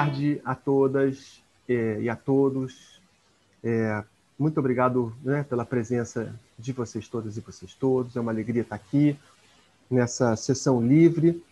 tarde a todas e a todos. Muito obrigado, né, pela presença de vocês todas e vocês todos. É uma alegria estar aqui nessa sessão livre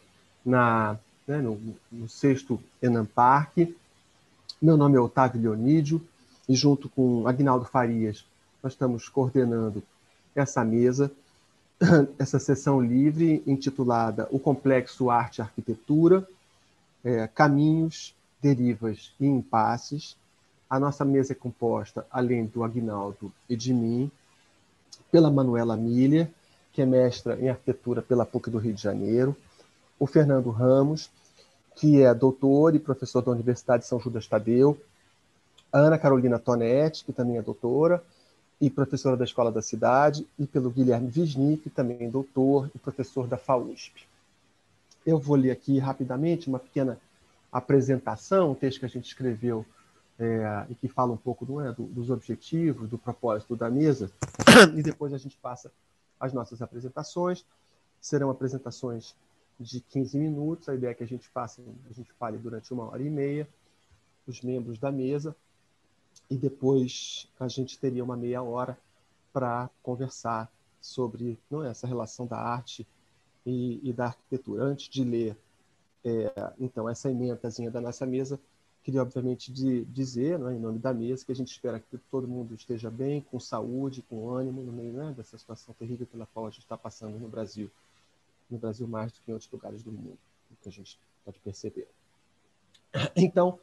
no 6º Enamparc. Meu nome é Otávio Leonídio e junto com Aguinaldo Farias nós estamos coordenando essa mesa, essa sessão livre intitulada O Complexo Arte e Arquitetura, Caminhos, Derivas e Impasses. A nossa mesa é composta, além do Aguinaldo e de mim, pela Manuela Miller, que é mestra em arquitetura pela PUC do Rio de Janeiro, o Fernando Ramos, que é doutor e professor da Universidade de São Judas Tadeu, a Ana Carolina Tonetti, que também é doutora e professora da Escola da Cidade, e pelo Guilherme Wisnik, também doutor e professor da FAUSP. Eu vou ler aqui rapidamente uma pequena apresentação, um texto que a gente escreveu e que fala um pouco dos objetivos, do propósito da mesa, e depois a gente passa às nossas apresentações. Serão apresentações de 15 minutos, a ideia é que a gente fale durante 1h30, os membros da mesa, e depois a gente teria uma meia hora para conversar sobre essa relação da arte e da arquitetura. Antes de ler então essa emendazinha da nossa mesa, queria obviamente dizer, em nome da mesa, que a gente espera que todo mundo esteja bem, com saúde, com ânimo, no meio dessa situação terrível pela qual a gente está passando no Brasil mais do que em outros lugares do mundo, que a gente pode perceber. Então,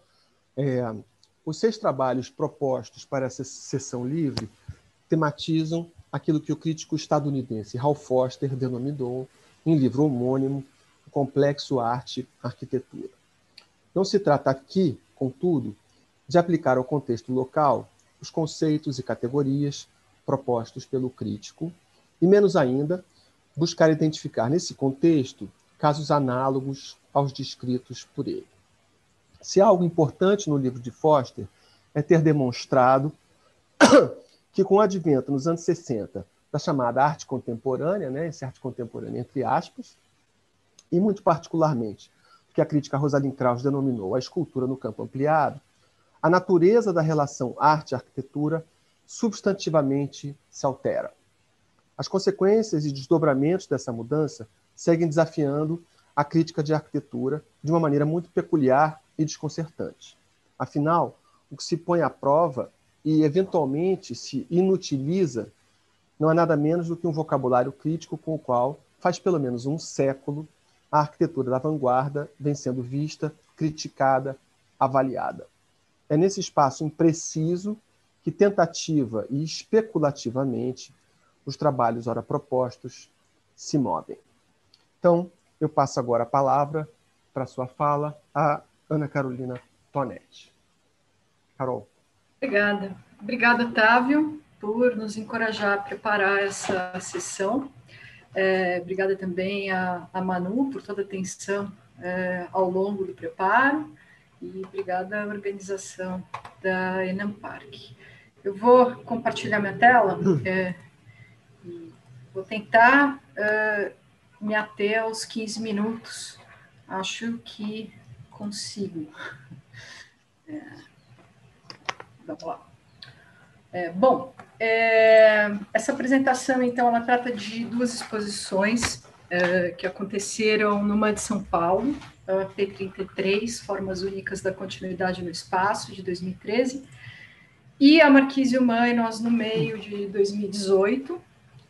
os 6 trabalhos propostos para essa sessão livre tematizam aquilo que o crítico estadunidense Hal Foster denominou, em livro homônimo, O Complexo Arte e Arquitetura. Não se trata aqui, contudo, de aplicar ao contexto local os conceitos e categorias propostos pelo crítico, e menos ainda, buscar identificar nesse contexto casos análogos aos descritos por ele. Se há algo importante no livro de Foster é ter demonstrado que, com o advento nos anos 60 da chamada arte contemporânea, esse arte contemporânea entre aspas, e muito particularmente o que a crítica Rosalind Krauss denominou a escultura no campo ampliado, a natureza da relação arte-arquitetura substantivamente se altera. As consequências e desdobramentos dessa mudança seguem desafiando a crítica de arquitetura de uma maneira muito peculiar e desconcertante. Afinal, o que se põe à prova e, eventualmente, se inutiliza não é nada menos do que um vocabulário crítico com o qual, faz pelo menos um século, a arquitetura da vanguarda vem sendo vista, criticada, avaliada. É nesse espaço impreciso que, tentativa e especulativamente, os trabalhos ora propostos se movem. Então, eu passo agora a palavra para a sua fala a Ana Carolina Tonetti. Carol. Obrigada, Otávio, por nos encorajar a preparar essa sessão. Obrigada também a Manu por toda a atenção ao longo do preparo e obrigada à organização da Enamparc. Eu vou compartilhar minha tela e vou tentar me ater aos 15 minutos. Acho que consigo. Vamos lá. Essa apresentação, então, ela trata de 2 exposições que aconteceram numa de São Paulo, a P33, Formas Únicas da Continuidade no Espaço, de 2013, e a Marquise Humain e Nós no Meio, de 2018,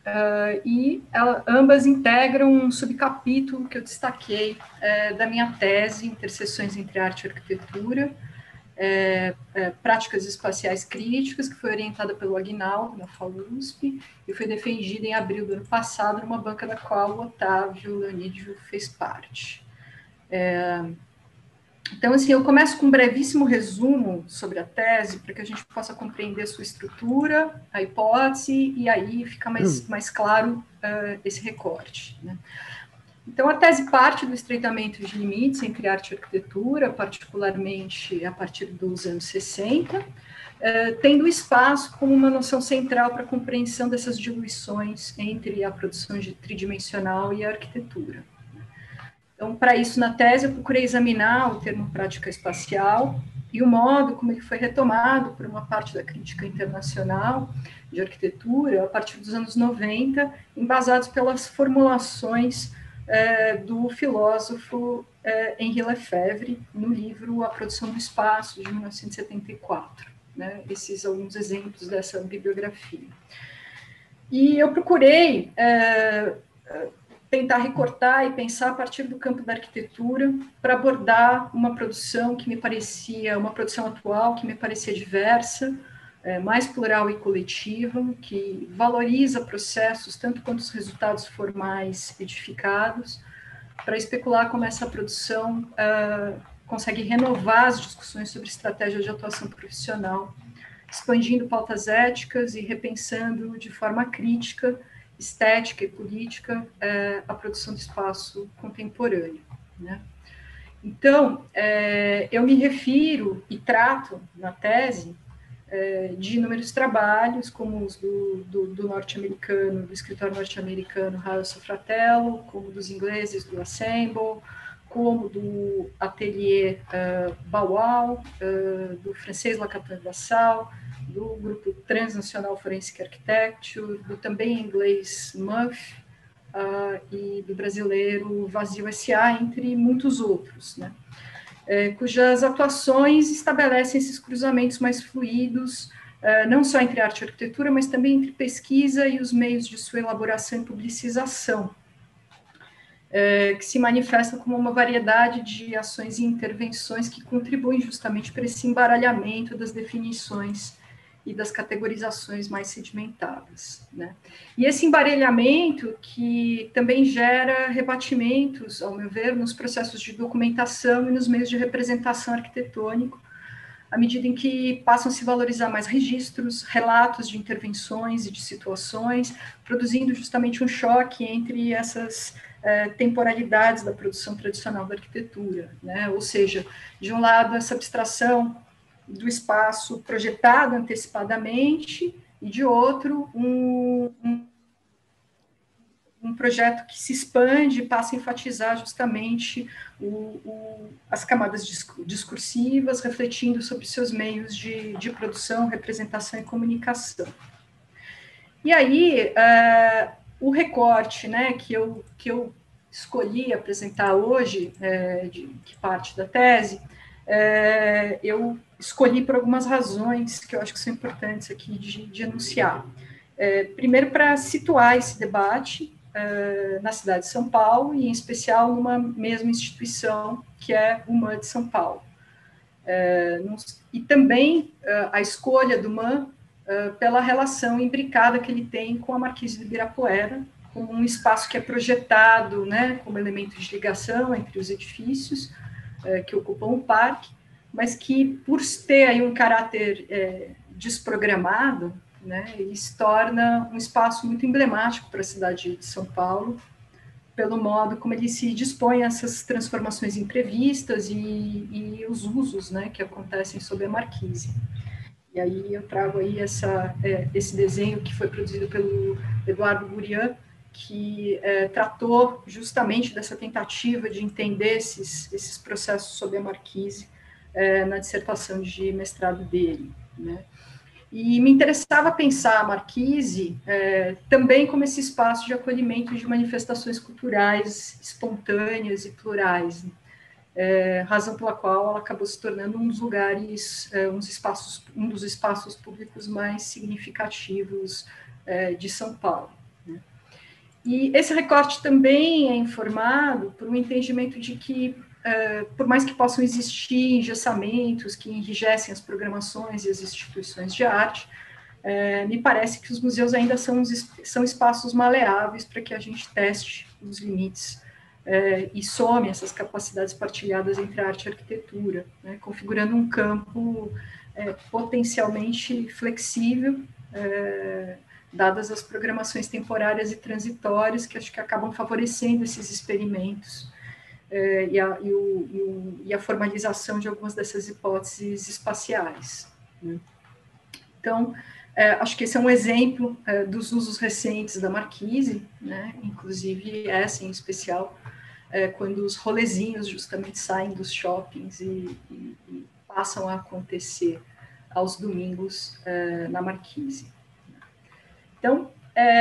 ambas integram um subcapítulo que eu destaquei da minha tese, Interseções entre Arte e Arquitetura, Práticas Espaciais Críticas, que foi orientada pelo Aguinaldo, na FAUSP, e foi defendida em abril do ano passado, numa banca da qual o Otávio Leonídio fez parte. Então, assim, eu começo com um brevíssimo resumo sobre a tese, para que a gente possa compreender sua estrutura, a hipótese, e aí fica mais claro esse recorte, Então, a tese parte do estreitamento de limites entre arte e arquitetura, particularmente a partir dos anos 60, tendo o espaço como uma noção central para a compreensão dessas diluições entre a produção tridimensional e a arquitetura. Então, para isso, na tese, eu procurei examinar o termo prática espacial e o modo como ele foi retomado por uma parte da crítica internacional de arquitetura a partir dos anos 90, embasados pelas formulações do filósofo Henri Lefebvre no livro A Produção do Espaço, de 1974. Né, esses alguns exemplos dessa bibliografia. E eu procurei tentar recortar e pensar a partir do campo da arquitetura para abordar uma produção que me parecia, uma produção atual que me parecia diversa, mais plural e coletiva, que valoriza processos tanto quanto os resultados formais edificados, para especular como essa produção consegue renovar as discussões sobre estratégias de atuação profissional, expandindo pautas éticas e repensando de forma crítica, estética e política a produção de espaço contemporâneo. Né? Então, eu me refiro e trato na tese de inúmeros trabalhos, como os do norte-americano, do escritor norte-americano Raul Sofratello, como dos ingleses do Assemble, como do atelier Bauau, do francês Lacatin Vassal, do grupo Transnational Forensic Architecture, do também inglês Muff, e do brasileiro Vazio S.A., entre muitos outros, né? Cujas atuações estabelecem esses cruzamentos mais fluidos, não só entre arte e arquitetura, mas também entre pesquisa e os meios de sua elaboração e publicização, que se manifesta como uma variedade de ações e intervenções que contribuem justamente para esse embaralhamento das definições e das categorizações mais sedimentadas. Né? E esse embaralhamento que também gera rebatimentos, ao meu ver, nos processos de documentação e nos meios de representação arquitetônico, à medida em que passam a se valorizar mais registros, relatos de intervenções e de situações, produzindo justamente um choque entre essas temporalidades da produção tradicional da arquitetura, né? Ou seja, de um lado, essa abstração do espaço projetado antecipadamente, e de outro, um projeto que se expande e passa a enfatizar justamente as camadas discursivas, refletindo sobre seus meios de produção, representação e comunicação. E aí, o recorte, né, que eu escolhi apresentar hoje, que parte da tese, eu escolhi por algumas razões que eu acho que são importantes aqui de enunciar. Primeiro, para situar esse debate na cidade de São Paulo, e em especial numa mesma instituição, que é o MAN de São Paulo. E também a escolha do MAN pela relação imbricada que ele tem com a Marquise do Ibirapuera, como um espaço que é projetado, né, como elemento de ligação entre os edifícios que ocupam o parque, mas que, por ter aí um caráter desprogramado, né, ele se torna um espaço muito emblemático para a cidade de São Paulo, pelo modo como ele se dispõe a essas transformações imprevistas e os usos, né, que acontecem sob a marquise. E aí eu trago aí esse desenho que foi produzido pelo Eduardo Gurian, que tratou justamente dessa tentativa de entender esses processos sob a marquise na dissertação de mestrado dele, né? E me interessava pensar a marquise também como esse espaço de acolhimento de manifestações culturais espontâneas e plurais, razão pela qual ela acabou se tornando um dos lugares, um dos espaços públicos mais significativos de São Paulo. Né? E esse recorte também é informado por um entendimento de que, por mais que possam existir engessamentos que enrijecem as programações e as instituições de arte, me parece que os museus ainda são espaços maleáveis para que a gente teste os limites e some essas capacidades partilhadas entre arte e arquitetura, né, configurando um campo potencialmente flexível, dadas as programações temporárias e transitórias que acho que acabam favorecendo esses experimentos e a formalização de algumas dessas hipóteses espaciais. Né. Então, acho que esse é um exemplo dos usos recentes da marquise, né, inclusive essa em especial, quando os rolezinhos justamente saem dos shoppings e passam a acontecer aos domingos na Marquise. Então,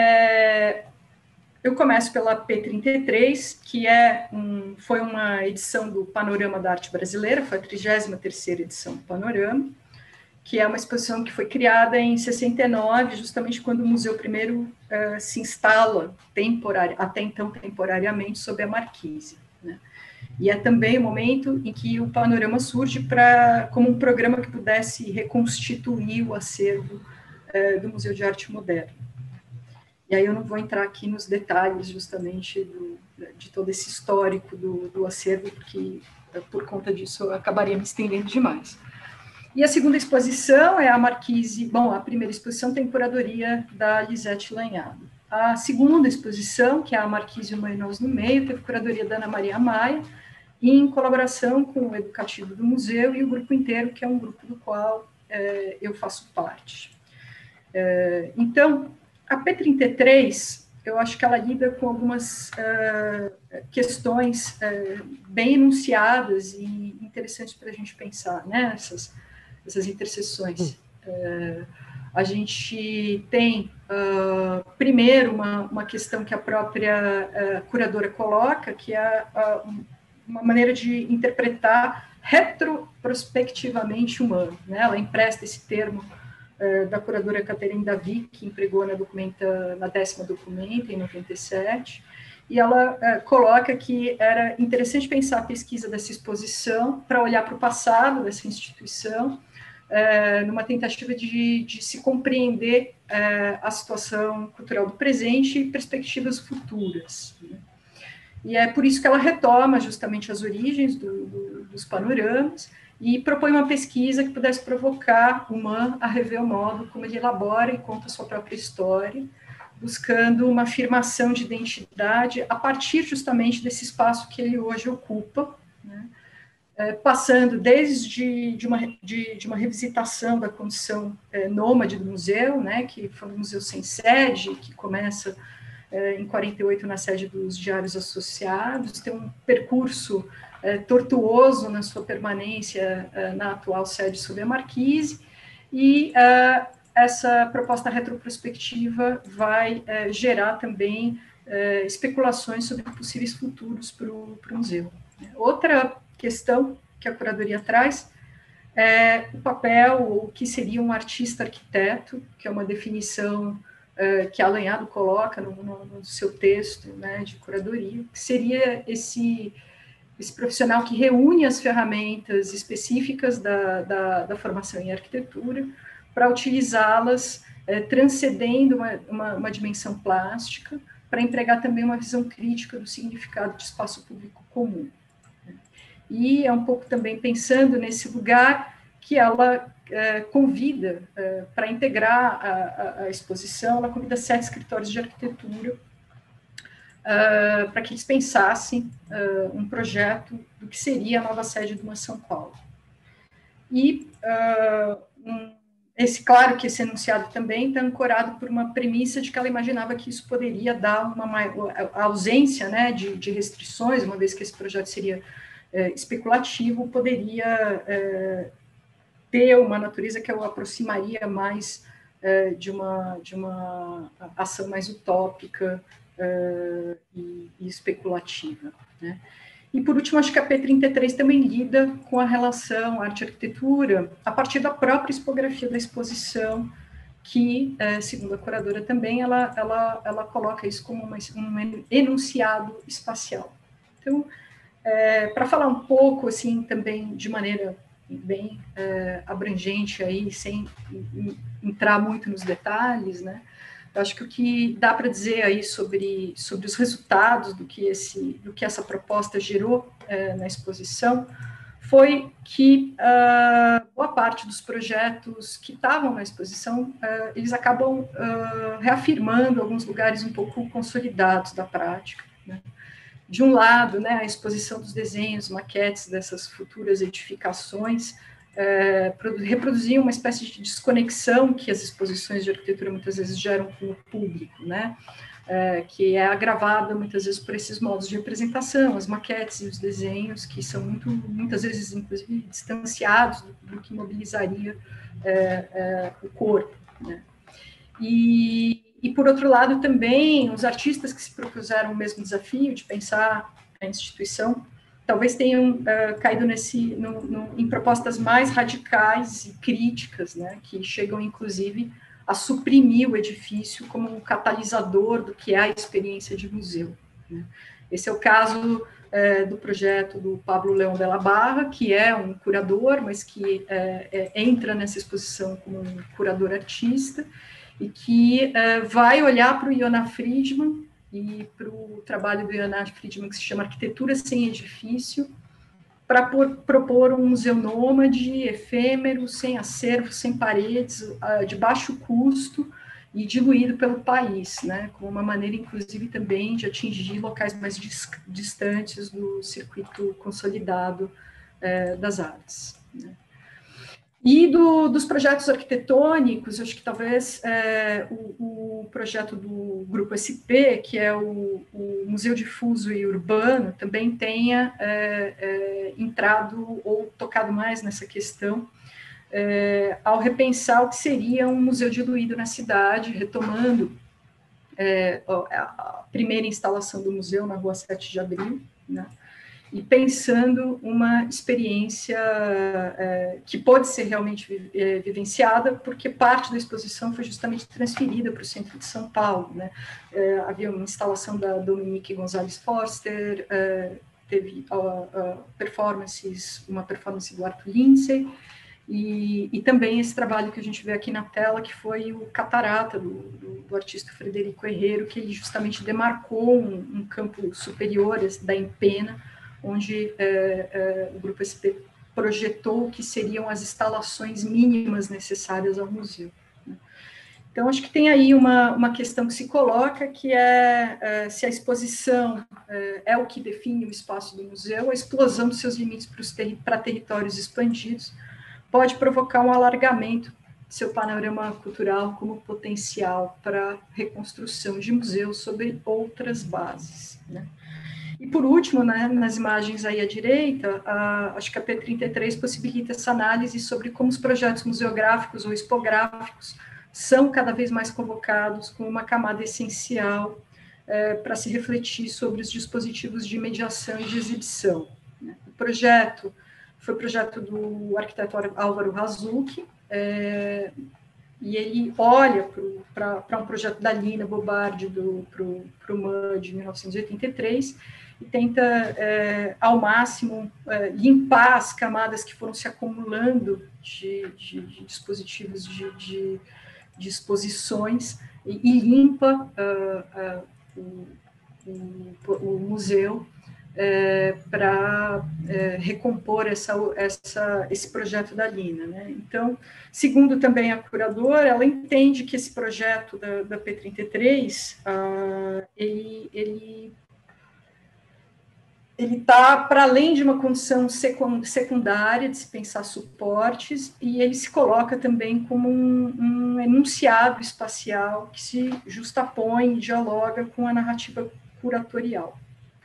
eu começo pela P33, que foi uma edição do Panorama da Arte Brasileira, foi a 33ª edição do Panorama, que é uma exposição que foi criada em 69, justamente quando o museu primeiro se instala, até então temporariamente, sob a Marquise, né? E é também o momento em que o Panorama surge como um programa que pudesse reconstituir o acervo do Museu de Arte Moderna. E aí eu não vou entrar aqui nos detalhes, justamente, de todo esse histórico do acervo, porque, por conta disso, eu acabaria me estendendo demais. E a segunda exposição é a Marquise. Bom, a primeira exposição tem curadoria da Lisete Lanhado. A segunda exposição, que é a Marquise Uma e Nós no Meio, teve curadoria da Ana Maria Maia, em colaboração com o Educativo do Museu e o Grupo Inteiro, que é um grupo do qual eu faço parte. Então, a P33, eu acho que ela lida com algumas questões bem enunciadas e interessantes para a gente pensar, né, essas interseções. A gente tem, primeiro, uma questão que a própria curadora coloca, que é uma maneira de interpretar retroprospectivamente humano, né? Ela empresta esse termo da curadora Catherine Davi, que empregou na 10ª Documenta, em 97, e ela coloca que era interessante pensar a pesquisa dessa exposição para olhar para o passado dessa instituição, numa tentativa de se compreender a situação cultural do presente e perspectivas futuras, né? E é por isso que ela retoma justamente as origens dos panoramas e propõe uma pesquisa que pudesse provocar o MAN a rever o modo como ele elabora e conta a sua própria história, buscando uma afirmação de identidade a partir justamente desse espaço que ele hoje ocupa, né? Passando desde uma revisitação da condição nômade do museu, né, que foi um museu sem sede, que começa em 48 na sede dos Diários Associados, tem um percurso tortuoso na sua permanência na atual sede sob a Marquise, e essa proposta retroprospectiva vai gerar também especulações sobre possíveis futuros para o museu. Outra questão que a curadoria traz é o papel, o que seria um artista-arquiteto, que é uma definição que a Lanhado coloca no seu texto, né, de curadoria, que seria esse profissional que reúne as ferramentas específicas da formação em arquitetura para utilizá-las, transcendendo uma dimensão plástica, para empregar também uma visão crítica do significado de espaço público comum. E é um pouco também pensando nesse lugar que ela convida para integrar a exposição, ela convida 7 escritórios de arquitetura para que eles pensassem um projeto do que seria a nova sede do MAN São Paulo. E claro que esse enunciado também está ancorado por uma premissa de que ela imaginava que isso poderia dar a ausência, né, de restrições, uma vez que esse projeto seria especulativo, poderia ter uma natureza que o aproximaria mais de uma ação mais utópica e especulativa, né? E, por último, acho que a P33 também lida com a relação arte-arquitetura a partir da própria expografia da exposição, que, segundo a curadora também, ela coloca isso como um enunciado espacial. Então, para falar um pouco, assim, também de maneira bem abrangente, aí, sem entrar muito nos detalhes, né? Eu acho que o que dá para dizer aí sobre os resultados do que essa proposta gerou na exposição foi que boa parte dos projetos que estavam na exposição, eles acabam reafirmando alguns lugares um pouco consolidados da prática, né? De um lado, né, a exposição dos desenhos, maquetes dessas futuras edificações, reproduzir uma espécie de desconexão que as exposições de arquitetura muitas vezes geram com o público, né? Que é agravada muitas vezes por esses modos de representação, as maquetes e os desenhos, que são muitas vezes, inclusive, distanciados do que mobilizaria o corpo, né? E, por outro lado, também, os artistas que se propuseram o mesmo desafio de pensar a instituição, talvez tenham caído em propostas mais radicais e críticas, né, que chegam, inclusive, a suprimir o edifício como um catalisador do que é a experiência de museu, né. Esse é o caso do projeto do Pablo León de la Barra, que é um curador, mas que entra nessa exposição como um curador artista, e que vai olhar para o Yonah Friedman e para o trabalho do Yonah Friedman, que se chama Arquitetura Sem Edifício, para propor um museu nômade, efêmero, sem acervo, sem paredes, de baixo custo e diluído pelo país, né, como uma maneira, inclusive, também de atingir locais mais distantes do circuito consolidado das artes, né. E dos projetos arquitetônicos, acho que talvez o projeto do Grupo SP, que é o Museu Difuso e Urbano, também tenha entrado ou tocado mais nessa questão, ao repensar o que seria um museu diluído na cidade, retomando a primeira instalação do museu na Rua 7 de Abril, né? E pensando uma experiência que pode ser realmente vivenciada, porque parte da exposição foi justamente transferida para o centro de São Paulo, né? Havia uma instalação da Dominique Gonzalez Forster, teve uma performance do Arthur Lindsay, e também esse trabalho que a gente vê aqui na tela, que foi o Catarata, do artista Frederico Herrero, que ele justamente demarcou um campo superior da empena, onde o Grupo SP projetou o que seriam as instalações mínimas necessárias ao museu, né? Então, acho que tem aí uma questão que se coloca, que é se a exposição é o que define o espaço do museu, a explosão dos seus limites para territórios expandidos pode provocar um alargamento de seu panorama cultural como potencial para reconstrução de museus sobre outras bases, né? E, por último, né, nas imagens aí à direita, acho que a P33 possibilita essa análise sobre como os projetos museográficos ou expográficos são cada vez mais convocados como uma camada essencial para se refletir sobre os dispositivos de mediação e de exibição, né? O projeto foi o projeto do arquiteto Álvaro Razucchi, e ele olha para um projeto da Lina Bobardi para o MAN de 1983 e tenta, ao máximo, limpar as camadas que foram se acumulando de dispositivos de exposições e limpa o museu para recompor esse projeto da Lina, né? Então, segundo também a curadora, ela entende que esse projeto da P33, ele está para além de uma condição secundária de se pensar suportes, e ele se coloca também como um enunciado espacial que se justapõe e dialoga com a narrativa curatorial.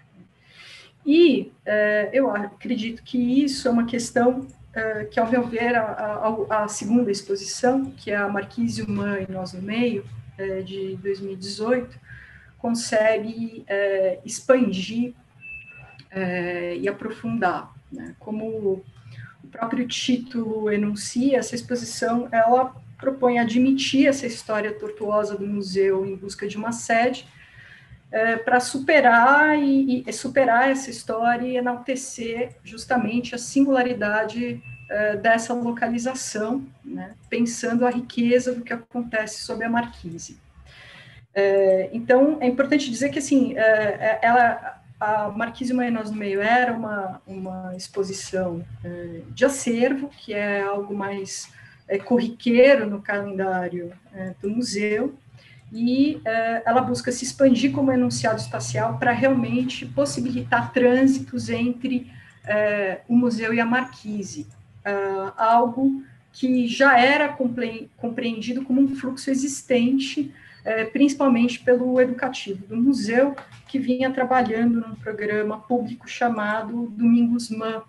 E eu acredito que isso é uma questão que, ao meu ver, a segunda exposição, que é a Marquise, o MAN e Nós no Meio, de 2018, consegue expandir e aprofundar, né? Como o próprio título enuncia, essa exposição ela propõe admitir essa história tortuosa do museu em busca de uma sede, para superar essa história e enaltecer justamente a singularidade dessa localização, né, pensando a riqueza do que acontece sob a Marquise. Então, é importante dizer que assim, a Marquise e Nós no Meio era uma exposição de acervo, que é algo mais corriqueiro no calendário do museu, e ela busca se expandir como enunciado espacial para realmente possibilitar trânsitos entre o museu e a Marquise, algo que já era compreendido como um fluxo existente, principalmente pelo educativo do museu, que vinha trabalhando num programa público chamado Domingos Man,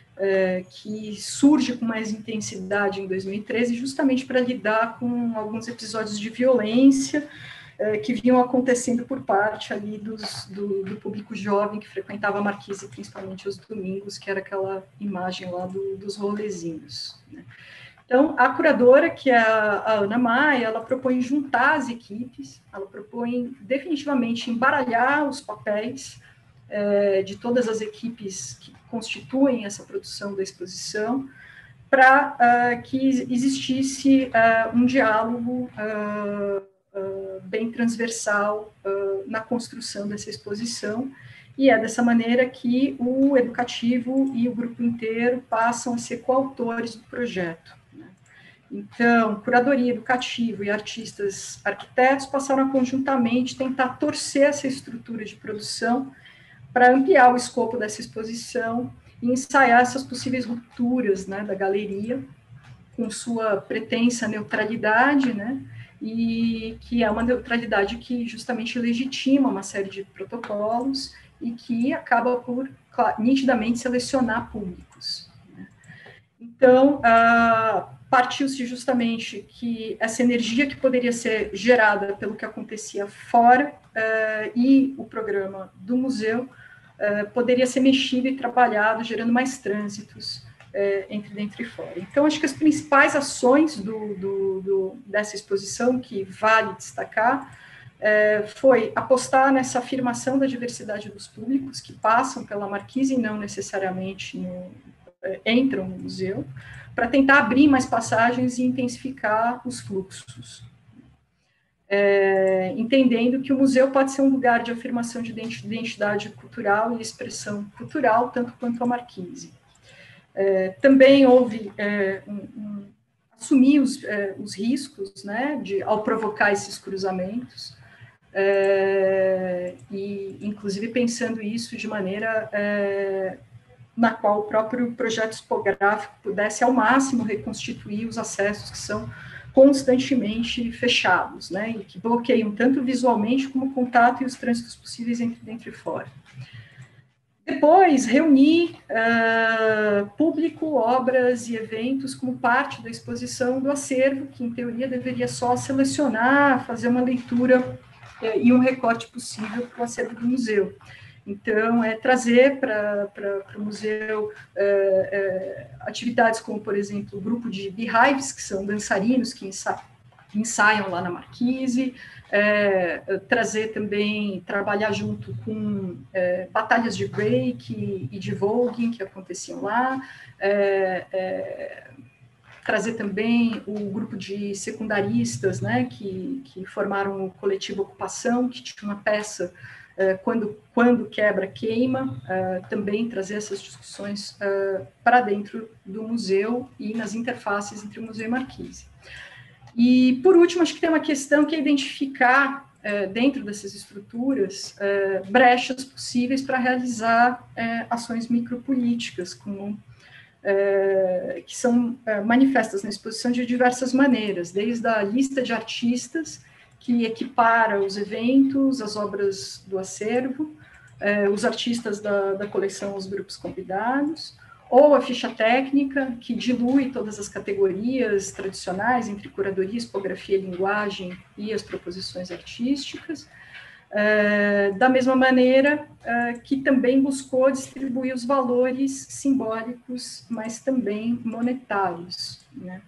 que surge com mais intensidade em 2013, justamente para lidar com alguns episódios de violência que vinham acontecendo por parte ali do público jovem que frequentava a Marquise, principalmente aos domingos, que era aquela imagem lá dos rolezinhos, né? Então, a curadora, que é a Ana Maia, ela propõe juntar as equipes, ela propõe definitivamente embaralhar os papéis de todas as equipes que constituem essa produção da exposição, para que existisse um diálogo bem transversal na construção dessa exposição, e é dessa maneira que o educativo e o grupo inteiro passam a ser coautores do projeto. Então, curadoria educativa e artistas arquitetos passaram a conjuntamente tentar torcer essa estrutura de produção para ampliar o escopo dessa exposição e ensaiar essas possíveis rupturas, né, da galeria, com sua pretensa neutralidade, né, e que é uma neutralidade que justamente legitima uma série de protocolos e que acaba por nitidamente selecionar públicos, né. Então, partiu-se justamente que essa energia que poderia ser gerada pelo que acontecia fora e o programa do museu poderia ser mexido e trabalhado, gerando mais trânsitos entre dentro e fora. Então, acho que as principais ações dessa exposição, que vale destacar, foi apostar nessa afirmação da diversidade dos públicos que passam pela Marquise e não necessariamente entram no museu, para tentar abrir mais passagens e intensificar os fluxos. Entendendo que o museu pode ser um lugar de afirmação de identidade cultural e expressão cultural, tanto quanto a Marquise. Também houve assumir os riscos, né, ao provocar esses cruzamentos, e inclusive pensando isso de maneira na qual o próprio projeto expográfico pudesse ao máximo reconstituir os acessos que são constantemente fechados, né, e que bloqueiam tanto visualmente como o contato e os trânsitos possíveis entre dentro e fora. Depois, reunir público, obras e eventos como parte da exposição do acervo, que em teoria deveria só selecionar, fazer uma leitura e um recorte possível para o acervo do museu. Então, trazer para o museu atividades como, por exemplo, o grupo de Beehives, que são dançarinos que ensaiam lá na Marquise, trazer também, trabalhar junto com batalhas de break e de voguing que aconteciam lá, trazer também o grupo de secundaristas, né, que formaram o coletivo Ocupação, que tinha uma peça quando quebra, queima, também trazer essas discussões para dentro do museu e nas interfaces entre o museu e Marquise. E, por último, acho que tem uma questão que é identificar, dentro dessas estruturas, brechas possíveis para realizar ações micropolíticas, que são manifestas na exposição de diversas maneiras, desde a lista de artistas, que equipara os eventos, as obras do acervo, os artistas da coleção, os grupos convidados, ou a ficha técnica, que dilui todas as categorias tradicionais entre curadoria, expografia, linguagem e as proposições artísticas, da mesma maneira que também buscou distribuir os valores simbólicos, mas também monetários, né?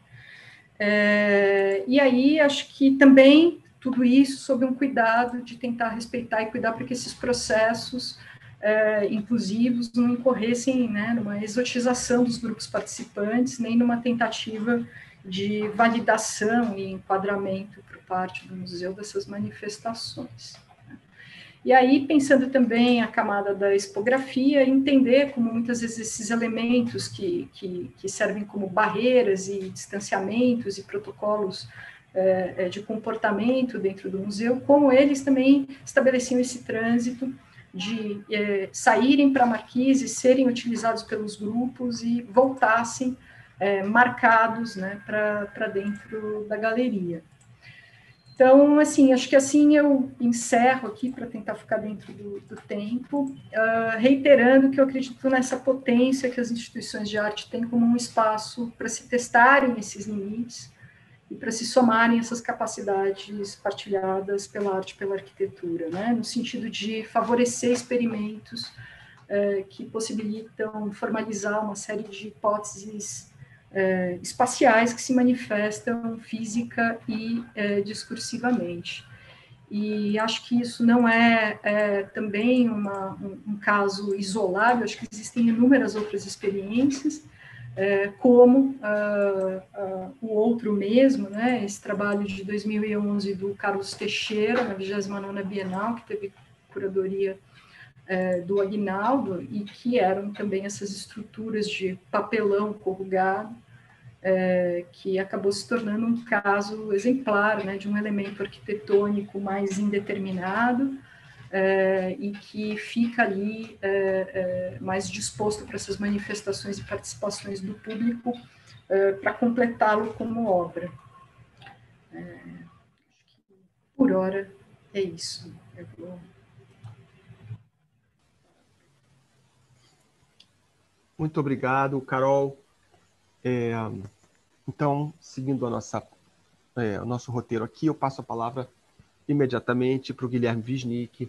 E aí, acho que também tudo isso sob um cuidado de tentar respeitar e cuidar para que esses processos inclusivos não incorressem, né, numa exotização dos grupos participantes, nem numa tentativa de validação e enquadramento por parte do museu dessas manifestações. E aí, pensando também a camada da expografia, entender como muitas vezes esses elementos que servem como barreiras e distanciamentos e protocolos de comportamento dentro do museu, como eles também estabeleciam esse trânsito de saírem para a Marquise, serem utilizados pelos grupos e voltassem marcados, né, para dentro da galeria. Então, assim, acho que assim eu encerro aqui para tentar ficar dentro do tempo, reiterando que eu acredito nessa potência que as instituições de arte têm como um espaço para se testarem esses limites e para se somarem essas capacidades partilhadas pela arte e pela arquitetura, né? No sentido de favorecer experimentos que possibilitam formalizar uma série de hipóteses espaciais que se manifestam física e discursivamente. E acho que isso não é também um caso isolado, acho que existem inúmeras outras experiências, como o outro mesmo, né, esse trabalho de 2011 do Carlos Teixeira, na 29ª Bienal, que teve curadoria do Aguinaldo, e que eram também essas estruturas de papelão corrugado, que acabou se tornando um caso exemplar, né, de um elemento arquitetônico mais indeterminado, e que fica ali mais disposto para essas manifestações e participações do público para completá-lo como obra. Por hora, é isso. Muito obrigado, Carol. Então, seguindo o nosso roteiro aqui, eu passo a palavra imediatamente para o Guilherme Wisnik,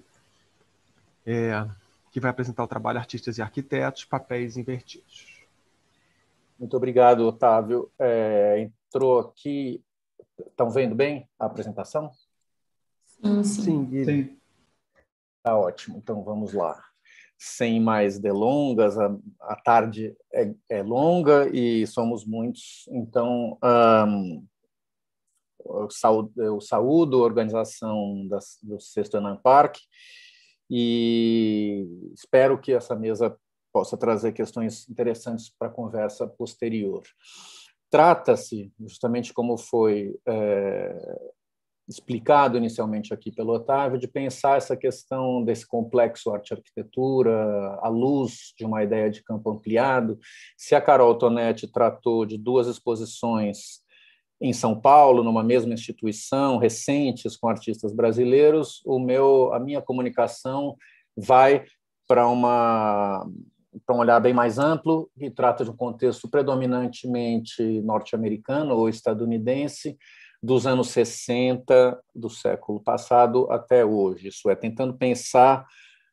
que vai apresentar o trabalho Artistas e Arquitetos, Papéis Invertidos. Muito obrigado, Otávio. Entrou aqui... Estão vendo bem a apresentação? Sim, Guilherme. Tá ótimo, então vamos lá. Sem mais delongas, a tarde é longa e somos muitos, então eu saúdo a organização do Sexto Enan Park e espero que essa mesa possa trazer questões interessantes para a conversa posterior. Trata-se, justamente como foi explicado inicialmente aqui pelo Otávio, de pensar essa questão desse complexo arte-arquitetura à luz de uma ideia de campo ampliado. Se a Carol Tonetti tratou de 2 exposições em São Paulo, numa mesma instituição, recentes, com artistas brasileiros, a minha comunicação vai para um olhar bem mais amplo, que trata de um contexto predominantemente norte-americano ou estadunidense, dos anos 60 do século passado até hoje. Isso é, tentando pensar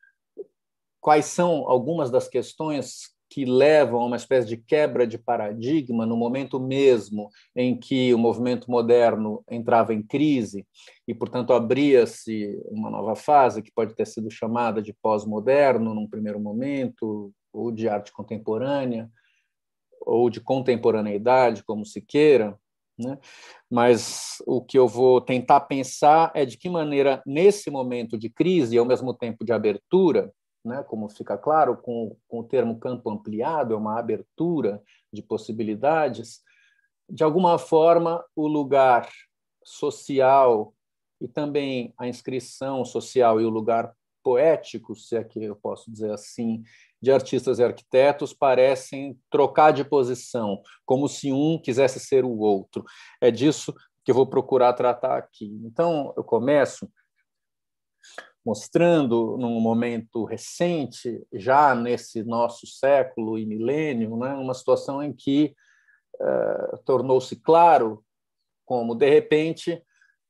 quais são algumas das questões que levam a uma espécie de quebra de paradigma no momento mesmo em que o movimento moderno entrava em crise e, portanto, abria-se uma nova fase que pode ter sido chamada de pós-moderno num primeiro momento, ou de arte contemporânea, ou de contemporaneidade, como se queira, né? Mas o que eu vou tentar pensar é de que maneira, nesse momento de crise e, ao mesmo tempo, de abertura, né, como fica claro, com o termo campo ampliado, é uma abertura de possibilidades, de alguma forma, o lugar social e também a inscrição social e o lugar poético, se é que eu posso dizer assim, de artistas e arquitetos parecem trocar de posição, como se um quisesse ser o outro. É disso que eu vou procurar tratar aqui. Então, eu começo mostrando, num momento recente, já nesse nosso século e milênio, né, uma situação em que tornou-se claro como, de repente,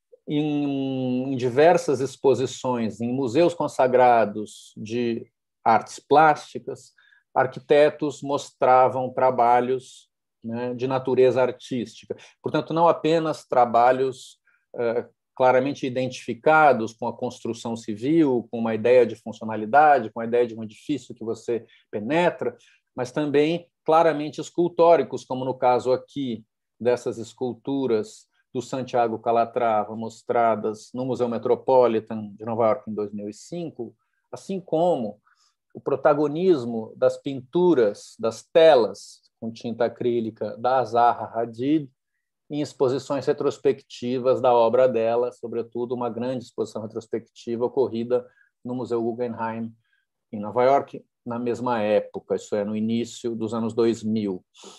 em diversas exposições, em museus consagrados de artes plásticas, arquitetos mostravam trabalhos, né, de natureza artística. Portanto, não apenas trabalhos claramente identificados com a construção civil, com uma ideia de funcionalidade, com a ideia de um edifício que você penetra, mas também claramente escultóricos, como no caso aqui dessas esculturas do Santiago Calatrava, mostradas no Museu Metropolitan de Nova York em 2005, assim como o protagonismo das pinturas, das telas com tinta acrílica da Zaha Hadid em exposições retrospectivas da obra dela, sobretudo uma grande exposição retrospectiva ocorrida no Museu Guggenheim em Nova York na mesma época, isso é, no início dos anos 2000.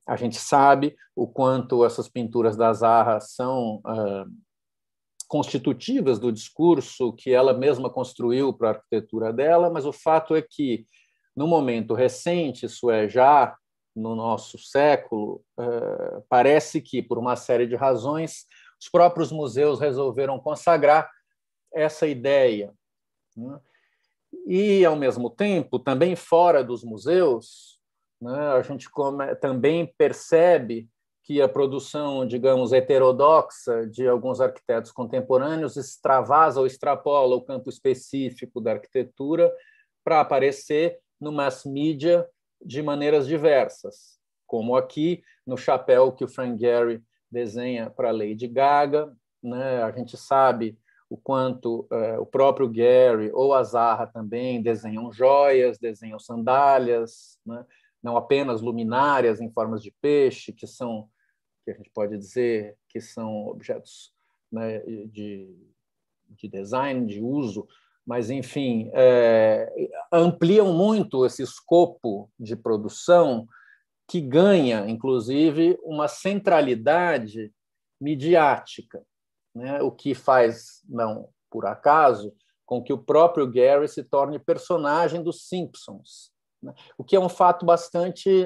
A gente sabe o quanto essas pinturas da Zaha são constitutivas do discurso que ela mesma construiu para a arquitetura dela, mas o fato é que, no momento recente, isso é, já no nosso século, parece que, por uma série de razões, os próprios museus resolveram consagrar essa ideia, né? E, ao mesmo tempo, também fora dos museus, né, a gente também percebe que a produção, digamos, heterodoxa de alguns arquitetos contemporâneos extravasa ou extrapola o campo específico da arquitetura para aparecer no mass media de maneiras diversas, como aqui no chapéu que o Frank Gehry desenha para a Lady Gaga, né? A gente sabe o quanto o próprio Gehry ou a Zaha também desenham joias, desenham sandálias, né? Não apenas luminárias em formas de peixe, que a gente pode dizer que são objetos, né, de design, de uso, mas, enfim, ampliam muito esse escopo de produção que ganha, inclusive, uma centralidade midiática, né? O que faz, não por acaso, com que o próprio Gehry se torne personagem dos Simpsons, né? O que é um fato bastante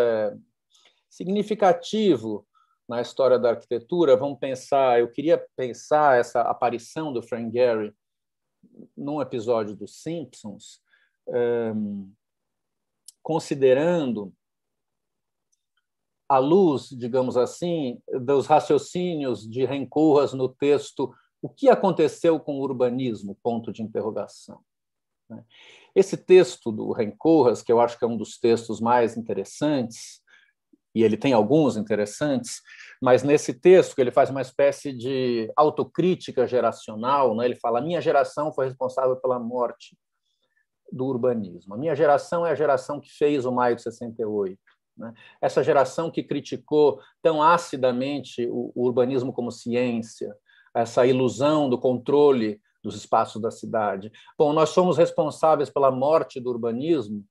significativo na história da arquitetura. Eu queria pensar essa aparição do Frank Gehry num episódio dos Simpsons, considerando à luz, digamos assim, dos raciocínios de Ren Koolhaas no texto O que aconteceu com o urbanismo? Ponto de interrogação. Esse texto do Ren Koolhaas, que eu acho que é um dos textos mais interessantes, e ele tem alguns interessantes, mas nesse texto que ele faz uma espécie de autocrítica geracional, né? Ele fala: a minha geração foi responsável pela morte do urbanismo. A minha geração é a geração que fez o Maio de 68. Né? Essa geração que criticou tão acidamente o urbanismo como ciência, essa ilusão do controle dos espaços da cidade. Bom, nós somos responsáveis pela morte do urbanismo,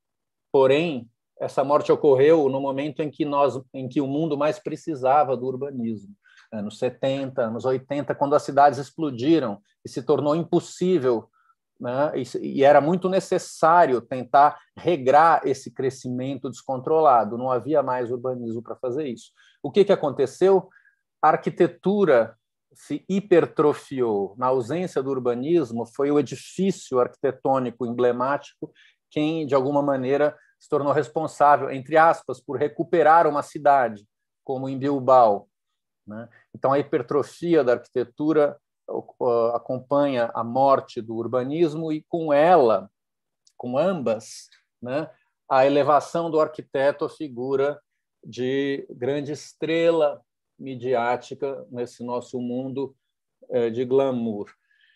porém, essa morte ocorreu no momento em que o mundo mais precisava do urbanismo, anos 70, anos 80, quando as cidades explodiram e se tornou impossível, né? E era muito necessário tentar regrar esse crescimento descontrolado. Não havia mais urbanismo para fazer isso. O que aconteceu? A arquitetura se hipertrofiou. Na ausência do urbanismo, foi o edifício arquitetônico emblemático quem, de alguma maneira, se tornou responsável, entre aspas, por recuperar uma cidade, como em Bilbao, né? Então, a hipertrofia da arquitetura acompanha a morte do urbanismo e, com ela, com ambas, né, a elevação do arquiteto à figura de grande estrela midiática nesse nosso mundo de glamour.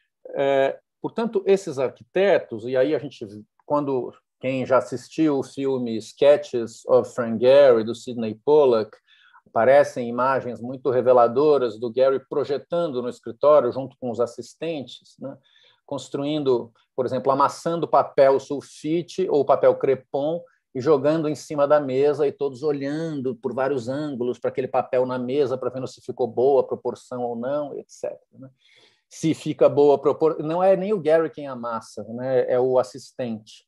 Portanto, esses arquitetos, e aí a gente, quem já assistiu o filme Sketches of Frank Gehry, do Sidney Pollack, aparecem imagens muito reveladoras do Gehry projetando no escritório junto com os assistentes, né? Construindo, por exemplo, amassando papel sulfite ou papel crepom e jogando em cima da mesa e todos olhando por vários ângulos para aquele papel na mesa para ver se ficou boa a proporção ou não, etc. Né? Se fica boa a proporção, não é nem o Gehry quem amassa, né? É o assistente.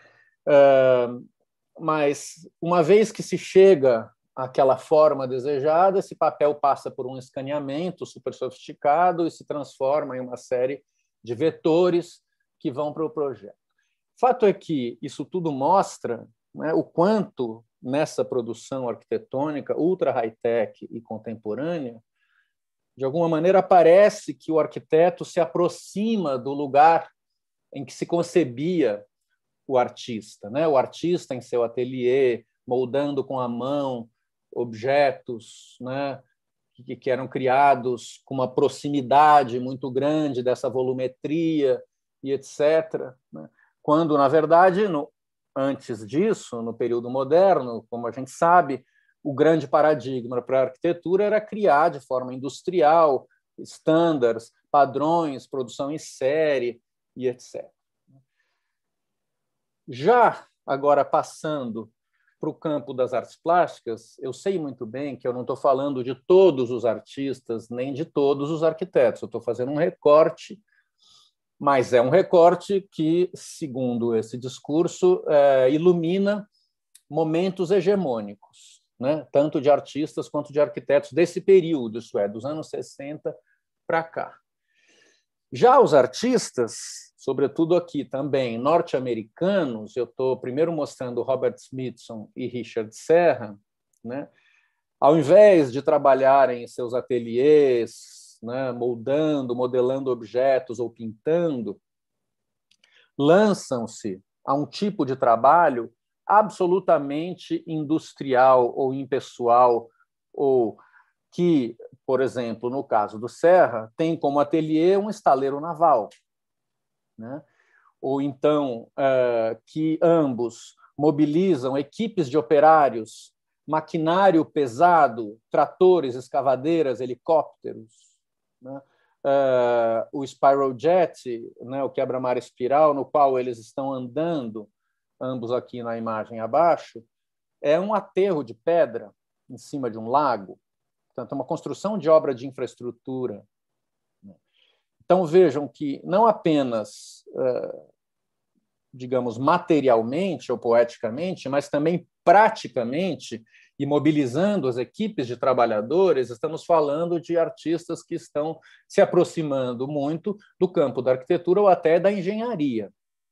Mas, uma vez que se chega àquela forma desejada, esse papel passa por um escaneamento super sofisticado e se transforma em uma série de vetores que vão para o projeto. Fato é que isso tudo mostra, né, o quanto, nessa produção arquitetônica ultra high-tech e contemporânea, de alguma maneira parece que o arquiteto se aproxima do lugar em que se concebia o artista, né? O artista em seu ateliê, moldando com a mão objetos, né, que eram criados com uma proximidade muito grande dessa volumetria e etc. Né? Quando, na verdade, antes disso, no período moderno, como a gente sabe, o grande paradigma para a arquitetura era criar de forma industrial estándares, padrões, produção em série e etc. Já agora passando para o campo das artes plásticas, eu sei muito bem que eu não estou falando de todos os artistas, nem de todos os arquitetos. Eu estou fazendo um recorte, mas é um recorte que, segundo esse discurso, ilumina momentos hegemônicos, né? Tanto de artistas quanto de arquitetos desse período, isso é, dos anos 60 para cá. Já os artistas, sobretudo aqui também norte-americanos, eu estou primeiro mostrando Robert Smithson e Richard Serra, né? Ao invés de trabalharem em seus ateliês, né, moldando, modelando objetos ou pintando, lançam-se a um tipo de trabalho absolutamente industrial ou impessoal, ou que, por exemplo, no caso do Serra, tem como ateliê um estaleiro naval, né? Ou então que ambos mobilizam equipes de operários, maquinário pesado, tratores, escavadeiras, helicópteros, né? O Spiral Jet, né, o quebra-mar espiral, no qual eles estão andando, ambos aqui na imagem abaixo, é um aterro de pedra em cima de um lago, portanto, é uma construção de obra de infraestrutura. Então, vejam que não apenas, digamos, materialmente ou poeticamente, mas também praticamente, e mobilizando as equipes de trabalhadores, estamos falando de artistas que estão se aproximando muito do campo da arquitetura ou até da engenharia.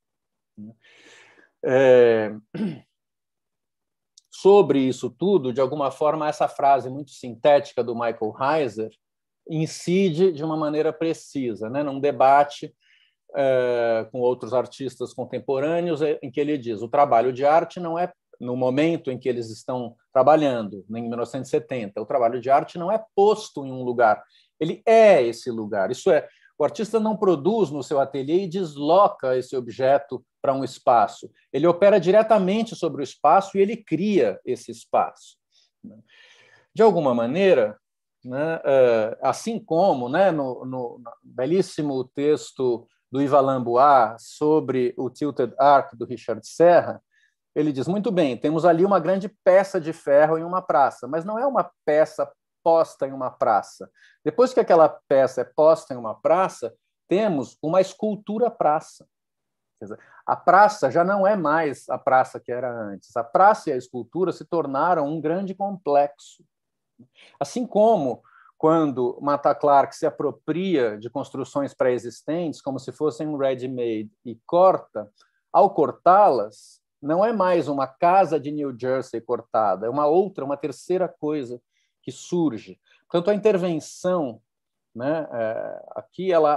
Sobre isso tudo, de alguma forma, essa frase muito sintética do Michael Heiser incide de uma maneira precisa, né, num debate com outros artistas contemporâneos, em que ele diz: o trabalho de arte não é, no momento em que eles estão trabalhando, em 1970, o trabalho de arte não é posto em um lugar, ele é esse lugar. Isso é, o artista não produz no seu ateliê e desloca esse objeto para um espaço. Ele opera diretamente sobre o espaço e ele cria esse espaço. De alguma maneira, né, assim como, né, no belíssimo texto do Yves Lambois sobre o Tilted Arc do Richard Serra, ele diz: muito bem, temos ali uma grande peça de ferro em uma praça, mas não é uma peça posta em uma praça. Depois que aquela peça é posta em uma praça, temos uma escultura-praça. Quer dizer, a praça já não é mais a praça que era antes. A praça e a escultura se tornaram um grande complexo. Assim como quando Mata Clark se apropria de construções pré-existentes, como se fossem um ready-made, e corta, ao cortá-las, não é mais uma casa de New Jersey cortada, é uma outra, uma terceira coisa que surge. Portanto, a intervenção, né, aqui ela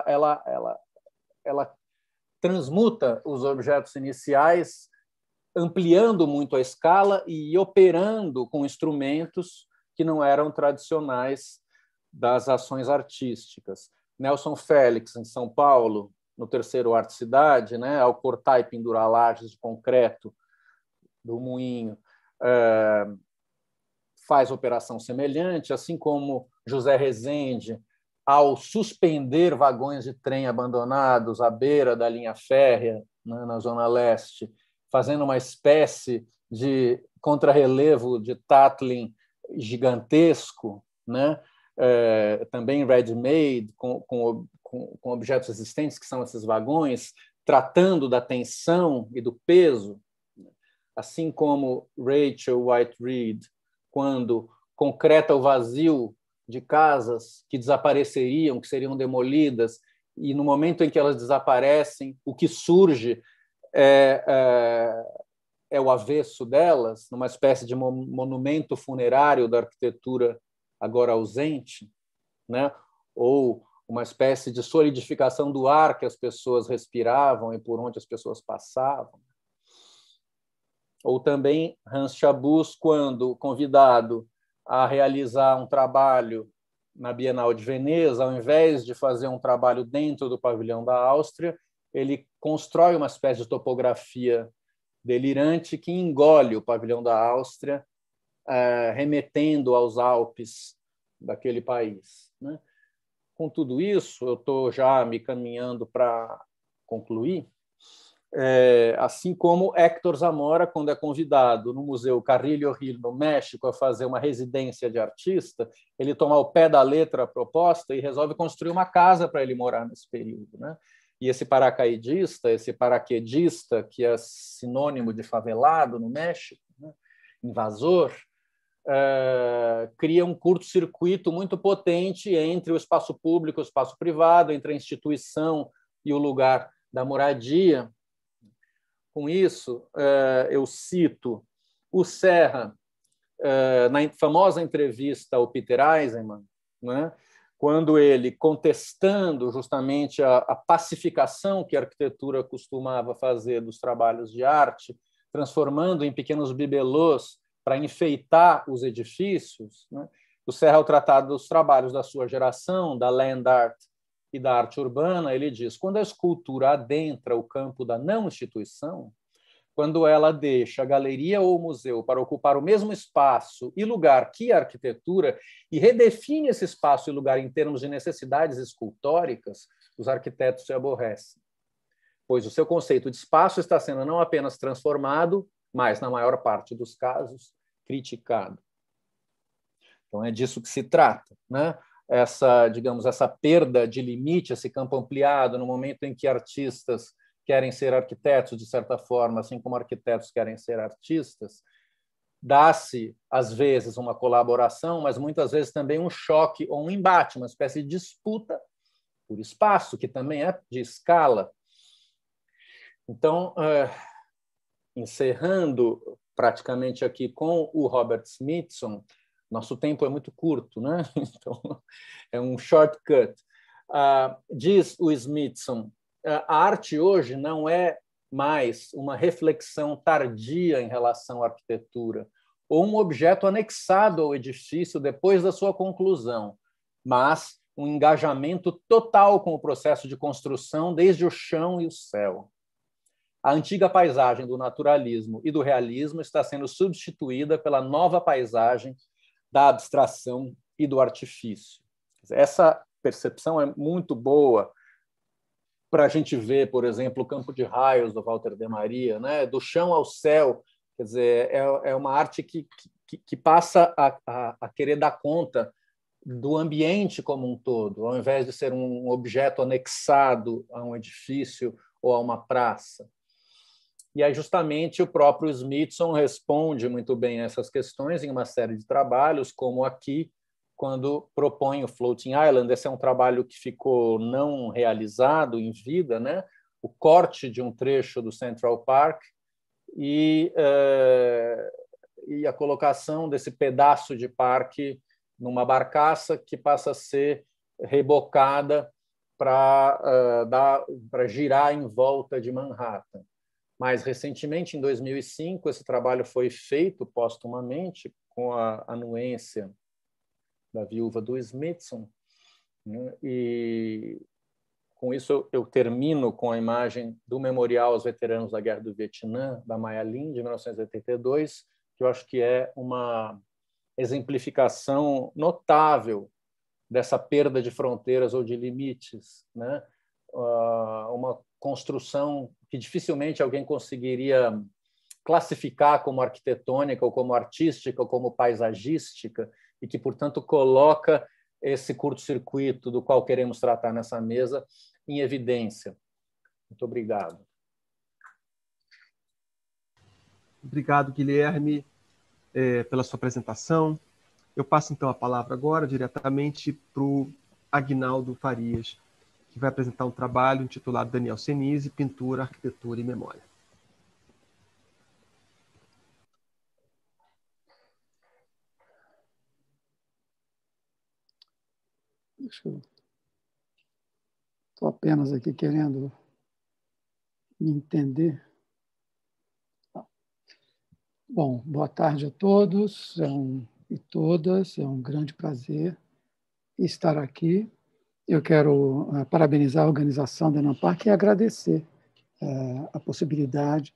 transmuta os objetos iniciais, ampliando muito a escala e operando com instrumentos que não eram tradicionais das ações artísticas. Nelson Félix, em São Paulo, no terceiro Arte Cidade, né, ao cortar e pendurar lajes de concreto do moinho, faz operação semelhante, assim como José Rezende, ao suspender vagões de trem abandonados à beira da linha férrea, né, na Zona Leste, fazendo uma espécie de contrarrelevo de Tatlin gigantesco, né? Também ready-made, com objetos existentes, que são esses vagões, tratando da tensão e do peso, assim como Rachel White Reed, quando concreta o vazio de casas que desapareceriam, que seriam demolidas, e no momento em que elas desaparecem, o que surge é o avesso delas, numa espécie de monumento funerário da arquitetura agora ausente, né? Ou uma espécie de solidificação do ar que as pessoas respiravam e por onde as pessoas passavam. Ou também Hans Schabus, quando convidado a realizar um trabalho na Bienal de Veneza, ao invés de fazer um trabalho dentro do pavilhão da Áustria, ele constrói uma espécie de topografia delirante que engole o pavilhão da Áustria, remetendo aos Alpes daquele país, né? Com tudo isso, eu estou já me caminhando para concluir. Assim como Héctor Zamora, quando é convidado no Museu Carrillo Gil, no México, a fazer uma residência de artista, ele toma ao pé da letra a proposta e resolve construir uma casa para ele morar nesse período, né? E esse paracaidista, esse paraquedista, que é sinônimo de favelado no México, né? Invasor, cria um curto-circuito muito potente entre o espaço público e o espaço privado, entre a instituição e o lugar da moradia. Com isso, eu cito o Serra, na famosa entrevista ao Peter Eisenman, né, quando ele, contestando justamente a pacificação que a arquitetura costumava fazer dos trabalhos de arte, transformando em pequenos bibelôs para enfeitar os edifícios, né, o Serra, ao tratar dos trabalhos da sua geração, da land art e da arte urbana, ele diz: quando a escultura adentra o campo da não instituição, quando ela deixa a galeria ou o museu para ocupar o mesmo espaço e lugar que a arquitetura e redefine esse espaço e lugar em termos de necessidades escultóricas, os arquitetos se aborrecem, pois o seu conceito de espaço está sendo não apenas transformado, mas, na maior parte dos casos, criticado. Então, é disso que se trata, né? Essa perda de limite, esse campo ampliado, no momento em que artistas querem ser arquitetos, de certa forma, assim como arquitetos querem ser artistas, dá-se, às vezes, uma colaboração, mas muitas vezes também um choque ou um embate, uma espécie de disputa por espaço, que também é de escala. Então, encerrando praticamente aqui com o Robert Smithson, nosso tempo é muito curto, né? Então, é um shortcut. Diz o Smithson, a arte hoje não é mais uma reflexão tardia em relação à arquitetura, ou um objeto anexado ao edifício depois da sua conclusão, mas um engajamento total com o processo de construção desde o chão e o céu. A antiga paisagem do naturalismo e do realismo está sendo substituída pela nova paisagem da abstração e do artifício. Essa percepção é muito boa para a gente ver, por exemplo, o Campo de Raios, do Walter de Maria, né? Do chão ao céu. Quer dizer, é uma arte que passa a querer dar conta do ambiente como um todo, ao invés de ser um objeto anexado a um edifício ou a uma praça. E aí, justamente, o próprio Smithson responde muito bem a essas questões em uma série de trabalhos, como aqui, quando propõe o Floating Island. Esse é um trabalho que ficou não realizado em vida, né? O corte de um trecho do Central Park e a colocação desse pedaço de parque numa barcaça que passa a ser rebocada para girar em volta de Manhattan. Mais recentemente, em 2005, esse trabalho foi feito póstumamente com a anuência da viúva do Smithson, né? E com isso eu termino com a imagem do Memorial aos Veteranos da Guerra do Vietnã, da Maya Lin, de 1982, que eu acho que é uma exemplificação notável dessa perda de fronteiras ou de limites, né? Uma construção que dificilmente alguém conseguiria classificar como arquitetônica, ou como artística, ou como paisagística, e que, portanto, coloca esse curto-circuito do qual queremos tratar nessa mesa em evidência. Muito obrigado. Obrigado, Guilherme, pela sua apresentação. Eu passo, então, a palavra agora diretamente para o Aguinaldo Farias, que vai apresentar um trabalho intitulado Daniel Senise, Pintura, Arquitetura e Memória. Estou apenas aqui querendo me entender. Bom, boa tarde a todos e todas. É um grande prazer estar aqui. Eu quero parabenizar a organização da Enampar e agradecer a possibilidade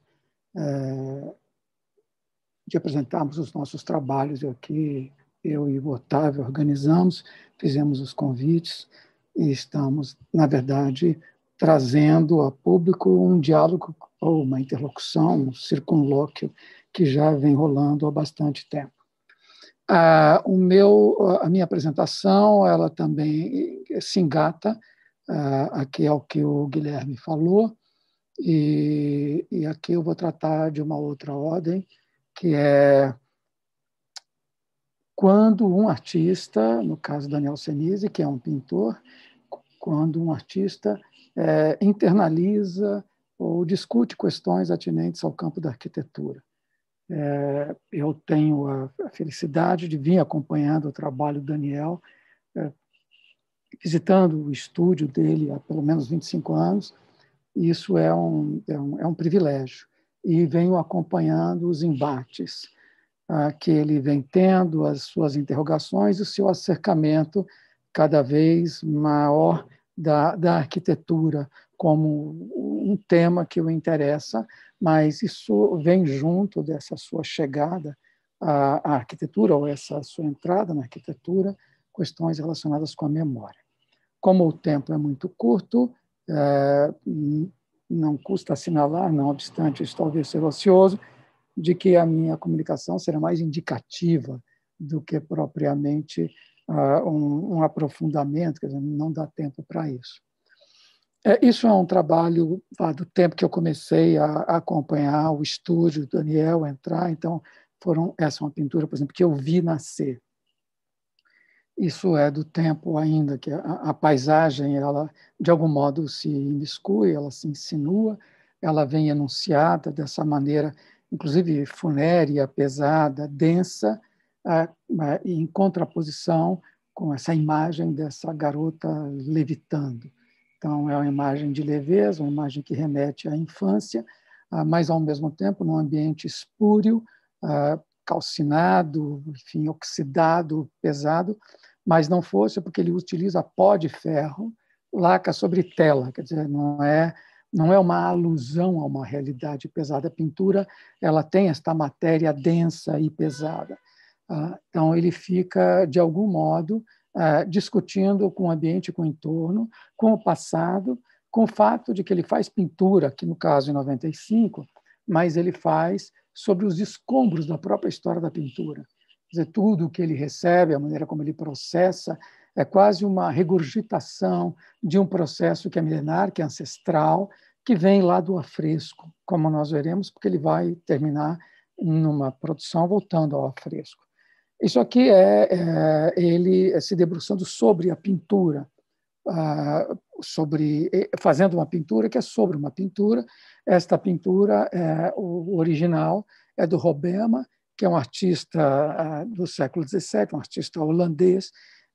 de apresentarmos os nossos trabalhos aqui. Eu e o Otávio organizamos, fizemos os convites e estamos, na verdade, trazendo a público um diálogo ou uma interlocução, um circunlóquio que já vem rolando há bastante tempo. A minha apresentação, ela também se engata aqui ao que o Guilherme falou, e aqui eu vou tratar de uma outra ordem, que é quando um artista, no caso Daniel Senise, que é um pintor, quando um artista internaliza ou discute questões atinentes ao campo da arquitetura. Eu tenho a felicidade de vir acompanhando o trabalho do Daniel, visitando o estúdio dele há pelo menos 25 anos, e isso é um privilégio. E venho acompanhando os embates que ele vem tendo, as suas interrogações e o seu acercamento cada vez maior da arquitetura como um tema que o interessa, mas isso vem junto dessa sua chegada à arquitetura, ou essa sua entrada na arquitetura, questões relacionadas com a memória. Como o tempo é muito curto, não custa assinalar, não obstante isso talvez ser ocioso, de que a minha comunicação será mais indicativa do que propriamente um aprofundamento, quer dizer, não dá tempo para isso. Isso é um trabalho do tempo que eu comecei a acompanhar o estúdio do Daniel entrar, então essa é uma pintura, por exemplo, que eu vi nascer. Isso é do tempo ainda que a paisagem, ela de algum modo se imiscui, ela se insinua, ela vem enunciada dessa maneira, inclusive funérea, pesada, densa, em contraposição com essa imagem dessa garota levitando. Então, é uma imagem de leveza, uma imagem que remete à infância, mas, ao mesmo tempo, num ambiente espúrio, calcinado, enfim, oxidado, pesado, mas não fosse porque ele utiliza pó de ferro, laca sobre tela, quer dizer, não é uma alusão a uma realidade pesada. A pintura, ela tem esta matéria densa e pesada. Então, ele fica, de algum modo, discutindo com o ambiente, com o entorno, com o passado, com o fato de que ele faz pintura, que no caso em 95, mas ele faz sobre os escombros da própria história da pintura. Quer dizer, tudo o que ele recebe, a maneira como ele processa, é quase uma regurgitação de um processo que é milenar, que é ancestral, que vem lá do afresco, como nós veremos, porque ele vai terminar numa produção voltando ao afresco. Isso aqui é ele se debruçando sobre a pintura, fazendo uma pintura que é sobre uma pintura. Esta pintura, o original, é do Hobbema, que é um artista do século XVII, um artista holandês.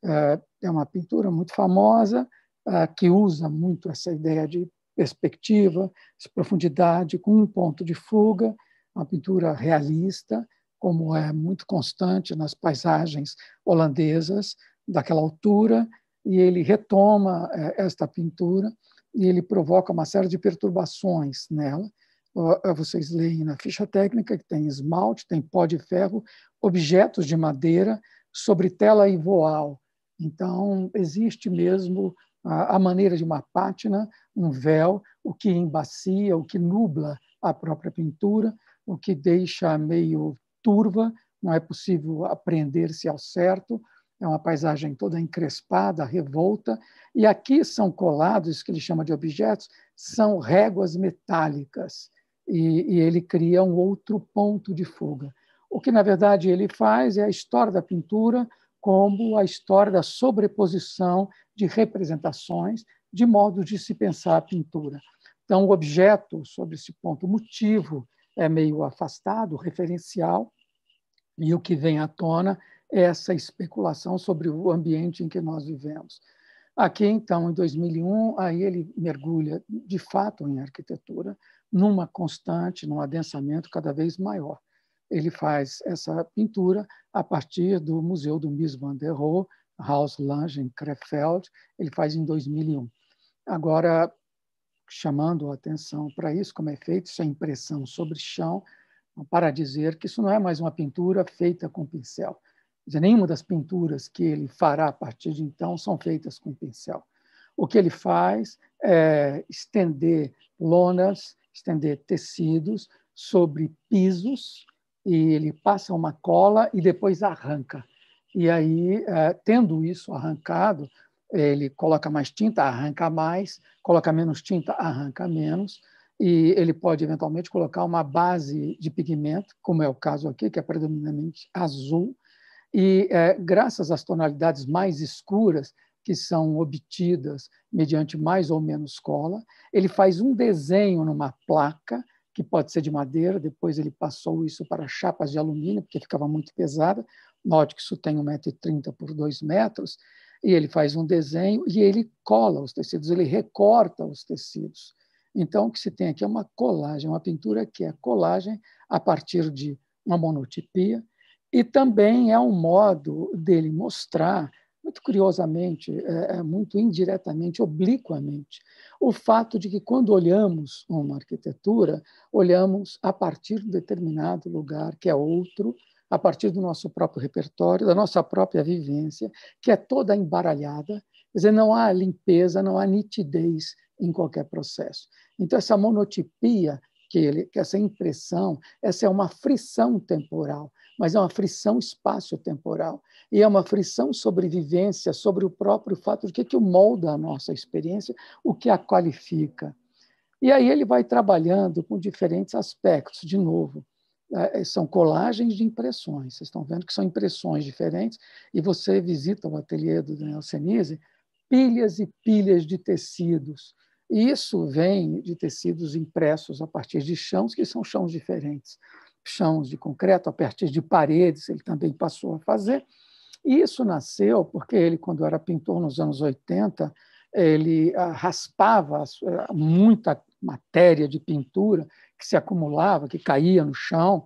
É uma pintura muito famosa, que usa muito essa ideia de perspectiva, de profundidade, com um ponto de fuga, uma pintura realista, como é muito constante nas paisagens holandesas daquela altura, e ele retoma esta pintura e ele provoca uma série de perturbações nela. Vocês leem na ficha técnica que tem esmalte, tem pó de ferro, objetos de madeira sobre tela e voal. Então, existe mesmo a maneira de uma pátina, um véu, o que embacia, o que nubla a própria pintura, o que deixa meio turva, não é possível apreender-se ao certo, é uma paisagem toda encrespada, revolta, e aqui são colados, isso que ele chama de objetos, são réguas metálicas, e ele cria um outro ponto de fuga. O que, na verdade, ele faz é a história da pintura como a história da sobreposição de representações, de modos de se pensar a pintura. Então, o objeto, sobre esse ponto, motivo, é meio afastado, referencial, e o que vem à tona é essa especulação sobre o ambiente em que nós vivemos. Aqui, então, em 2001, aí ele mergulha, de fato, em arquitetura, numa constante, num adensamento cada vez maior. Ele faz essa pintura a partir do Museu do Mies van der Rohe, Haus Lange, em Krefeld, ele faz em 2001. Agora, chamando a atenção para isso, como é feito, isso é impressão sobre chão, para dizer que isso não é mais uma pintura feita com pincel. Quer dizer, nenhuma das pinturas que ele fará a partir de então são feitas com pincel. O que ele faz é estender lonas, estender tecidos sobre pisos, e ele passa uma cola e depois arranca. E aí, tendo isso arrancado, ele coloca mais tinta, arranca mais, coloca menos tinta, arranca menos, e ele pode, eventualmente, colocar uma base de pigmento, como é o caso aqui, que é predominantemente azul, e, graças às tonalidades mais escuras, que são obtidas mediante mais ou menos cola, ele faz um desenho numa placa, que pode ser de madeira, depois ele passou isso para chapas de alumínio, porque ficava muito pesada. Note que isso tem 1,30 m por 2 metros, e ele faz um desenho e ele cola os tecidos, ele recorta os tecidos. Então, o que se tem aqui é uma colagem, uma pintura que é colagem a partir de uma monotipia, e também é um modo dele mostrar, muito curiosamente, muito indiretamente, obliquamente, o fato de que, quando olhamos uma arquitetura, olhamos a partir de um determinado lugar, que é outro, a partir do nosso próprio repertório, da nossa própria vivência, que é toda embaralhada, quer dizer, não há limpeza, não há nitidez em qualquer processo. Então, essa monotipia, que essa impressão, essa é uma frição temporal, mas é uma frição espaço-temporal, e é uma frição sobre vivência, sobre o próprio fato de que o molda a nossa experiência, o que a qualifica. E aí ele vai trabalhando com diferentes aspectos, de novo, são colagens de impressões, vocês estão vendo que são impressões diferentes, e você visita o ateliê do Daniel Senise, pilhas e pilhas de tecidos. E isso vem de tecidos impressos a partir de chãos, que são chãos diferentes. Chãos de concreto, a partir de paredes, ele também passou a fazer. E isso nasceu porque ele, quando era pintor nos anos 80, ele raspava muita matéria de pintura que se acumulava, que caía no chão,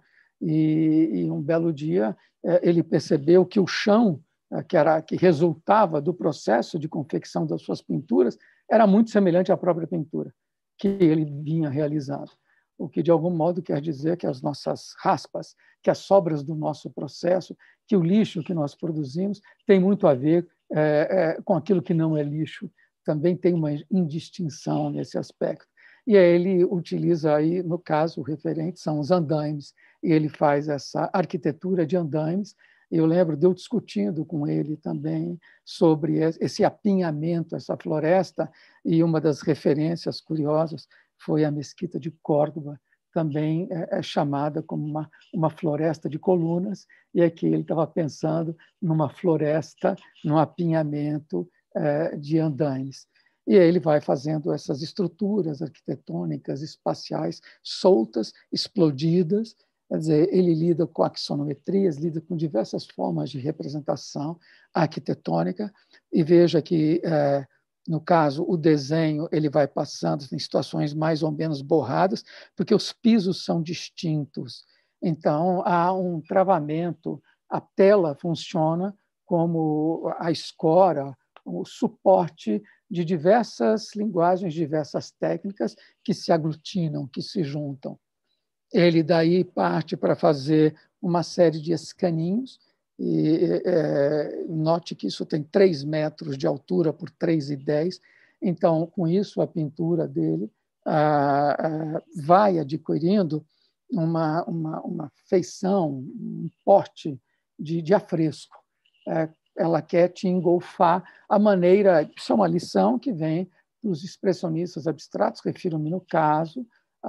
e um belo dia ele percebeu que o chão que resultava do processo de confecção das suas pinturas era muito semelhante à própria pintura que ele vinha realizando, o que, de algum modo, quer dizer que as nossas raspas, que as sobras do nosso processo, que o lixo que nós produzimos tem muito a ver com aquilo que não é lixo, também tem uma indistinção nesse aspecto. E aí ele utiliza, aí, no caso, o referente são os andaimes, e ele faz essa arquitetura de andaimes. Eu lembro de eu discutindo com ele também sobre esse apinhamento, essa floresta, e uma das referências curiosas foi a Mesquita de Córdoba, também é chamada como uma floresta de colunas, e aqui ele estava pensando numa floresta, num apinhamento de andaimes. E aí ele vai fazendo essas estruturas arquitetônicas, espaciais, soltas, explodidas. Quer dizer, ele lida com axonometrias, lida com diversas formas de representação arquitetônica, e veja que, no caso, o desenho ele vai passando em situações mais ou menos borradas, porque os pisos são distintos. Então, há um travamento, a tela funciona como a escora, o suporte de diversas linguagens, diversas técnicas que se aglutinam, que se juntam. Ele daí parte para fazer uma série de escaninhos, e note que isso tem 3 metros de altura por 3,10. Então, com isso, a pintura dele vai adquirindo uma feição, um porte de afresco. Ela quer te engolfar a maneira... Isso é uma lição que vem dos expressionistas abstratos, refiro-me, no caso,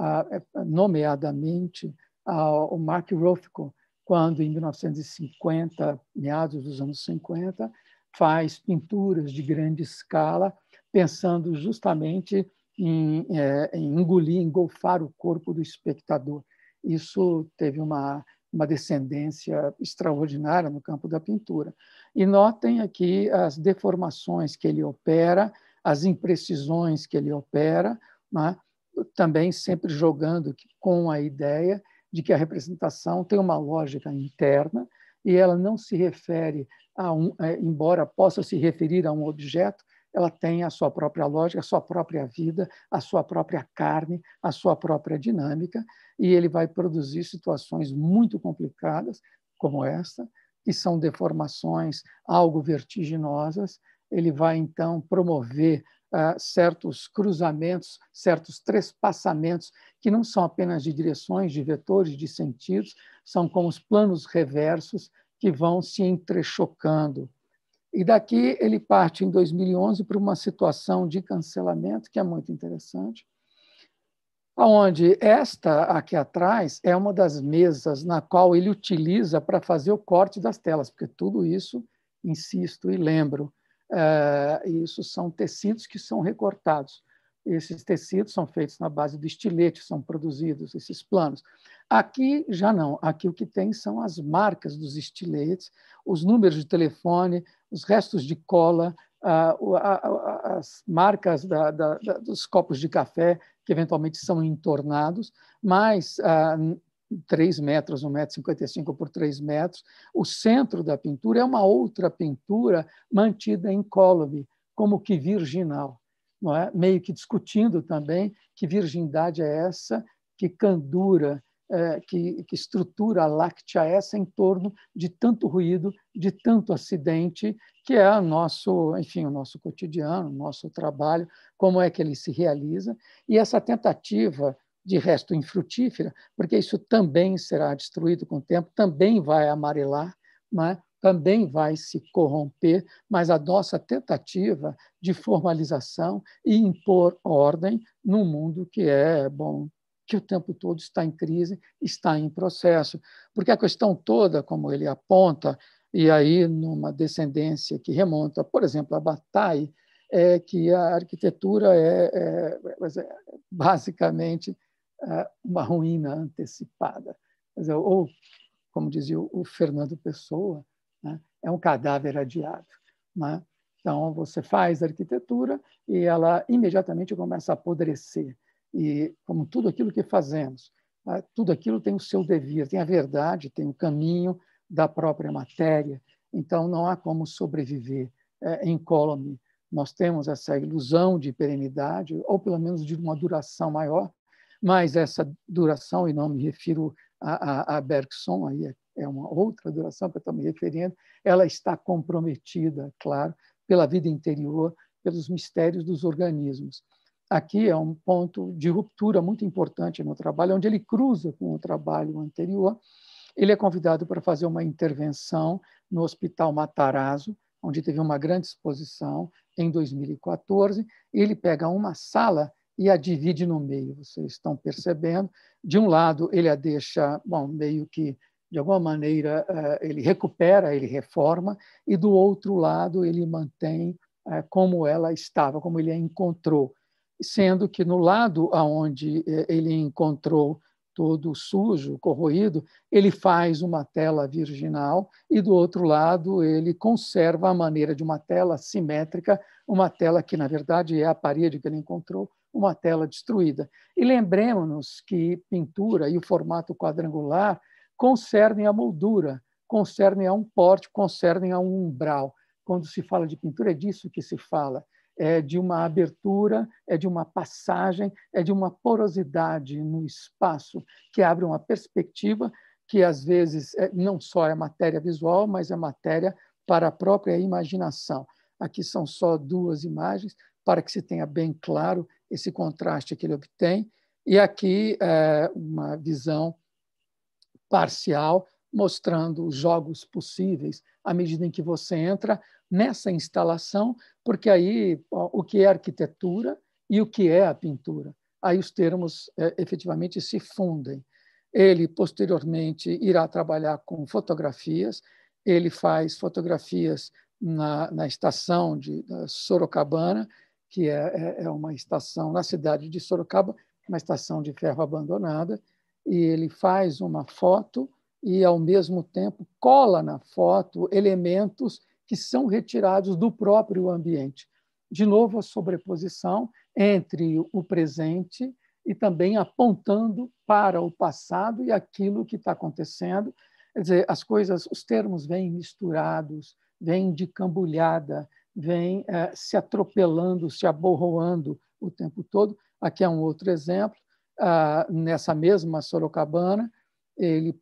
nomeadamente ao Mark Rothko, quando, em 1950, meados dos anos 50, faz pinturas de grande escala, pensando justamente em engolir, engolfar o corpo do espectador. Isso teve uma descendência extraordinária no campo da pintura. E notem aqui as deformações que ele opera, as imprecisões que ele opera, né? Também sempre jogando com a ideia de que a representação tem uma lógica interna e ela não se refere embora possa se referir a um objeto, ela tem a sua própria lógica, a sua própria vida, a sua própria carne, a sua própria dinâmica, e ele vai produzir situações muito complicadas, como esta, que são deformações algo vertiginosas. Ele vai, então, promover certos cruzamentos, certos trespassamentos, que não são apenas de direções, de vetores, de sentidos, são como os planos reversos que vão se entrechocando. E daqui ele parte, em 2011, para uma situação de cancelamento, que é muito interessante, onde esta aqui atrás é uma das mesas na qual ele utiliza para fazer o corte das telas, porque tudo isso, insisto e lembro, isso são tecidos que são recortados. Esses tecidos são feitos na base do estilete, são produzidos esses planos. Aqui já não, aqui o que tem são as marcas dos estiletes, os números de telefone, os restos de cola, as marcas dos copos de café, que eventualmente são entornados, mais 3 metros, 1,55 m por 3 metros. O centro da pintura é uma outra pintura mantida incólume, como que virginal, não é? Meio que discutindo também que virgindade é essa, que candura, que estrutura láctea é essa em torno de tanto ruído, de tanto acidente, que é o nosso cotidiano, o nosso trabalho, como é que ele se realiza. E essa tentativa, de resto infrutífera, porque isso também será destruído com o tempo, também vai amarelar, né? Também vai se corromper, mas a nossa tentativa de formalização e impor ordem num mundo que que o tempo todo está em crise, está em processo. Porque a questão toda, como ele aponta, e aí numa descendência que remonta, por exemplo, a Bataille, é que a arquitetura é basicamente uma ruína antecipada. Quer dizer, ou, como dizia o Fernando Pessoa, né, é um cadáver adiado. Né? Então, você faz arquitetura e ela imediatamente começa a apodrecer. E, como tudo aquilo que fazemos, tudo aquilo tem o seu devir, tem a verdade, tem o caminho da própria matéria. Então, não há como sobreviver incólume. Nós temos essa ilusão de perenidade, ou pelo menos de uma duração maior, mas essa duração, e não me refiro a Bergson, aí é uma outra duração que eu estou me referindo, ela está comprometida, claro, pela vida interior, pelos mistérios dos organismos. Aqui é um ponto de ruptura muito importante no trabalho, onde ele cruza com o trabalho anterior. Ele é convidado para fazer uma intervenção no Hospital Matarazzo, onde teve uma grande exposição em 2014, e ele pega uma sala e a divide no meio, vocês estão percebendo. De um lado, ele a deixa, meio que, de alguma maneira, ele recupera, ele reforma, e do outro lado, ele mantém como ela estava, como ele a encontrou, sendo que no lado onde ele encontrou todo sujo, corroído, ele faz uma tela virginal e, do outro lado, ele conserva a maneira de uma tela simétrica, uma tela que, na verdade, é a parede que ele encontrou, uma tela destruída. E lembremos-nos que pintura e o formato quadrangular concernem a moldura, concernem a um porte, concernem a um umbral. Quando se fala de pintura, é disso que se fala. É de uma abertura, é de uma passagem, é de uma porosidade no espaço que abre uma perspectiva que, às vezes, não só é matéria visual, mas é matéria para a própria imaginação. Aqui são só 2 imagens, para que se tenha bem claro esse contraste que ele obtém. E aqui uma visão parcial, mostrando os jogos possíveis à medida em que você entra nessa instalação, porque aí o que é arquitetura e o que é a pintura. Aí os termos efetivamente se fundem. Ele, posteriormente, irá trabalhar com fotografias, ele faz fotografias na estação de Sorocabana, que é uma estação na cidade de Sorocaba, uma estação de ferro abandonada, e ele faz uma foto e, ao mesmo tempo, cola na foto elementos que são retirados do próprio ambiente. De novo, a sobreposição entre o presente e também apontando para o passado e aquilo que está acontecendo. Quer dizer, as coisas, os termos vêm misturados, vêm de cambulhada, vêm se atropelando, se aborroando o tempo todo. Aqui é um outro exemplo. Nessa mesma Sorocabana, ele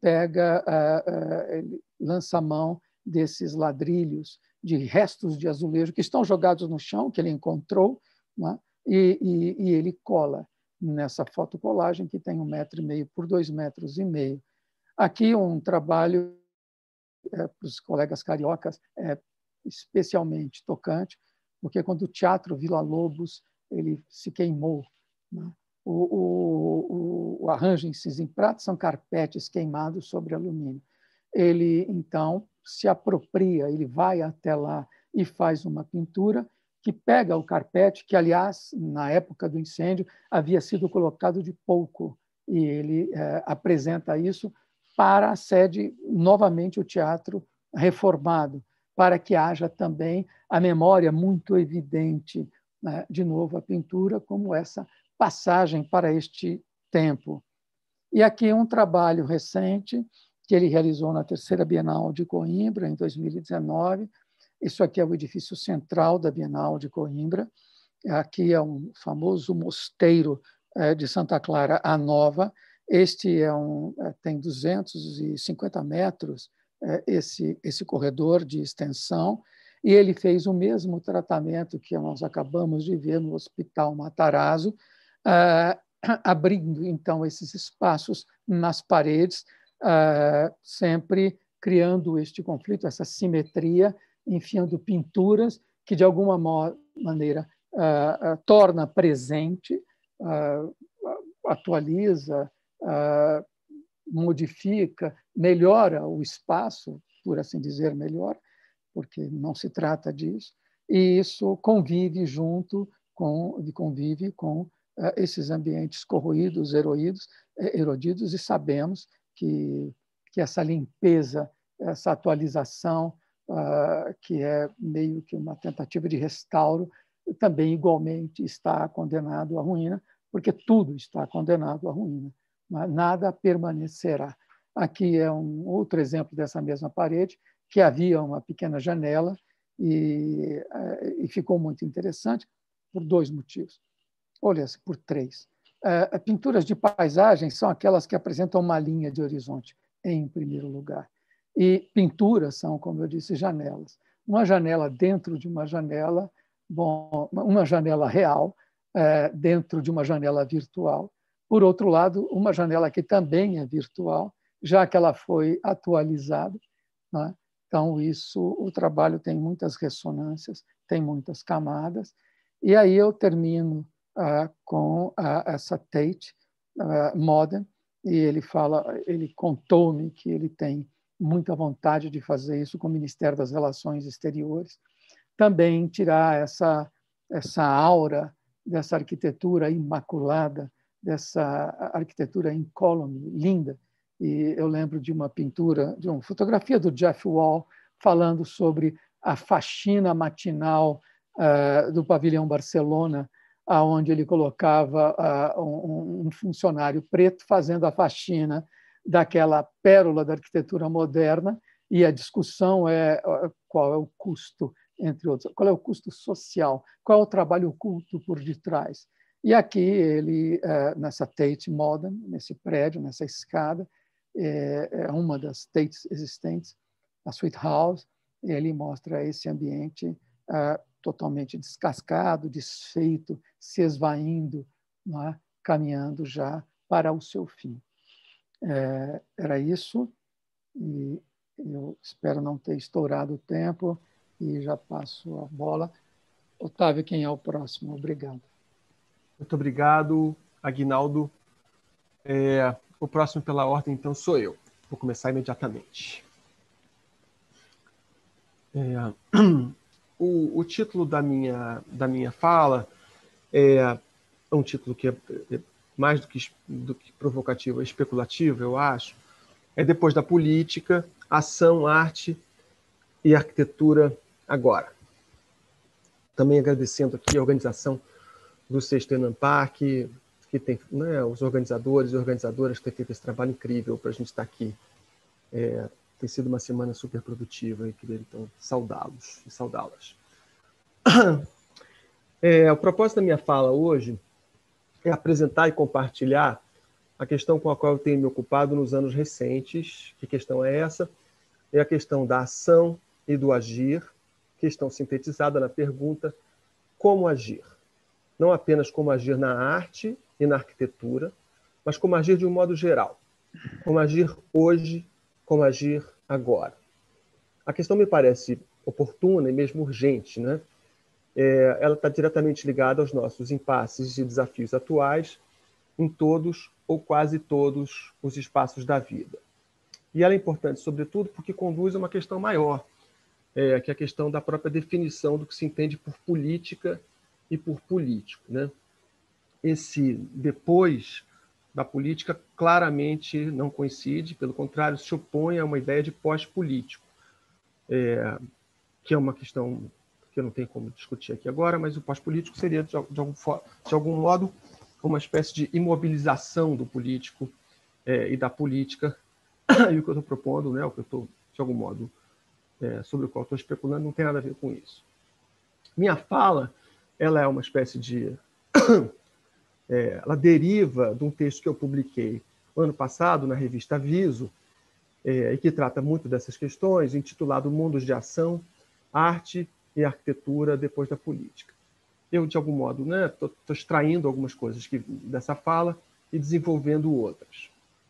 ele lança a mão desses ladrilhos de restos de azulejo que estão jogados no chão, que ele encontrou, não é? E ele cola nessa fotocolagem que tem 1,5 m por 2,5 metros. Aqui um trabalho para os colegas cariocas especialmente tocante, porque quando o Teatro Villa-Lobos ele se queimou, né? O arranjo em cinza em prata são carpetes queimados sobre alumínio. Ele, então, se apropria, ele vai até lá e faz uma pintura que pega o carpete, que, aliás, na época do incêndio, havia sido colocado de pouco, e ele apresenta isso para a sede, novamente, o teatro reformado, para que haja também a memória muito evidente, né? De novo, a pintura como essa passagem para este tempo. E aqui um trabalho recente que ele realizou na terceira Bienal de Coimbra, em 2019. Isso aqui é o edifício central da Bienal de Coimbra. Aqui é um famoso mosteiro de Santa Clara a Nova. Este tem 250 metros, esse corredor de extensão, e ele fez o mesmo tratamento que nós acabamos de ver no Hospital Matarazzo, abrindo, então, esses espaços nas paredes, sempre criando este conflito, essa simetria, enfiando pinturas que, de alguma maneira, torna presente, atualiza, modifica, melhora o espaço, por assim dizer, melhor, porque não se trata disso, e isso convive com esses ambientes corroídos, erodidos, e sabemos que essa limpeza, essa atualização, que é meio que uma tentativa de restauro, também igualmente está condenado à ruína, porque tudo está condenado à ruína, nada permanecerá. Aqui é um outro exemplo dessa mesma parede, que havia uma pequena janela e ficou muito interessante por 2 motivos. Olha, por 3. Pinturas de paisagem são aquelas que apresentam uma linha de horizonte, em primeiro lugar. E pinturas são, como eu disse, janelas. Uma janela dentro de uma janela, uma janela real, dentro de uma janela virtual. Por outro lado, uma janela que também é virtual, já que ela foi atualizada, né? Então, o trabalho tem muitas ressonâncias, tem muitas camadas. E aí eu termino com essa Tate Modern, e ele contou-me que ele tem muita vontade de fazer isso com o Ministério das Relações Exteriores, também tirar essa aura dessa arquitetura imaculada, dessa arquitetura incólume, linda. E eu lembro de uma pintura, de uma fotografia do Jeff Wall, falando sobre a faxina matinal do pavilhão Barcelona, onde ele colocava um funcionário preto fazendo a faxina daquela pérola da arquitetura moderna, e a discussão é qual é o custo, entre outros, qual é o custo social, qual é o trabalho oculto por detrás. E aqui ele, nessa Tate Modern, nesse prédio, nessa escada, é uma das Tates existentes, a Sweet House, ele mostra esse ambiente totalmente descascado, desfeito, se esvaindo, não é? Caminhando já para o seu fim. Era isso, e eu espero não ter estourado o tempo, e já passo a bola. Otávio, quem é o próximo? Obrigado. Muito obrigado, Aguinaldo. O próximo pela ordem, então, sou eu. Vou começar imediatamente. O título da minha fala é um título que é mais do que provocativo, é especulativo, eu acho. É Depois da Política, Ação, Arte e Arquitetura Agora. Também agradecendo aqui a organização do Sexto Enampar, que tem, né, os organizadores e organizadoras que têm feito esse trabalho incrível para a gente estar aqui. Tem sido uma semana super produtiva e queria, então, saudá-los e saudá-las. O propósito da minha fala hoje é apresentar e compartilhar a questão com a qual eu tenho me ocupado nos anos recentes. Que questão é essa? É a questão da ação e do agir, questão sintetizada na pergunta: como agir? não apenas como agir na arte e na arquitetura, mas como agir de um modo geral, como agir hoje, como agir agora. A questão me parece oportuna e mesmo urgente, né? Ela está diretamente ligada aos nossos impasses e desafios atuais em todos ou quase todos os espaços da vida. E ela é importante, sobretudo, porque conduz a uma questão maior, que é a questão da própria definição do que se entende por política e por político, né? Esse depois da política claramente não coincide, pelo contrário, se opõe a uma ideia de pós-político, que é uma questão que eu não tenho como discutir aqui agora, mas o pós-político seria, de algum modo, uma espécie de imobilização do político e da política, e o que eu estou propondo, né, o que eu estou, de algum modo, sobre o qual estou especulando, não tem nada a ver com isso. Minha fala, ela é uma espécie de... ela deriva de um texto que eu publiquei ano passado na revista Aviso, e que trata muito dessas questões, intitulado Mundos de Ação, Arte e Arquitetura depois da Política. Eu, de algum modo, estou extraindo algumas coisas dessa fala e desenvolvendo outras.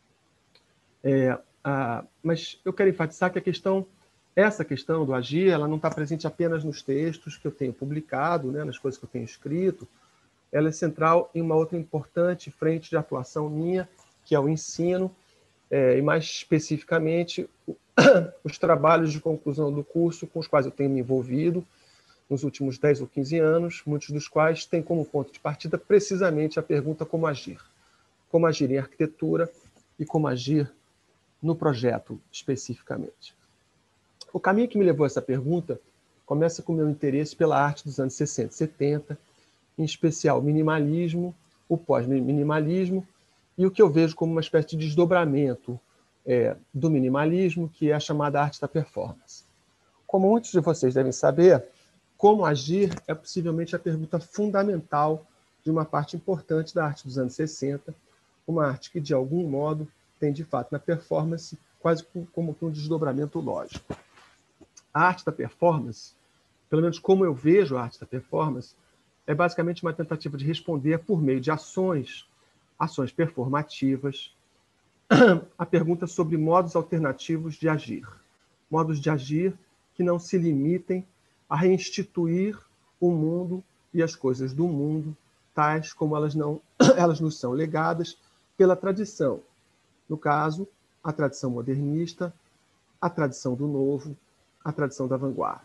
Mas eu quero enfatizar que essa questão do agir, ela não está presente apenas nos textos que eu tenho publicado, né, nas coisas que eu tenho escrito. Ela é central em uma outra importante frente de atuação minha, que é o ensino, e mais especificamente os trabalhos de conclusão do curso com os quais eu tenho me envolvido nos últimos 10 ou 15 anos, muitos dos quais têm como ponto de partida precisamente a pergunta como agir em arquitetura e como agir no projeto especificamente. O caminho que me levou a essa pergunta começa com o meu interesse pela arte dos anos 60 e 70, em especial o minimalismo, o pós-minimalismo, e o que eu vejo como uma espécie de desdobramento do minimalismo, que é a chamada arte da performance. Como muitos de vocês devem saber, como agir é possivelmente a pergunta fundamental de uma parte importante da arte dos anos 60, uma arte que, de algum modo, tem, de fato, na performance, quase como um desdobramento lógico. A arte da performance, pelo menos como eu vejo a arte da performance, é basicamente uma tentativa de responder por meio de ações performativas, a pergunta sobre modos alternativos de agir. Modos de agir que não se limitem a reinstituir o mundo e as coisas do mundo, tais como elas nos são legadas pela tradição. No caso, a tradição modernista, a tradição do novo, a tradição da vanguarda.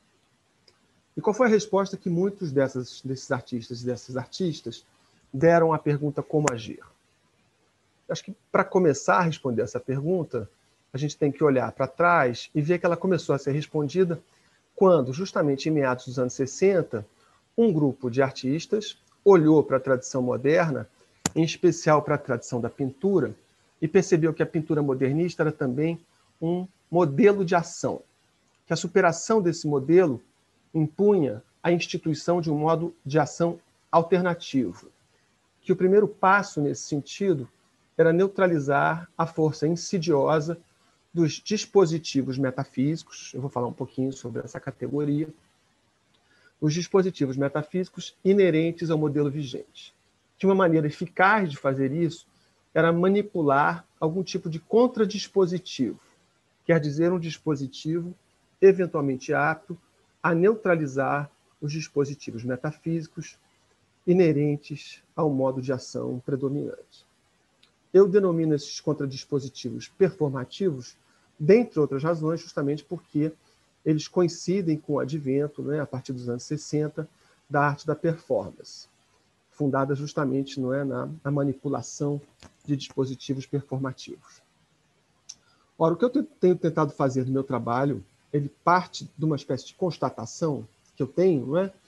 E qual foi a resposta que muitos desses artistas e dessas artistas deram à pergunta como agir? Acho que, para começar a responder essa pergunta, a gente tem que olhar para trás e ver que ela começou a ser respondida quando, justamente em meados dos anos 60, um grupo de artistas olhou para a tradição moderna, em especial para a tradição da pintura, e percebeu que a pintura modernista era também um modelo de ação, que a superação desse modelo impunha a instituição de um modo de ação alternativo, que o primeiro passo nesse sentido era neutralizar a força insidiosa dos dispositivos metafísicos, eu vou falar um pouquinho sobre essa categoria, os dispositivos metafísicos inerentes ao modelo vigente. Que uma maneira eficaz de fazer isso era manipular algum tipo de contradispositivo, quer dizer, um dispositivo eventualmente apto a neutralizar os dispositivos metafísicos inerentes ao modo de ação predominante. Eu denomino esses contradispositivos performativos, dentre outras razões, justamente porque eles coincidem com o advento, a partir dos anos 60, da arte da performance, fundada justamente na manipulação de dispositivos performativos. Ora, o que eu tenho tentado fazer no meu trabalho, ele parte de uma espécie de constatação que eu tenho,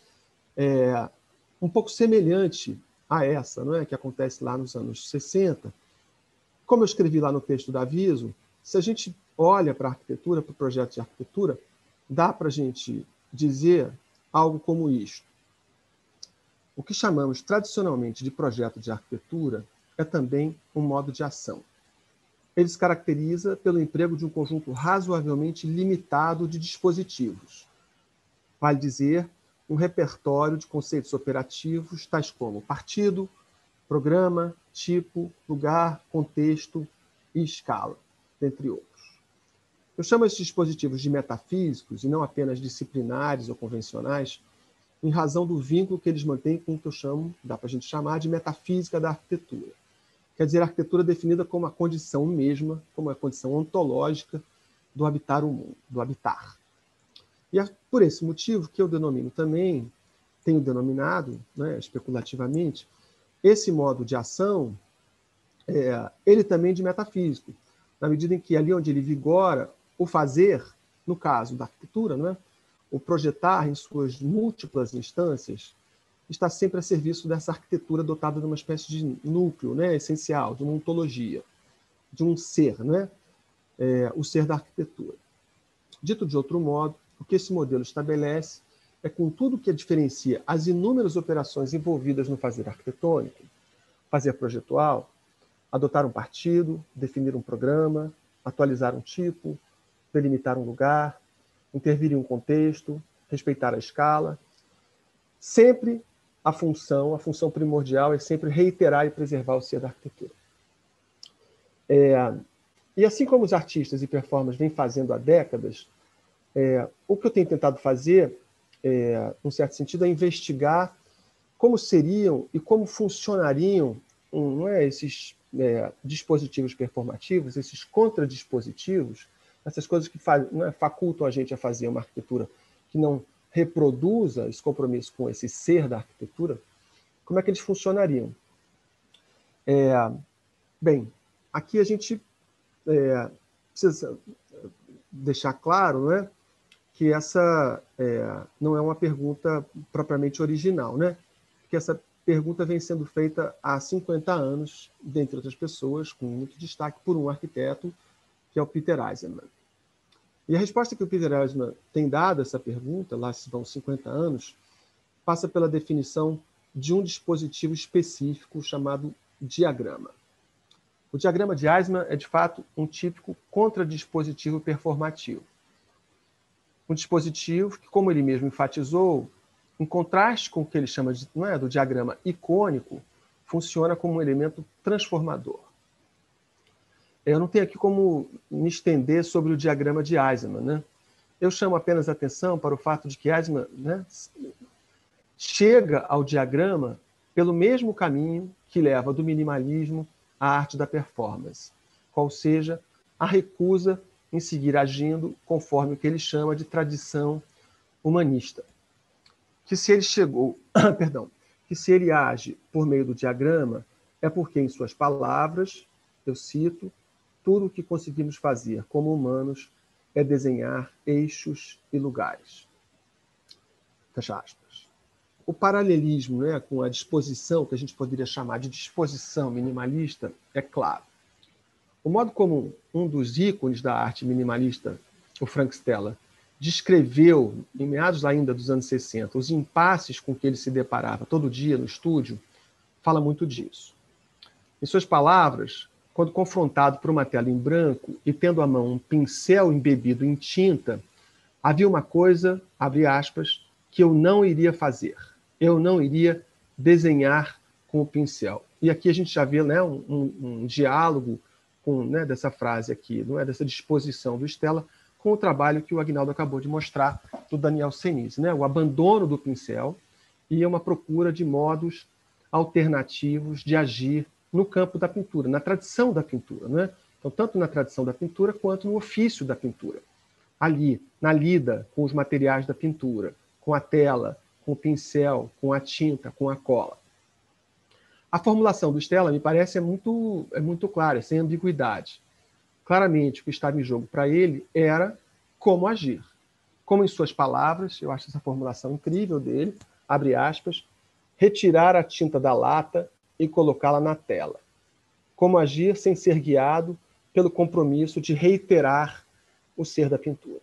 um pouco semelhante a essa, que acontece lá nos anos 60. Como eu escrevi lá no texto do Aviso, se a gente olha para a arquitetura, para o projeto de arquitetura, dá para a gente dizer algo como isto. O que chamamos tradicionalmente de projeto de arquitetura é também um modo de ação. Ele se caracteriza pelo emprego de um conjunto razoavelmente limitado de dispositivos. Vale dizer, um repertório de conceitos operativos, tais como partido, programa, tipo, lugar, contexto e escala, entre outros. Eu chamo esses dispositivos de metafísicos, e não apenas disciplinares ou convencionais, em razão do vínculo que eles mantêm com o que eu chamo, dá para a gente chamar de metafísica da arquitetura. Quer dizer, a arquitetura definida como a condição mesma, como a condição ontológica do habitar o mundo, do habitar. E é por esse motivo que eu denomino também, tenho denominado, né, especulativamente, esse modo de ação, ele também de metafísico, na medida em que ali onde ele vigora, o fazer, no caso da arquitetura, não é? O projetar em suas múltiplas instâncias, está sempre a serviço dessa arquitetura dotada de uma espécie de núcleo, né, essencial, de uma ontologia, de um ser, né, o ser da arquitetura. Dito de outro modo, o que esse modelo estabelece é com tudo que diferencia as inúmeras operações envolvidas no fazer arquitetônico, fazer projetual, adotar um partido, definir um programa, atualizar um tipo, delimitar um lugar, intervir em um contexto, respeitar a escala. Sempre a função primordial é sempre reiterar e preservar o ser da arquitetura. E assim como os artistas e performers vêm fazendo há décadas, o que eu tenho tentado fazer, num certo sentido, é investigar como seriam e como funcionariam esses dispositivos performativos, esses contradispositivos, essas coisas que facultam a gente a fazer uma arquitetura que não reproduza esse compromisso com esse ser da arquitetura, como é que eles funcionariam? Bem, aqui a gente precisa deixar claro, né, que essa não é uma pergunta propriamente original, né? Porque essa pergunta vem sendo feita há 50 anos, dentre outras pessoas, com muito destaque por um arquiteto, que é o Peter Eisenman. E a resposta que o Peter Eisenman tem dado a essa pergunta, lá se vão 50 anos, passa pela definição de um dispositivo específico chamado diagrama. O diagrama de Eisenman é, de fato, um típico contradispositivo performativo. Um dispositivo que, como ele mesmo enfatizou, em contraste com o que ele chama de, do diagrama icônico, funciona como um elemento transformador. Eu não tenho aqui como me estender sobre o diagrama de Eisenman, né? Eu chamo apenas a atenção para o fato de que Eisenman, né, chega ao diagrama pelo mesmo caminho que leva do minimalismo à arte da performance, qual seja a recusa em seguir agindo conforme o que ele chama de tradição humanista. Que se ele chegou, que se ele age por meio do diagrama, é porque em suas palavras, eu cito, tudo o que conseguimos fazer como humanos é desenhar eixos e lugares. Fecha aspas. O paralelismo, né, com a disposição, que a gente poderia chamar de disposição minimalista, é claro. O modo como um dos ícones da arte minimalista, o Frank Stella, descreveu, em meados ainda dos anos 60, os impasses com que ele se deparava todo dia no estúdio, fala muito disso. Em suas palavras, quando confrontado por uma tela em branco e tendo à mão um pincel embebido em tinta, havia uma coisa, abre aspas, que eu não iria fazer. Eu não iria desenhar com o pincel. E aqui a gente já vê, né, um diálogo com, né, dessa frase aqui, não é, dessa disposição do Stella, com o trabalho que o Aguinaldo acabou de mostrar do Daniel Senise, né, o abandono do pincel e uma procura de modos alternativos de agir no campo da pintura, na tradição da pintura, né? Então, tanto na tradição da pintura quanto no ofício da pintura. Ali, na lida com os materiais da pintura, com a tela, com o pincel, com a tinta, com a cola. A formulação do Stella, me parece, é muito clara, sem ambiguidade. Claramente, o que estava em jogo para ele era como agir. Como em suas palavras, eu acho essa formulação incrível dele, abre aspas, retirar a tinta da lata e colocá-la na tela. Como agir sem ser guiado pelo compromisso de reiterar o ser da pintura.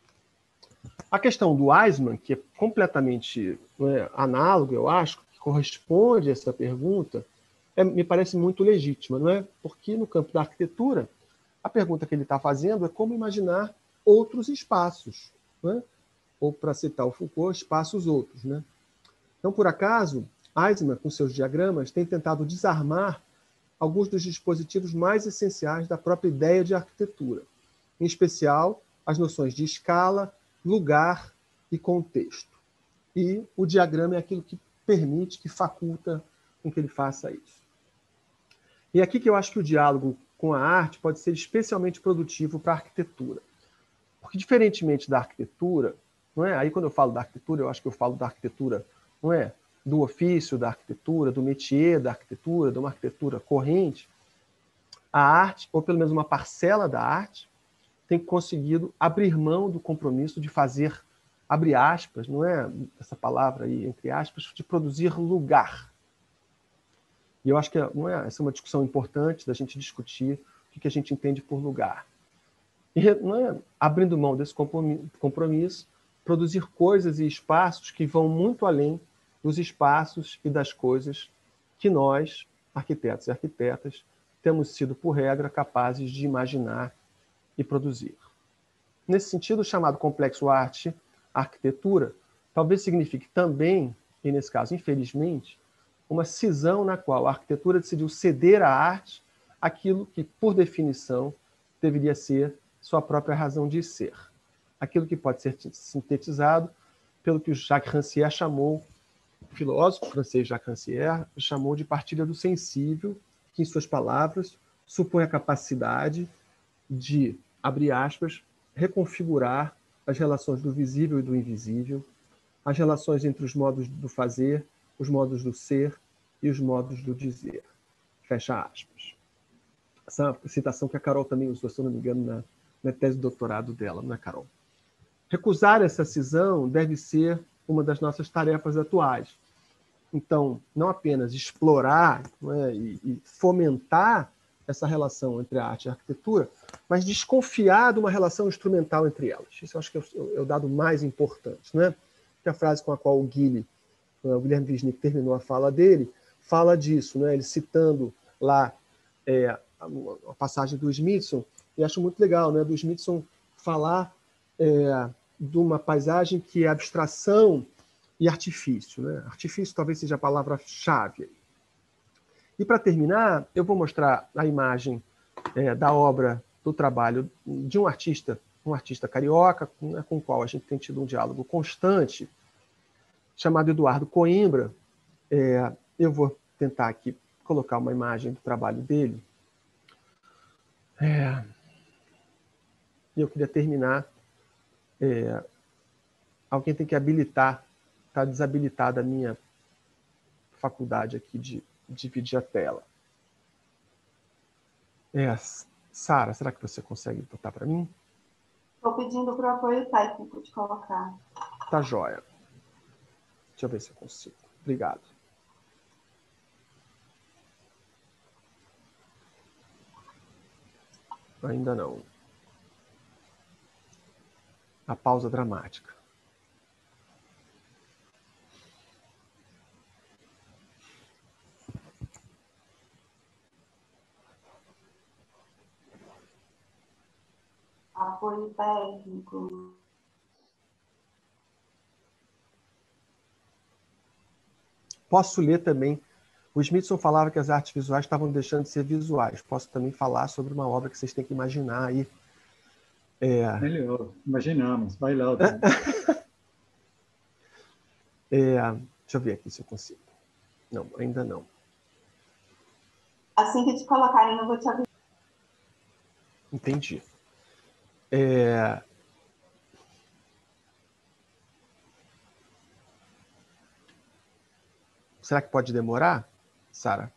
A questão do Eisenman, que é completamente análogo, eu acho, que corresponde a essa pergunta, me parece muito legítima, não é? Porque no campo da arquitetura, a pergunta que ele está fazendo é como imaginar outros espaços, não é? ou, para citar o Foucault, espaços outros, né? Então, por acaso, Eisenman, com seus diagramas, tem tentado desarmar alguns dos dispositivos mais essenciais da própria ideia de arquitetura, em especial as noções de escala, lugar e contexto. E o diagrama é aquilo que permite, que faculta com que ele faça isso. E aqui que eu acho que o diálogo com a arte pode ser especialmente produtivo para a arquitetura. Porque, diferentemente da arquitetura, não é? Aí, quando eu falo da arquitetura, eu acho que eu falo da arquitetura, não é? Do ofício da arquitetura, do métier da arquitetura, de uma arquitetura corrente. A arte, ou pelo menos uma parcela da arte, tem conseguido abrir mão do compromisso de fazer, abre aspas, não é essa palavra aí, entre aspas, de produzir lugar. E eu acho que não é, essa é uma discussão importante da gente discutir o que a gente entende por lugar. E não é, abrindo mão desse compromisso, produzir coisas e espaços que vão muito além dos espaços e das coisas que nós, arquitetos e arquitetas, temos sido, por regra, capazes de imaginar e produzir. Nesse sentido, o chamado complexo arte-arquitetura talvez signifique também, e nesse caso, infelizmente, uma cisão na qual a arquitetura decidiu ceder à arte aquilo que, por definição, deveria ser sua própria razão de ser. Aquilo que pode ser sintetizado pelo que o Jacques Rancière chamou, o filósofo francês Jacques Rancière, chamou de partilha do sensível, que, em suas palavras, supõe a capacidade de, abre aspas, reconfigurar as relações do visível e do invisível, as relações entre os modos do fazer, os modos do ser e os modos do dizer. Fecha aspas. Essa é uma citação que a Carol também usou, se eu não me engano, na tese de doutorado dela, não é, Carol? Recusar essa cisão deve ser uma das nossas tarefas atuais. Então, não apenas explorar, não é, e fomentar essa relação entre a arte e a arquitetura, mas desconfiar de uma relação instrumental entre elas. Isso eu acho que é o dado mais importante, né? Que a frase com a qual o Guilherme Wisnik terminou a fala dele, fala disso, né? Ele citando lá a passagem do Smithson, e acho muito legal, né? Do Smithson falar de uma paisagem que é abstração e artifício, né? Artifício talvez seja a palavra-chave. E, para terminar, eu vou mostrar a imagem da obra, do trabalho de um artista carioca, né, com o qual a gente tem tido um diálogo constante, chamado Eduardo Coimbra. Eu vou tentar aqui colocar uma imagem do trabalho dele. E eu queria terminar. Alguém tem que habilitar, está desabilitada a minha faculdade aqui de dividir a tela. Sara, será que você consegue botar para mim? Estou pedindo para o apoio técnico de colocar. Tá joia. Deixa eu ver se eu consigo. Obrigado. Ainda não. A pausa dramática. Apoio técnico. Posso ler também. O Smithson falava que as artes visuais estavam deixando de ser visuais. Posso também falar sobre uma obra que vocês têm que imaginar aí. Melhor, imaginamos. Vai lá. Deixa eu ver aqui se eu consigo. Não, ainda não. Assim que te colocarem, eu vou te avisar. Entendi. Será que pode demorar, Sara?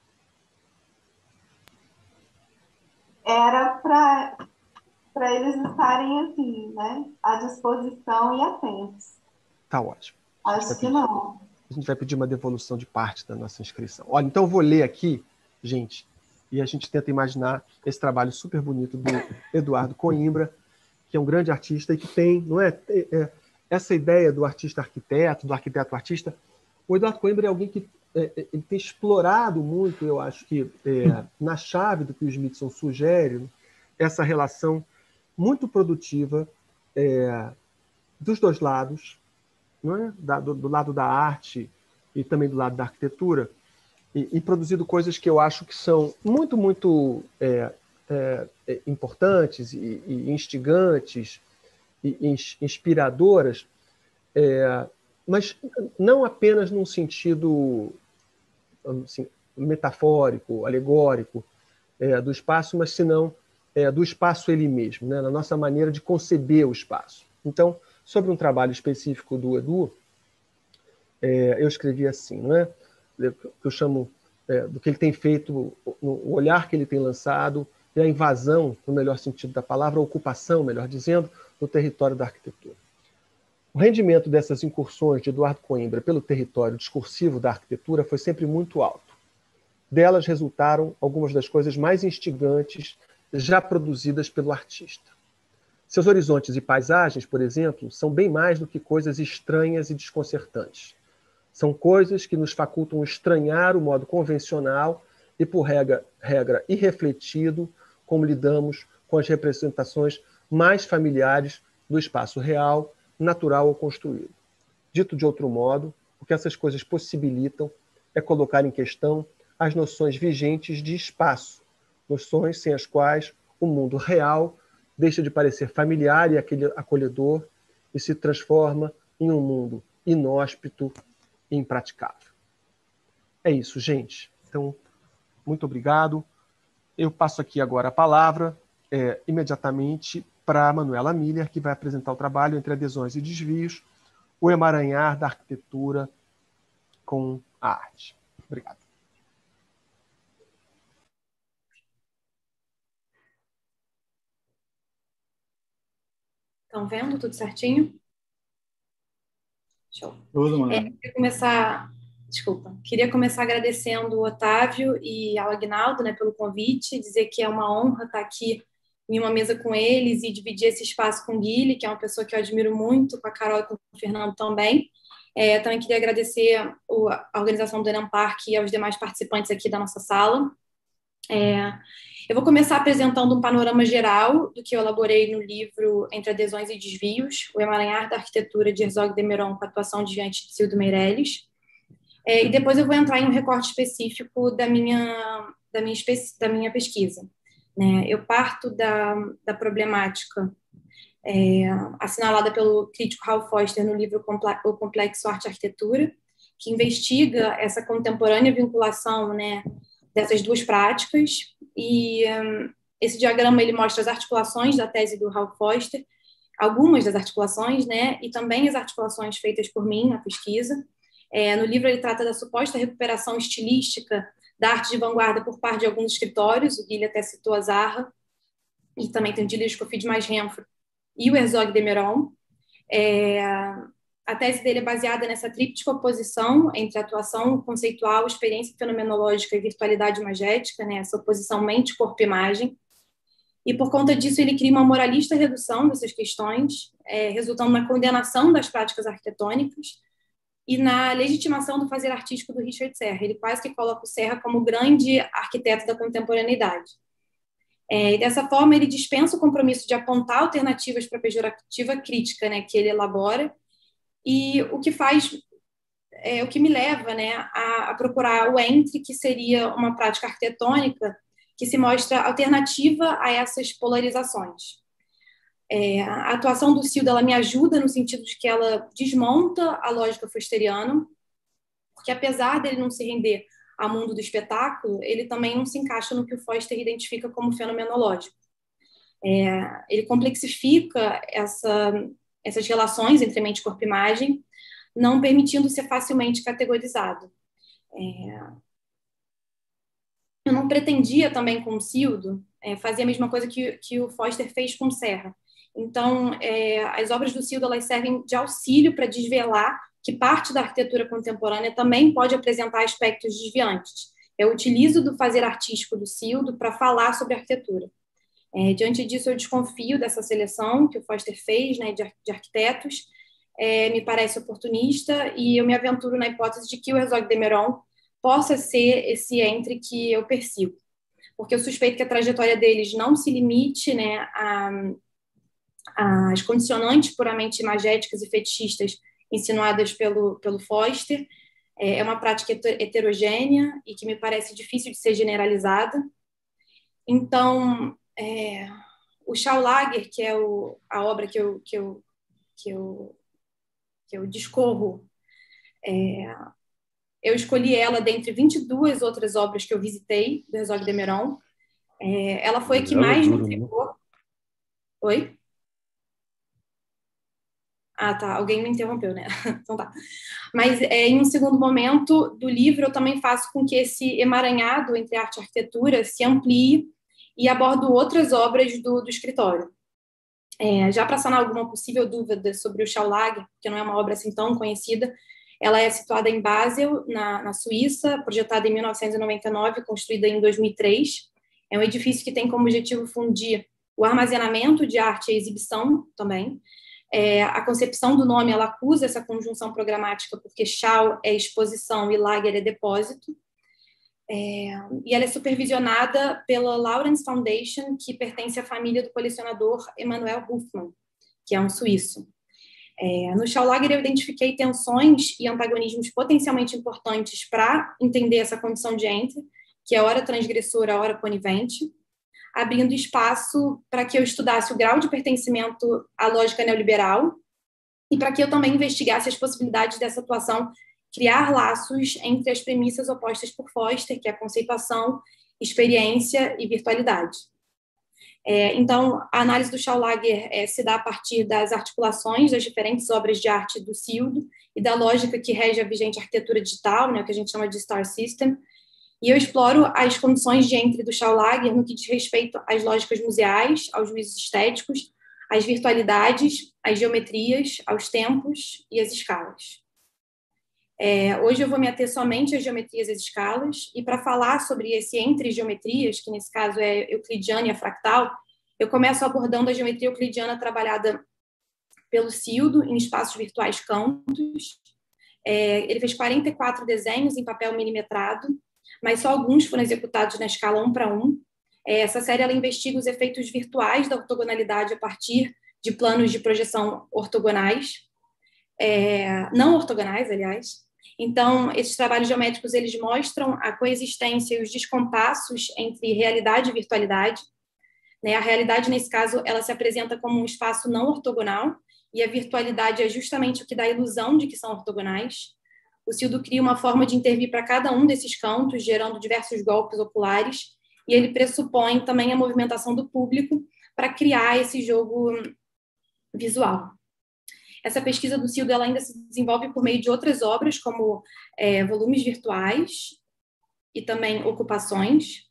Era para eles estarem assim, né? À disposição e atentos. Tá ótimo. Acho que não. A gente vai pedir uma devolução de parte da nossa inscrição. Olha, então eu vou ler aqui, gente, e a gente tenta imaginar esse trabalho super bonito do Eduardo Coimbra, que é um grande artista e que tem, não é, essa ideia do artista-arquiteto, do arquiteto-artista. O Eduardo Coimbra é alguém que ele tem explorado muito, eu acho que, na chave do que o Smithson sugere, essa relação muito produtiva dos dois lados, não é? Do lado da arte e também do lado da arquitetura, e produzido coisas que eu acho que são muito, muito importantes e instigantes e inspiradoras, mas não apenas num sentido assim, metafórico, alegórico do espaço, mas senão do espaço ele mesmo, né? Na nossa maneira de conceber o espaço. Então, sobre um trabalho específico do Edu, eu escrevi assim, não é? Que eu chamo do que ele tem feito, o olhar que ele tem lançado, e a invasão, no melhor sentido da palavra, a ocupação, melhor dizendo, do território da arquitetura. O rendimento dessas incursões de Eduardo Coimbra pelo território discursivo da arquitetura foi sempre muito alto. Delas resultaram algumas das coisas mais instigantes já produzidas pelo artista. Seus horizontes e paisagens, por exemplo, são bem mais do que coisas estranhas e desconcertantes. São coisas que nos facultam estranhar o modo convencional e, por regra irrefletido, como lidamos com as representações mais familiares do espaço real, natural ou construído. Dito de outro modo, o que essas coisas possibilitam é colocar em questão as noções vigentes de espaço, noções sem as quais o mundo real deixa de parecer familiar e acolhedor e se transforma em um mundo inóspito e impraticável. É isso, gente. Então, muito obrigado. Eu passo aqui agora a palavra imediatamente para a Manuela Miller, que vai apresentar o trabalho Entre Adesões e Desvios, o emaranhar da arquitetura com a arte. Obrigado. Estão vendo tudo certinho? Show. Tudo, mano. Queria começar agradecendo o Otávio e ao Aguinaldo, né, pelo convite, dizer que é uma honra estar aqui em uma mesa com eles e dividir esse espaço com o Guilherme, que é uma pessoa que eu admiro muito, com a Carol e com o Fernando também. Também queria agradecer a organização do Enampark e aos demais participantes aqui da nossa sala. Eu vou começar apresentando um panorama geral do que eu elaborei no livro Entre Adesões e Desvios, o emaranhar da arquitetura de Herzog de Meuron com a atuação de Cildo Meirelles. E depois eu vou entrar em um recorte específico da minha pesquisa. Eu parto da problemática assinalada pelo crítico Ralph Foster no livro O Complexo Arte e Arquitetura, que investiga essa contemporânea vinculação, dessas duas práticas, e esse diagrama ele mostra as articulações da tese do Ralph Foster, algumas das articulações, e também as articulações feitas por mim na pesquisa. No livro ele trata da suposta recuperação estilística da arte de vanguarda por parte de alguns escritórios, o Guilherme até citou a Zaha, e também tem o Dili Escoffier de mais Renfro, e o Herzog de Meuron. A tese dele é baseada nessa tríptica oposição entre atuação conceitual, experiência fenomenológica e virtualidade imagética, essa oposição mente, corpo e imagem. E, por conta disso, ele cria uma moralista redução dessas questões, resultando na condenação das práticas arquitetônicas e na legitimação do fazer artístico do Richard Serra. Ele quase que coloca o Serra como grande arquiteto da contemporaneidade. E dessa forma, ele dispensa o compromisso de apontar alternativas para a pejorativa crítica, que ele elabora, e o que me leva a procurar o Entre, que seria uma prática arquitetônica que se mostra alternativa a essas polarizações. A atuação do Cildo ela me ajuda no sentido de que ela desmonta a lógica fosteriana, porque apesar dele não se render ao mundo do espetáculo, ele também não se encaixa no que o Foster identifica como fenomenológico. Ele complexifica essas relações entre mente, corpo e imagem, não permitindo ser facilmente categorizado. Eu não pretendia também com o Cildo fazer a mesma coisa que o Foster fez com Serra. Então, as obras do Cildo elas servem de auxílio para desvelar que parte da arquitetura contemporânea também pode apresentar aspectos desviantes. Eu utilizo do fazer artístico do Cildo para falar sobre arquitetura. Diante disso, eu desconfio dessa seleção que o Foster fez de arquitetos, me parece oportunista, e eu me aventuro na hipótese de que o Herzog de Meuron possa ser esse Entre que eu persigo. Porque eu suspeito que a trajetória deles não se limite as condicionantes puramente imagéticas e fetichistas insinuadas pelo Foster. É uma prática heterogênea e que me parece difícil de ser generalizada. Então, o Schaulager, que é a obra que eu discorro, eu escolhi ela dentre 22 outras obras que eu visitei, do Herzog de Meuron. Ela foi a que mais me intrigou. Oi? Ah, tá. Alguém me interrompeu, né? Então tá. Mas, em um segundo momento do livro, eu também faço com que esse emaranhado entre arte e arquitetura se amplie e abordo outras obras do escritório. Já para sanar alguma possível dúvida sobre o Schaulager, que não é uma obra assim tão conhecida, ela é situada em Basel, na Suíça, projetada em 1999, construída em 2003. É um edifício que tem como objetivo fundir o armazenamento de arte e a exibição também. A concepção do nome, ela acusa essa conjunção programática, porque Schau é exposição e Lager é depósito. E ela é supervisionada pela Lawrence Foundation, que pertence à família do colecionador Emanuel Hofmann, que é um suíço. No Schaulager, eu identifiquei tensões e antagonismos potencialmente importantes para entender essa condição de entre, que é ora transgressora, ora conivente, abrindo espaço para que eu estudasse o grau de pertencimento à lógica neoliberal e para que eu também investigasse as possibilidades dessa atuação criar laços entre as premissas opostas por Foster, que é a conceituação, experiência e virtualidade. Então, a análise do Schaulager se dá a partir das articulações das diferentes obras de arte do Sildo e da lógica que rege a vigente arquitetura digital, né, o que a gente chama de Star System, e eu exploro as condições de entre do Schaulager no que diz respeito às lógicas museais, aos juízos estéticos, às virtualidades, às geometrias, aos tempos e às escalas. Hoje eu vou me ater somente às geometrias e às escalas, e para falar sobre esse entre geometrias, que nesse caso é euclidiana e a fractal, eu começo abordando a geometria euclidiana trabalhada pelo Sildo em espaços virtuais cantos. Ele fez 44 desenhos em papel milimetrado, mas só alguns foram executados na escala 1:1. Essa série ela investiga os efeitos virtuais da ortogonalidade a partir de planos de projeção ortogonais, não ortogonais, aliás. Então, esses trabalhos geométricos, eles mostram a coexistência e os descompassos entre realidade e virtualidade. A realidade, nesse caso, ela se apresenta como um espaço não ortogonal, e a virtualidade é justamente o que dá a ilusão de que são ortogonais. O Sildo cria uma forma de intervir para cada um desses cantos, gerando diversos golpes oculares, e ele pressupõe também a movimentação do público para criar esse jogo visual. Essa pesquisa do Sildo ela ainda se desenvolve por meio de outras obras, como volumes virtuais e também ocupações.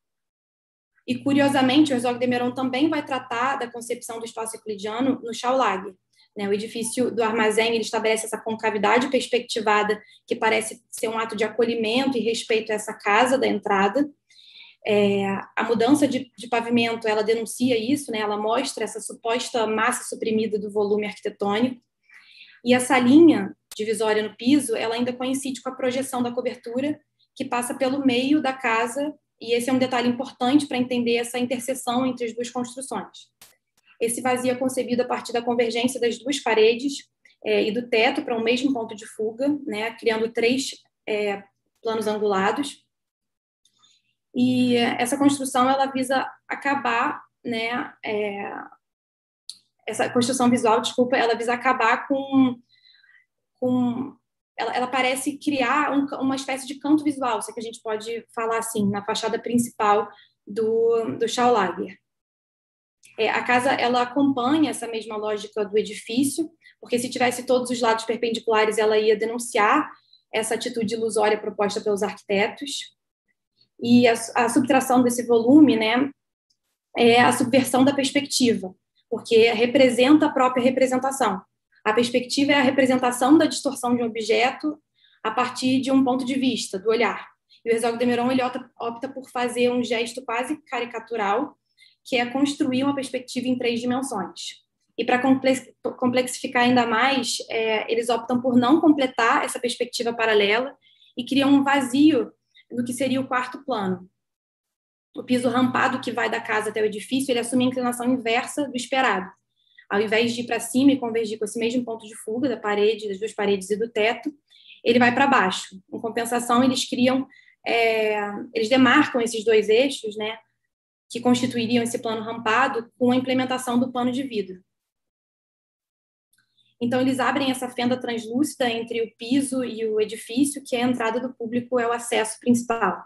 E, curiosamente, o Herzog de Meuron também vai tratar da concepção do espaço euclidiano no Schaulager. O edifício do armazém ele estabelece essa concavidade perspectivada que parece ser um ato de acolhimento e respeito a essa casa da entrada. A mudança de pavimento, ela denuncia isso, ela mostra essa suposta massa suprimida do volume arquitetônico, e essa linha divisória no piso, ela ainda coincide com a projeção da cobertura, que passa pelo meio da casa, e esse é um detalhe importante para entender essa interseção entre as duas construções. Esse vazio é concebido a partir da convergência das duas paredes e do teto para um mesmo ponto de fuga, criando 3 planos angulados. E essa construção ela visa acabar, essa construção visual, desculpa, ela visa acabar ela parece criar uma espécie de canto visual, se é que a gente pode falar assim, na fachada principal do Schaulager. A casa ela acompanha essa mesma lógica do edifício, porque se tivesse todos os lados perpendiculares, ela ia denunciar essa atitude ilusória proposta pelos arquitetos. E a subtração desse volume, é a subversão da perspectiva, porque representa a própria representação. A perspectiva é a representação da distorção de um objeto a partir de um ponto de vista, do olhar. E o Herzog de Meuron ele opta por fazer um gesto quase caricatural, que é construir uma perspectiva em 3 dimensões. E para complexificar ainda mais, eles optam por não completar essa perspectiva paralela e criam um vazio no que seria o 4º plano. O piso rampado que vai da casa até o edifício, ele assume a inclinação inversa do esperado. Ao invés de ir para cima e convergir com esse mesmo ponto de fuga da parede, das duas paredes e do teto, ele vai para baixo. Em compensação, eles eles demarcam esses dois eixos, né, que constituiriam esse plano rampado com a implementação do pano de vidro. Então, eles abrem essa fenda translúcida entre o piso e o edifício, que a entrada do público é o acesso principal.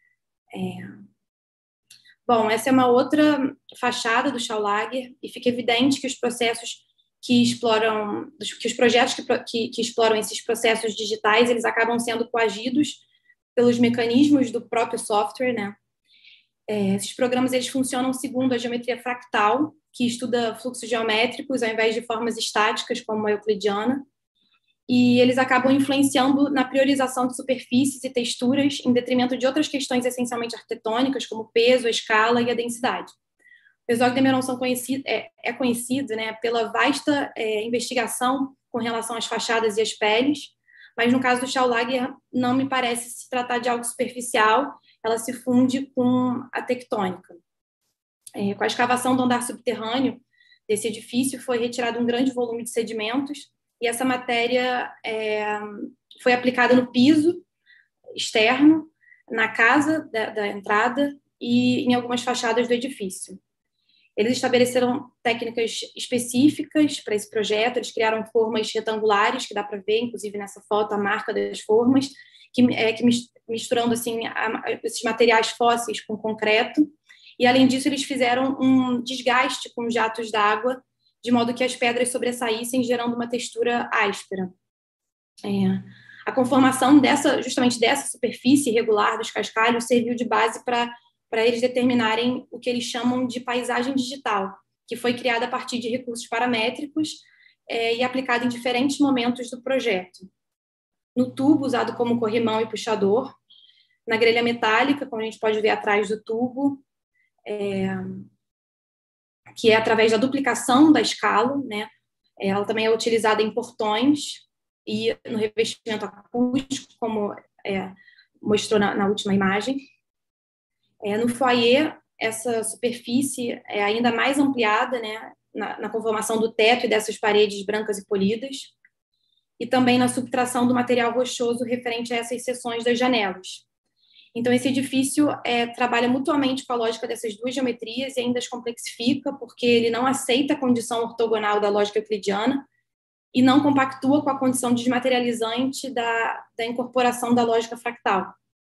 Bom, essa é uma outra fachada do Schaulager, e fica evidente que os processos que os projetos que exploram esses processos digitais, eles acabam sendo coagidos pelos mecanismos do próprio software, né? Esses programas, eles funcionam segundo a geometria fractal, que estuda fluxos geométricos ao invés de formas estáticas, como a euclidiana, e eles acabam influenciando na priorização de superfícies e texturas em detrimento de outras questões essencialmente arquitetônicas, como o peso, a escala e a densidade. O Herzog e Mendelssohn é conhecido, né, pela vasta investigação com relação às fachadas e às peles, mas no caso do Schaulager não me parece se tratar de algo superficial, ela se funde com a tectônica. Com a escavação do andar subterrâneo desse edifício foi retirado um grande volume de sedimentos, e essa matéria foi aplicada no piso externo, na casa da entrada e em algumas fachadas do edifício. Eles estabeleceram técnicas específicas para esse projeto, eles criaram formas retangulares, que dá para ver, inclusive nessa foto, a marca das formas, que misturando assim, esses materiais fósseis com concreto, e além disso eles fizeram um desgaste com jatos d'água, de modo que as pedras sobressaíssem, gerando uma textura áspera. A conformação justamente dessa superfície irregular dos cascalhos serviu de base para eles determinarem o que eles chamam de paisagem digital, que foi criada a partir de recursos paramétricos e aplicada em diferentes momentos do projeto. No tubo, usado como corrimão e puxador, na grelha metálica, como a gente pode ver atrás do tubo, que é através da duplicação da escala, né? Ela também é utilizada em portões e no revestimento acústico, como mostrou na última imagem. No foyer, essa superfície é ainda mais ampliada, né, na conformação do teto e dessas paredes brancas e polidas, e também na subtração do material rochoso referente a essas seções das janelas. Então, esse edifício trabalha mutuamente com a lógica dessas duas geometrias e ainda as complexifica, porque ele não aceita a condição ortogonal da lógica euclidiana e não compactua com a condição desmaterializante da incorporação da lógica fractal.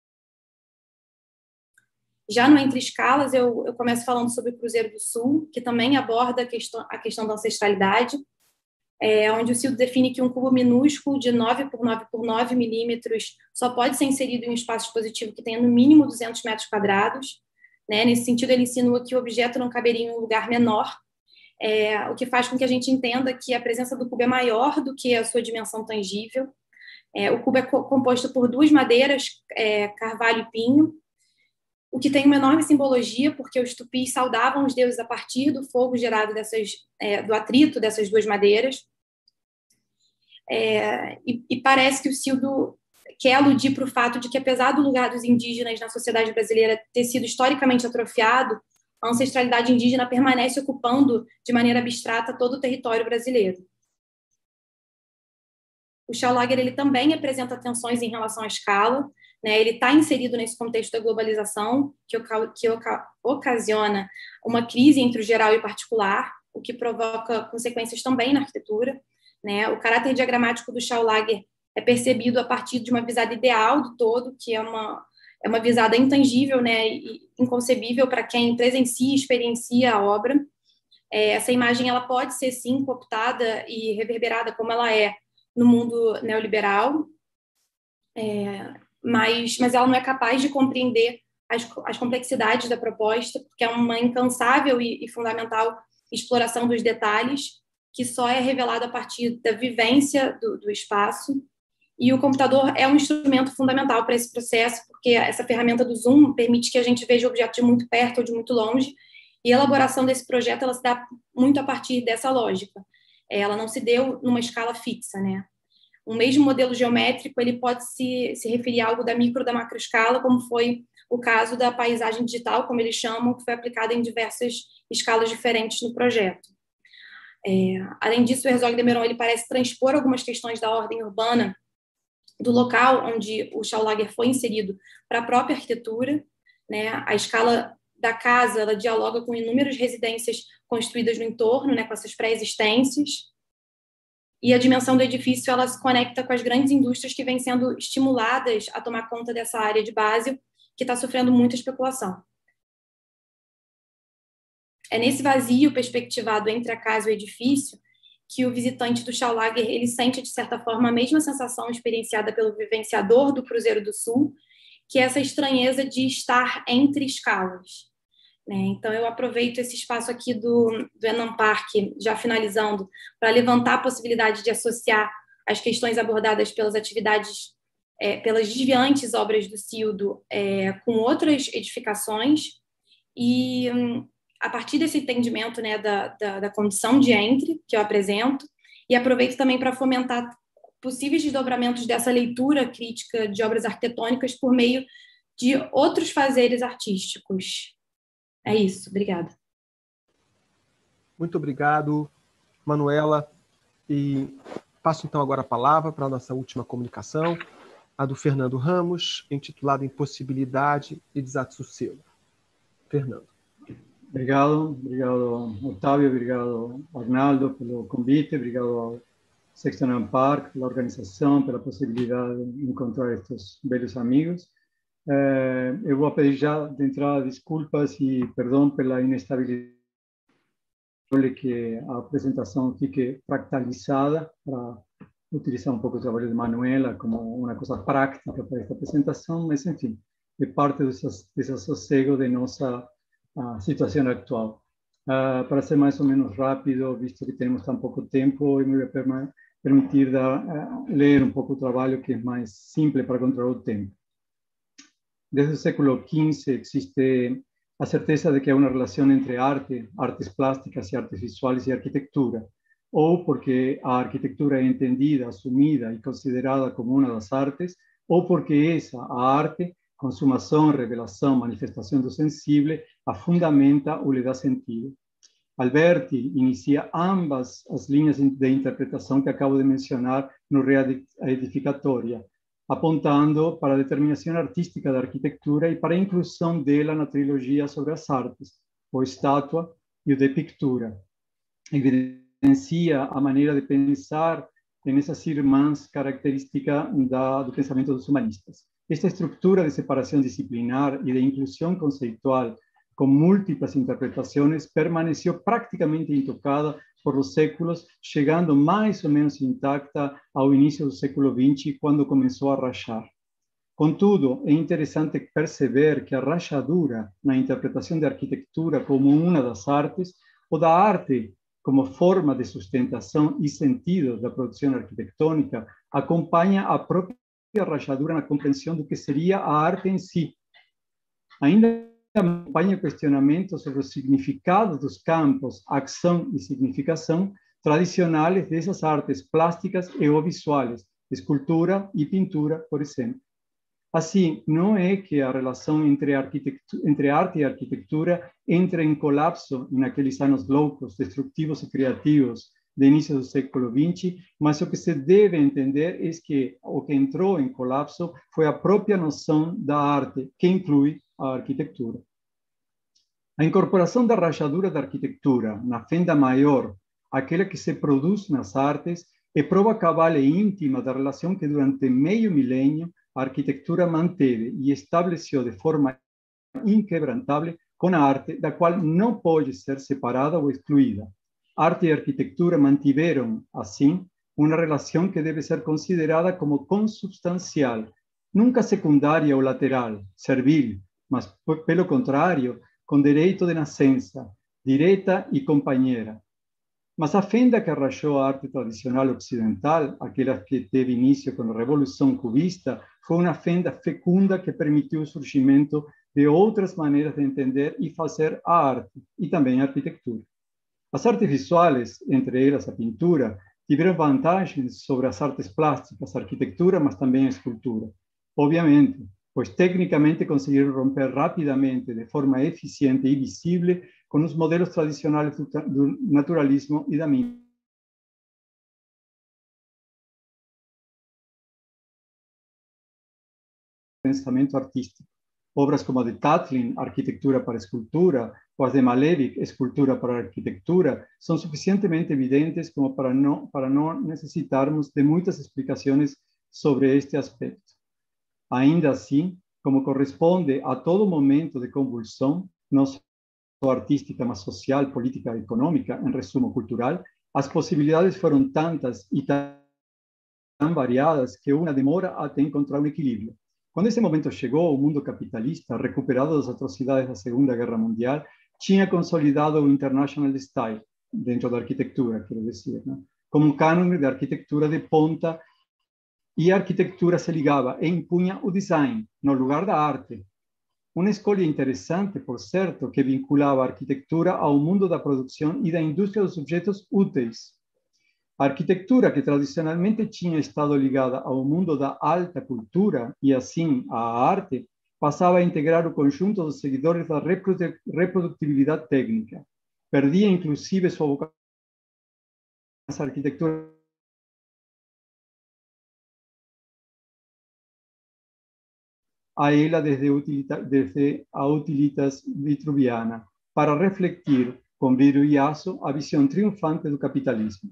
Já no Entre Escalas, eu começo falando sobre o Cruzeiro do Sul, que também aborda a questão da ancestralidade, onde o Sildo define que um cubo minúsculo de 9 por 9 por 9 milímetros só pode ser inserido em um espaço expositivo que tenha no mínimo 200 metros quadrados. Né? Nesse sentido, ele insinua que o objeto não caberia em um lugar menor, o que faz com que a gente entenda que a presença do cubo é maior do que a sua dimensão tangível. O cubo é composto por duas madeiras, carvalho e pinho, o que tem uma enorme simbologia, porque os tupis saudavam os deuses a partir do fogo gerado do atrito dessas duas madeiras. E parece que o Sildo quer aludir para o fato de que, apesar do lugar dos indígenas na sociedade brasileira ter sido historicamente atrofiado, a ancestralidade indígena permanece ocupando, de maneira abstrata, todo o território brasileiro. O Schaulager, ele também apresenta tensões em relação à escala, né? Ele está inserido nesse contexto da globalização, que ocasiona uma crise entre o geral e o particular, o que provoca consequências também na arquitetura. Né? O caráter diagramático do Schaulager é percebido a partir de uma visada ideal do todo, que é uma visada intangível, né, e inconcebível para quem presencia e experiencia a obra. Essa imagem ela pode ser, sim, cooptada e reverberada como ela é no mundo neoliberal, mas ela não é capaz de compreender as complexidades da proposta, porque é uma incansável e fundamental exploração dos detalhes, que só é revelado a partir da vivência do espaço. E o computador é um instrumento fundamental para esse processo, porque essa ferramenta do zoom permite que a gente veja o objeto de muito perto ou de muito longe, e a elaboração desse projeto ela se dá muito a partir dessa lógica. Ela não se deu numa escala fixa, né? Um mesmo modelo geométrico ele pode se referir a algo da micro ou da macroescala, como foi o caso da paisagem digital, como eles chamam, que foi aplicada em diversas escalas diferentes no projeto. Além disso, o Herzog de Meuron ele parece transpor algumas questões da ordem urbana do local onde o Schaulager foi inserido para a própria arquitetura, né? A escala da casa ela dialoga com inúmeras residências construídas no entorno, né, com essas pré-existências, e a dimensão do edifício ela se conecta com as grandes indústrias que vêm sendo estimuladas a tomar conta dessa área de Basel, que está sofrendo muita especulação. É nesse vazio perspectivado entre a casa e o edifício que o visitante do Schaulager ele sente, de certa forma, a mesma sensação experienciada pelo vivenciador do Cruzeiro do Sul, que é essa estranheza de estar entre escalas. Então, eu aproveito esse espaço aqui do Henan Park, já finalizando, para levantar a possibilidade de associar as questões abordadas pelas atividades, pelas desviantes obras do Cildo com outras edificações e... a partir desse entendimento, né, da condição de entre, que eu apresento, e aproveito também para fomentar possíveis desdobramentos dessa leitura crítica de obras arquitetônicas por meio de outros fazeres artísticos. É isso, obrigada. Muito obrigado, Manuela. E passo então agora a palavra para a nossa última comunicação, a do Fernando Ramos, intitulada Impossibilidade e Desassossego. Fernando. Obrigado, Otávio, obrigado, Arnaldo, pelo convite, obrigado ao Sexto Henan Park, pela organização, pela possibilidade de encontrar estes belos amigos. Eu vou pedir já de entrada desculpas e perdão pela inestabilidade, que a apresentação fique fractalizada, para utilizar um pouco o trabalho de Manuela como uma coisa prática para esta apresentação, mas, enfim, é parte desse desassossego de nossa a situação atual. Para ser mais ou menos rápido, visto que temos tão pouco tempo, eu me vou permitir ler um pouco o trabalho que é mais simples para controlar o tempo. Desde o século XV existe a certeza de que há uma relação entre arte, artes plásticas e artes visuais e arquitetura, ou porque a arquitetura é entendida, assumida e considerada como uma das artes, ou porque a arte, consumação, revelação, manifestação do sensível, a fundamenta ou lhe dá sentido. Alberti inicia ambas as linhas de interpretação que acabo de mencionar no Reedificatória, apontando para a determinação artística da arquitetura e para a inclusão dela na trilogia sobre as artes, o Estátua e o de Pictura. Evidencia a maneira de pensar nessas irmãs característica do pensamento dos humanistas. Esta estrutura de separação disciplinar e de inclusão conceitual com múltiplas interpretações permaneceu praticamente intocada por os séculos, chegando mais ou menos intacta ao início do século XX, quando começou a rachar. Contudo, é interessante perceber que a rachadura na interpretação da arquitetura como uma das artes, ou da arte como forma de sustentação e sentido da produção arquitetônica, acompanha a própria rachadura na compreensão do que seria a arte em si. Ainda acompanha o questionamento sobre os significados dos campos, ação e significação tradicionais dessas artes plásticas e ou visuais, escultura e pintura, por exemplo. Assim, não é que a relação entre arte e arquitetura entra em colapso naqueles anos loucos, destrutivos e criativos de início do século XX, mas o que se deve entender é que o que entrou em colapso foi a própria noção da arte, que inclui a arquitetura. A incorporação da rachadura da arquitetura na fenda maior, aquela que se produz nas artes, é prova cabal e íntima da relação que durante meio milênio a arquitetura manteve e estabeleceu de forma inquebrantável com a arte, da qual não pode ser separada ou excluída. Arte e arquitetura mantiveram, assim, uma relação que deve ser considerada como consubstancial, nunca secundária ou lateral, servil, mas, pelo contrário, com direito de nascença, direta e companheira. Mas a fenda que rachou a arte tradicional ocidental, aquela que teve início com a Revolução Cubista, foi uma fenda fecunda que permitiu o surgimento de outras maneiras de entender e fazer a arte, e também a arquitetura. As artes visuais, entre elas a pintura, tiveram vantagens sobre as artes plásticas, a arquitetura, mas também a escultura. Obviamente, pues técnicamente consiguieron romper rápidamente, de forma eficiente y visible, con los modelos tradicionales del naturalismo y del pensamiento artístico. Obras como de Tatlin, Arquitectura para Escultura, o las de Malevich, Escultura para Arquitectura, son suficientemente evidentes como para no necesitarmos de muchas explicaciones sobre este aspecto. Ainda assim, como corresponde a todo momento de convulsão, não só artística, mas social, política, econômica, em resumo, cultural, as possibilidades foram tantas e tão variadas que uma demora até encontrar um equilíbrio. Quando esse momento chegou, o mundo capitalista, recuperado das atrocidades da Segunda Guerra Mundial, tinha consolidado o International Style, dentro da arquitetura, quero dizer, né? Como um cânone de arquitetura de ponta, e a arquitetura se ligava e impunha o design no lugar da arte. Uma escolha interessante, por certo, que vinculava a arquitetura ao mundo da produção e da indústria dos objetos úteis. A arquitetura, que tradicionalmente tinha estado ligada ao mundo da alta cultura e, assim, à arte, passava a integrar o conjunto dos seguidores da reprodutibilidade técnica. Perdia, inclusive, sua vocação à arquitetura a ela desde a Utilitas vitruviana, para refletir com brilho e aço a visão triunfante do capitalismo.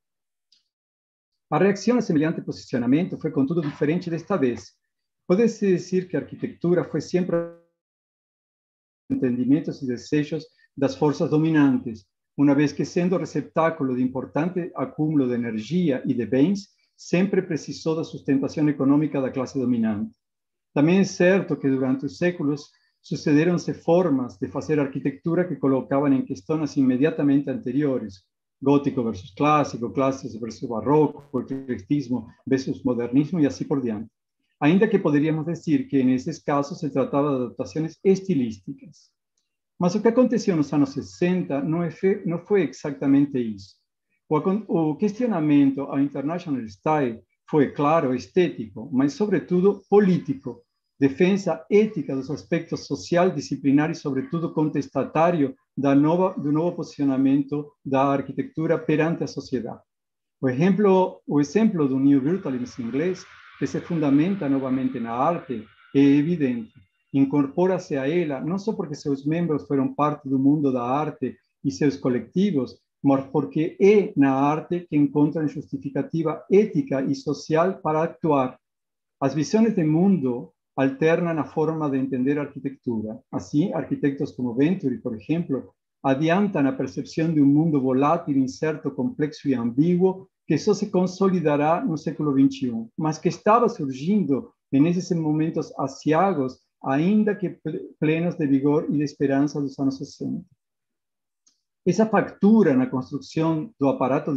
A reação a semelhante posicionamento foi, contudo, diferente desta vez. Pode-se dizer que a arquitetura foi sempre entendimentos e desejos das forças dominantes, uma vez que, sendo receptáculo de importante acúmulo de energia e de bens, sempre precisou da sustentação econômica da classe dominante. Também é certo que, durante os séculos, sucederam-se formas de fazer arquitetura que colocavam em questão as imediatamente anteriores, gótico versus clássico, clássico versus barroco, eclectismo versus modernismo e assim por diante. Ainda que poderíamos dizer que, nesses casos, se tratava de adaptações estilísticas. Mas o que aconteceu nos anos 60 não foi exatamente isso. O questionamento ao International Style foi, claro, estético, mas, sobretudo, político. Defesa ética dos aspectos social, disciplinar e, sobretudo, contestatário do novo posicionamento da arquitetura perante a sociedade. O exemplo do New Brutalism inglês, que se fundamenta novamente na arte, é evidente. Incorpora-se a ela não só porque seus membros foram parte do mundo da arte e seus coletivos, mas porque é na arte que encontram justificativa ética e social para actuar. As visões de mundo alternam a forma de entender a arquitetura. Assim, arquitetos como Venturi, por exemplo, adiantam a percepção de um mundo volátil, incerto, complexo e ambíguo que só se consolidará no século XXI, mas que estava surgindo nesses momentos aciagos, ainda que plenos de vigor e de esperança dos anos 60. Essa fractura na construção do aparato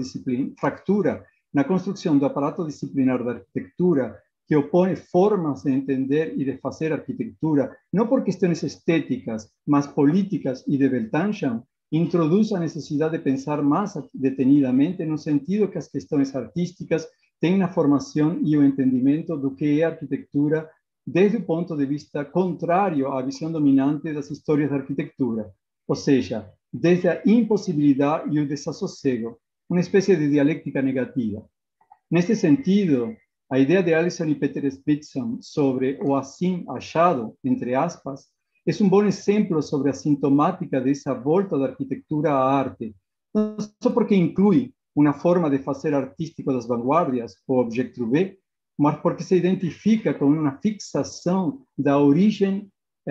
disciplinar da arquitetura, que opõe formas de entender e de fazer arquitetura, não por questões estéticas, mas políticas e de Weltanschauung, introduz a necessidade de pensar mais detenidamente no sentido que as questões artísticas têm na formação e o entendimento do que é arquitetura desde o ponto de vista contrário à visão dominante das histórias da arquitetura, ou seja, desde a impossibilidade e o desassossego, uma espécie de dialética negativa. Neste sentido, a ideia de Allison e Peter Spitzon sobre o assim achado, entre aspas, é um bom exemplo sobre a sintomática dessa volta da arquitetura à arte, não só porque inclui uma forma de fazer artístico das vanguardias, o objet trouvé, mas porque se identifica com uma fixação da origem,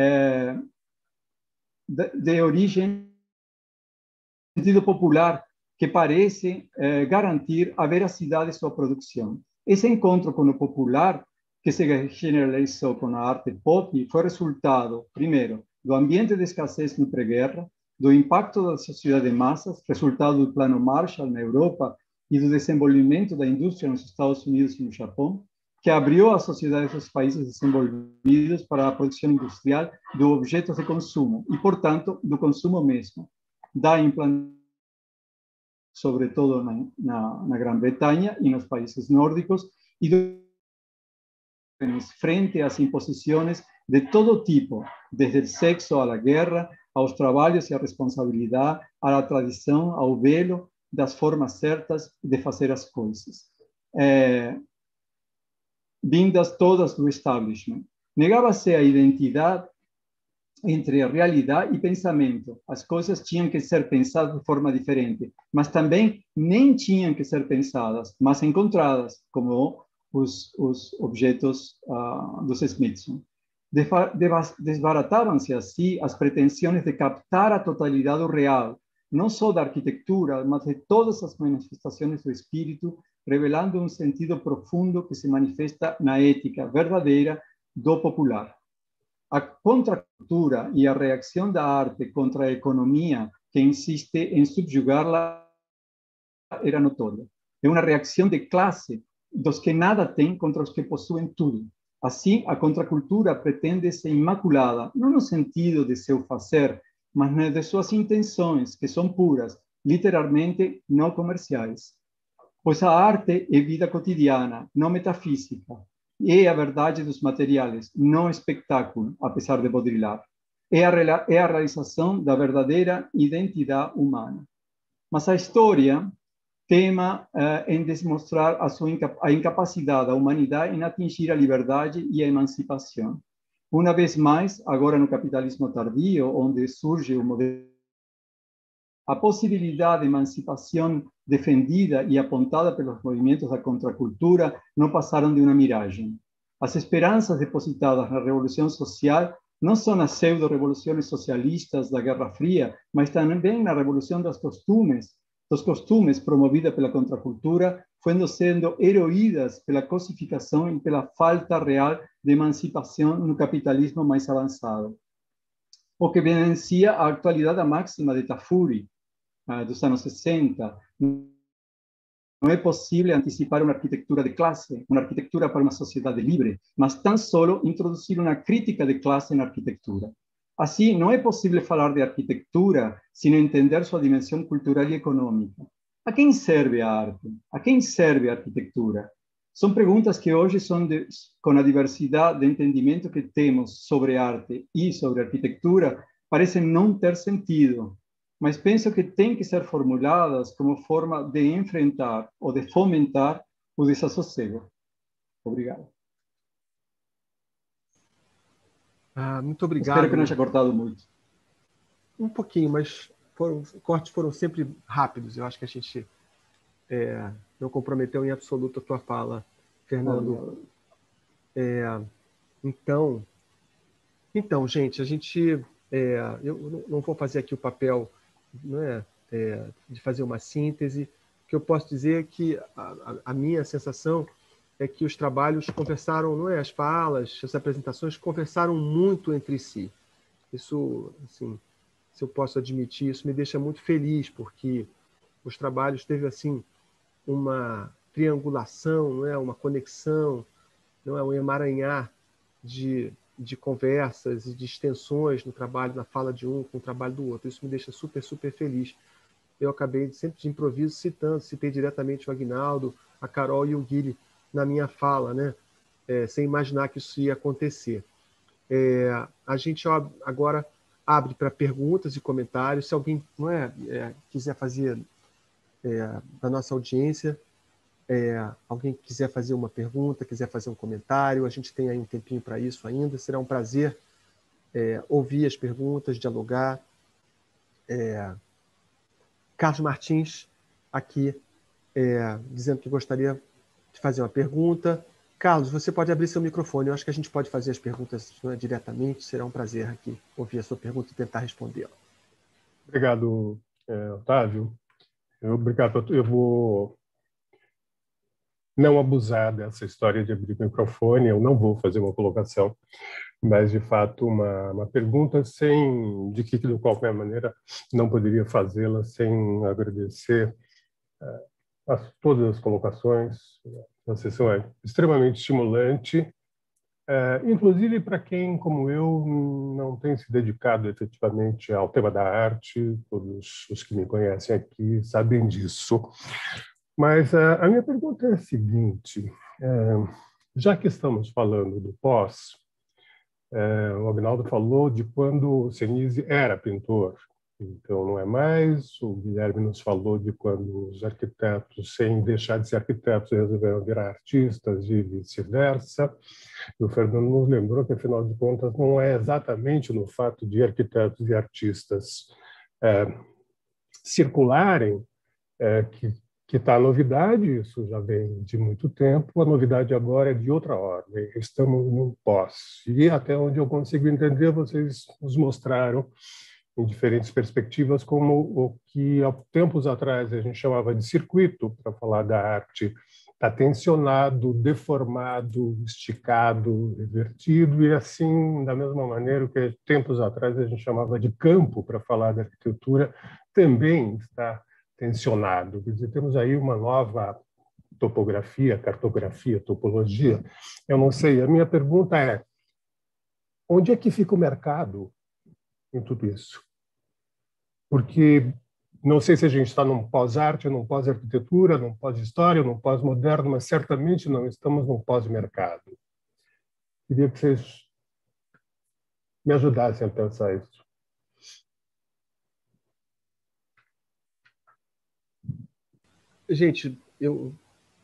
de origem sentido popular, que parece garantir a veracidade de sua produção. Esse encontro com o popular, que se generalizou com a arte pop, foi resultado, primeiro, do ambiente de escassez no pré-guerra, do impacto da sociedade de massas, resultado do Plano Marshall na Europa e do desenvolvimento da indústria nos Estados Unidos e no Japão, que abriu as sociedades dos países desenvolvidos para a produção industrial de objetos de consumo e, portanto, do consumo mesmo, da implantação, sobretudo na Grã-Bretanha e nos países nórdicos, e do frente às imposições de todo tipo, desde o sexo à guerra, aos trabalhos e à responsabilidade, à tradição, ao velo, das formas certas de fazer as coisas. Vindas todas do establishment. Negava-se a identidade entre realidade e pensamento. As coisas tinham que ser pensadas de forma diferente, mas também nem tinham que ser pensadas, mas encontradas, como os objetos dos Smithson. Desbaratavam-se assim as pretensões de captar a totalidade do real, não só da arquitetura, mas de todas as manifestações do espírito, revelando um sentido profundo que se manifesta na ética verdadeira do popular. A contracultura e a reação da arte contra a economia que insiste em subjugá-la era notória. É uma reação de classe dos que nada têm contra os que possuem tudo. Assim, a contracultura pretende ser imaculada, não no sentido de seu fazer, mas de suas intenções, que são puras, literalmente não comerciais. Pois a arte é vida cotidiana, não metafísica. É a verdade dos materiais, não espetáculo, apesar de Baudrillard. É a realização da verdadeira identidade humana. Mas a história tema em demonstrar a incapacidade da humanidade em atingir a liberdade e a emancipação. Uma vez mais, agora no capitalismo tardio, onde surge o modelo, a possibilidade de emancipação defendida e apontada pelos movimentos da contracultura não passaram de uma miragem. As esperanças depositadas na Revolução Social não são as pseudo-revoluções socialistas da Guerra Fria, mas também na Revolução dos costumes promovida pela contracultura, sendo eroídas pela cosificação e pela falta real de emancipação no capitalismo mais avançado. O que evidencia a atualidade máxima de Tafuri, dos anos 60. Não é possível antecipar uma arquitetura de classe, uma arquitetura para uma sociedade livre, mas tão solo introduzir uma crítica de classe na arquitetura. Assim, não é possível falar de arquitetura sem entender sua dimensão cultural e econômica. A quem serve a arte? A quem serve a arquitetura? São perguntas que hoje, com a diversidade de entendimento que temos sobre arte e sobre arquitetura, parecem não ter sentido, mas penso que têm que ser formuladas como forma de enfrentar ou de fomentar o desassossego. Obrigado. Muito obrigado. Espero que não tenha cortado muito. Um pouquinho, mas os cortes foram sempre rápidos. Eu acho que a gente não comprometeu em absoluto a tua fala, Fernando. Então, gente, eu não vou fazer aqui o papel, de fazer uma síntese. O que eu posso dizer é que a minha sensação é que os trabalhos conversaram, as falas, as apresentações conversaram muito entre si. Isso, assim, se eu posso admitir, isso me deixa muito feliz, porque os trabalhos teve assim uma triangulação, uma conexão, um emaranhar de conversas e de extensões no trabalho, na fala de um com o trabalho do outro. Isso me deixa super, super feliz. Eu acabei sempre de improviso citei diretamente o Aguinaldo, a Carol e o Guilherme na minha fala, sem imaginar que isso ia acontecer. A gente agora abre para perguntas e comentários. Se alguém quiser fazer da nossa audiência, alguém quiser fazer uma pergunta, quiser fazer um comentário, a gente tem aí um tempinho para isso ainda. Será um prazer ouvir as perguntas, dialogar. Carlos Martins, aqui, dizendo que gostaria de fazer uma pergunta. Carlos, você pode abrir seu microfone. Eu acho que a gente pode fazer as perguntas diretamente. Será um prazer aqui ouvir a sua pergunta e tentar respondê-la. Obrigado, Otávio. Obrigado. Eu vou não abusar dessa história de abrir o microfone. Eu não vou fazer uma colocação, mas, de fato, uma pergunta de qualquer maneira, não poderia fazê-la sem agradecer todas as colocações. A sessão é extremamente estimulante, inclusive para quem, como eu, não tem se dedicado efetivamente ao tema da arte. Todos os que me conhecem aqui sabem disso. Mas a minha pergunta é a seguinte: Já que estamos falando do pós, o Agnaldo falou de quando Senise era pintor, então não é mais. O Guilherme nos falou de quando os arquitetos, sem deixar de ser arquitetos, resolveram virar artistas e vice-versa. E o Fernando nos lembrou que, afinal de contas, não é exatamente no fato de arquitetos e artistas circularem que está a novidade. Isso já vem de muito tempo. A novidade agora é de outra ordem. Estamos no pós. E até onde eu consigo entender, vocês nos mostraram em diferentes perspectivas como o que há tempos atrás a gente chamava de circuito, para falar da arte, está tensionado, deformado, esticado, revertido, e assim, da mesma maneira que tempos atrás a gente chamava de campo, para falar da arquitetura, também está tensionado. Quer dizer, temos aí uma nova topografia, cartografia, topologia. Eu não sei, a minha pergunta é: onde é que fica o mercado em tudo isso? Porque não sei se a gente está num pós-arte, num pós-arquitetura, num pós-história, num pós-moderno, mas certamente não estamos num pós-mercado. Queria que vocês me ajudassem a pensar isso. Gente, eu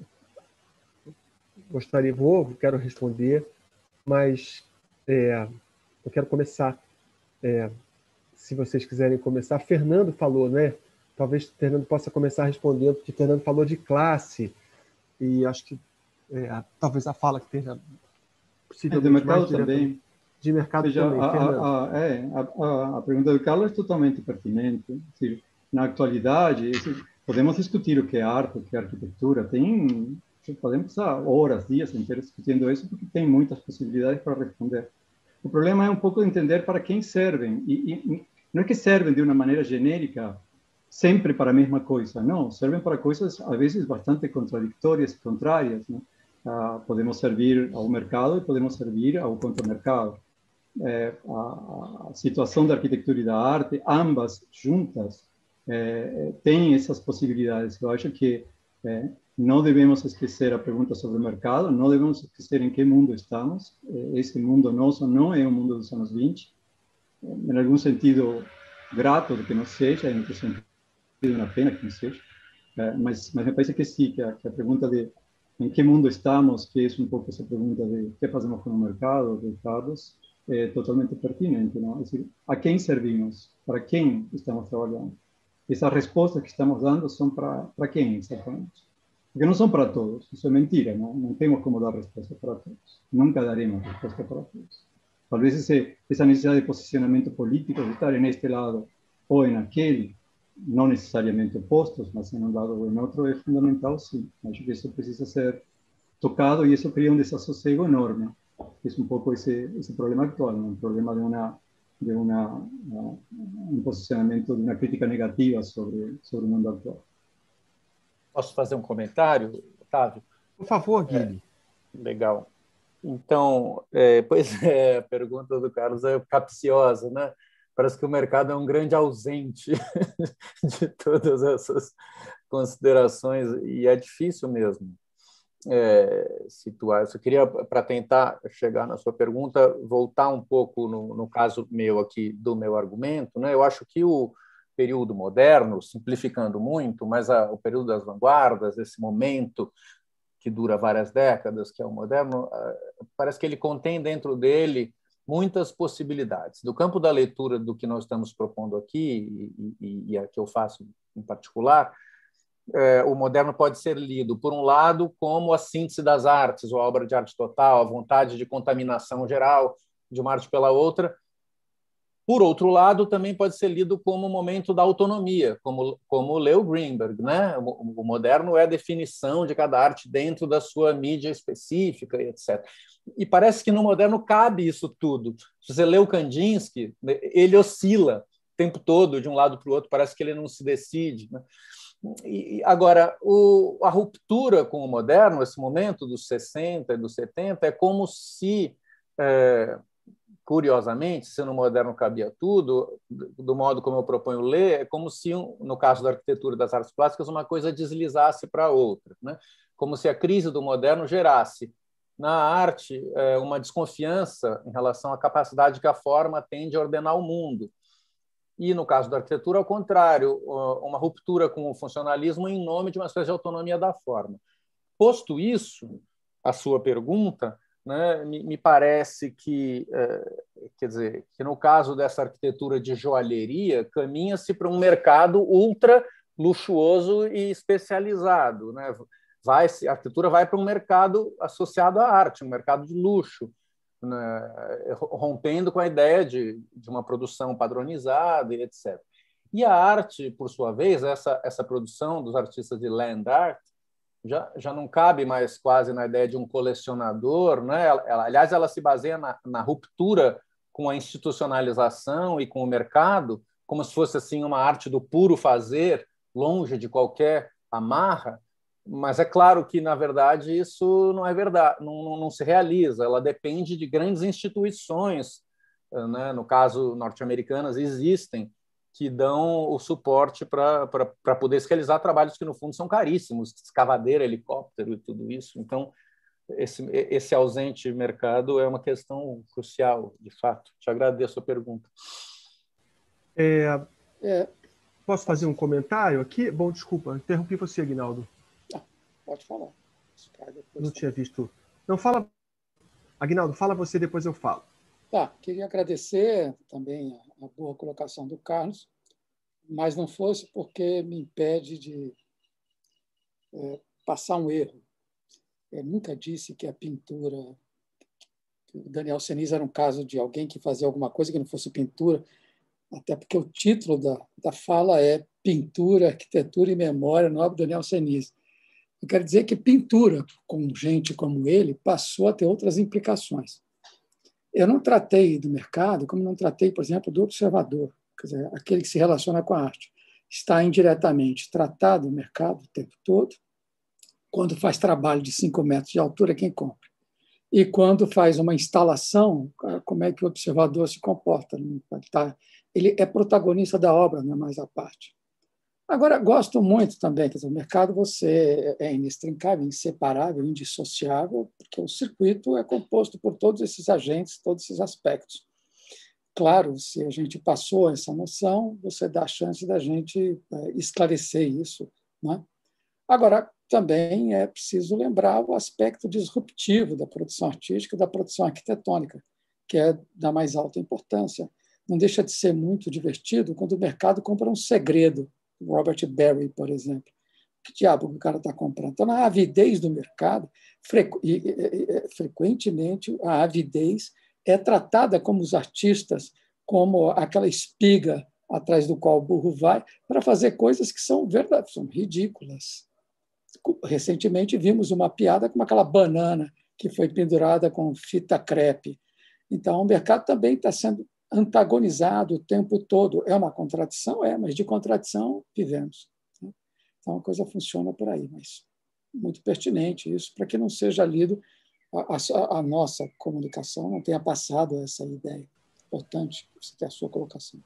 gostaria, quero responder, mas eu quero começar. Se vocês quiserem começar, Fernando falou, né? Talvez Fernando possa começar respondendo, porque Fernando falou de classe, e acho que talvez a fala que esteja possivelmente de mercado também. De mercado também, Fernando. A pergunta do Carlos é totalmente pertinente. Na atualidade, podemos discutir o que é arte, o que é arquitetura. Podemos passar horas, dias inteiros discutindo isso, porque tem muitas possibilidades para responder. O problema é um pouco entender para quem servem. E não é que servem de uma maneira genérica, sempre para a mesma coisa. Não, servem para coisas, às vezes, bastante contraditórias e contrárias. Né? Podemos servir ao mercado e podemos servir ao contramercado. A situação da arquitetura e da arte, ambas juntas, têm essas possibilidades. Eu acho que não devemos esquecer a pergunta sobre o mercado, não devemos esquecer em que mundo estamos. Esse mundo nosso não é o mundo dos anos 20. Em algum sentido, grato de que não seja, em outro sentido, uma pena que não seja. Mas me parece que sim, que a pergunta de em que mundo estamos, que é um pouco essa pergunta de o que fazemos com o mercado, Carlos, é totalmente pertinente. Não? É decir, a quem servimos? Para quem estamos trabalhando? Essas respostas que estamos dando são para quem exatamente? Porque não são para todos, isso é mentira, não temos como dar resposta para todos. Nunca daremos resposta para todos. Talvez essa necessidade de posicionamento político, de estar neste lado ou naquele, não necessariamente opostos, mas em um lado ou em outro, é fundamental, sim. Acho que isso precisa ser tocado e isso cria um desassossego enorme. É um pouco esse problema atual, um problema de um posicionamento, de uma crítica negativa sobre o mundo atual. Posso fazer um comentário, Otávio? Por favor, Guilherme. Legal. Então, a pergunta do Carlos é capciosa, né? Parece que o mercado é um grande ausente de todas essas considerações, e é difícil mesmo situar. Eu só queria, para tentar chegar na sua pergunta, voltar um pouco no caso meu aqui, do meu argumento, né? Eu acho que o período moderno, simplificando muito, mas o período das vanguardas, esse momento que dura várias décadas, que é o moderno, parece que ele contém dentro dele muitas possibilidades. Do campo da leitura do que nós estamos propondo aqui, e a que eu faço em particular, o moderno pode ser lido, por um lado, como a síntese das artes, ou a obra de arte total, a vontade de contaminação geral de uma arte pela outra. Por outro lado, também pode ser lido como um momento da autonomia, como leu Greenberg, né? O moderno é a definição de cada arte dentro da sua mídia específica, etc. E parece que no moderno cabe isso tudo. Se você lê o Kandinsky, ele oscila o tempo todo de um lado para o outro, parece que ele não se decide, né? E agora, a ruptura com o moderno, esse momento dos 60 e dos 70, é como se... curiosamente, se no moderno cabia tudo, do modo como eu proponho ler, é como se, no caso da arquitetura e das artes plásticas, uma coisa deslizasse para a outra, né? Como se a crise do moderno gerasse na arte uma desconfiança em relação à capacidade que a forma tem de ordenar o mundo. E, no caso da arquitetura, ao contrário, uma ruptura com o funcionalismo em nome de uma espécie de autonomia da forma. Posto isso, a sua pergunta, né, me parece que, quer dizer, que no caso dessa arquitetura de joalheria, caminha-se para um mercado ultra luxuoso e especializado, né? A arquitetura vai para um mercado associado à arte, um mercado de luxo, né, rompendo com a ideia de uma produção padronizada e etc. E a arte, por sua vez, essa produção dos artistas de land art, já não cabe mais quase na ideia de um colecionador, né? Aliás, ela se baseia na ruptura com a institucionalização e com o mercado, como se fosse assim uma arte do puro fazer, longe de qualquer amarra. Mas é claro que, na verdade, isso não é verdade, não se realiza. Ela depende de grandes instituições, né? No caso, norte-americanas existem, que dão o suporte para poder se realizar trabalhos que, no fundo, são caríssimos, escavadeira, helicóptero e tudo isso. Então, esse ausente mercado é uma questão crucial, de fato. Te agradeço a pergunta. Posso fazer um comentário aqui? Bom, desculpa, interrompi você, Aguinaldo. Pode falar. Não tinha visto. Não, fala. Aguinaldo, fala você, depois eu falo. Tá, queria agradecer também a boa colocação do Carlos, mas não fosse porque me impede de passar um erro. Eu nunca disse que a pintura... O Daniel Ceniz era um caso de alguém que fazia alguma coisa que não fosse pintura, até porque o título da fala é Pintura, Arquitetura e Memória, no Daniel Ceniz. Eu quero dizer que pintura, com gente como ele, passou a ter outras implicações. Eu não tratei do mercado como não tratei, por exemplo, do observador, quer dizer, aquele que se relaciona com a arte. Está indiretamente tratado do mercado o tempo todo. Quando faz trabalho de 5 metros de altura, quem compra? E quando faz uma instalação, como é que o observador se comporta? Ele é protagonista da obra, não é mais a parte. Agora, gosto muito também, quer dizer, o mercado você é inextricável, inseparável, indissociável, porque o circuito é composto por todos esses agentes, todos esses aspectos. Claro, se a gente passou essa noção, você dá a chance da gente esclarecer isso, né? Agora, também é preciso lembrar o aspecto disruptivo da produção artística e da produção arquitetônica, que é da mais alta importância. Não deixa de ser muito divertido quando o mercado compra um segredo. Robert Barry, por exemplo. Que diabo o cara está comprando? Então, na avidez do mercado, frequentemente, a avidez é tratada como os artistas, como aquela espiga atrás do qual o burro vai, para fazer coisas que são verdadeiras, são ridículas. Recentemente, vimos uma piada com aquela banana que foi pendurada com fita crepe. Então, o mercado também está sendo antagonizado o tempo todo. É uma contradição? É, mas de contradição vivemos. Então, a coisa funciona por aí, mas muito pertinente isso, para que não seja lido a nossa comunicação, não tenha passado essa ideia. Importante você ter a sua colocação.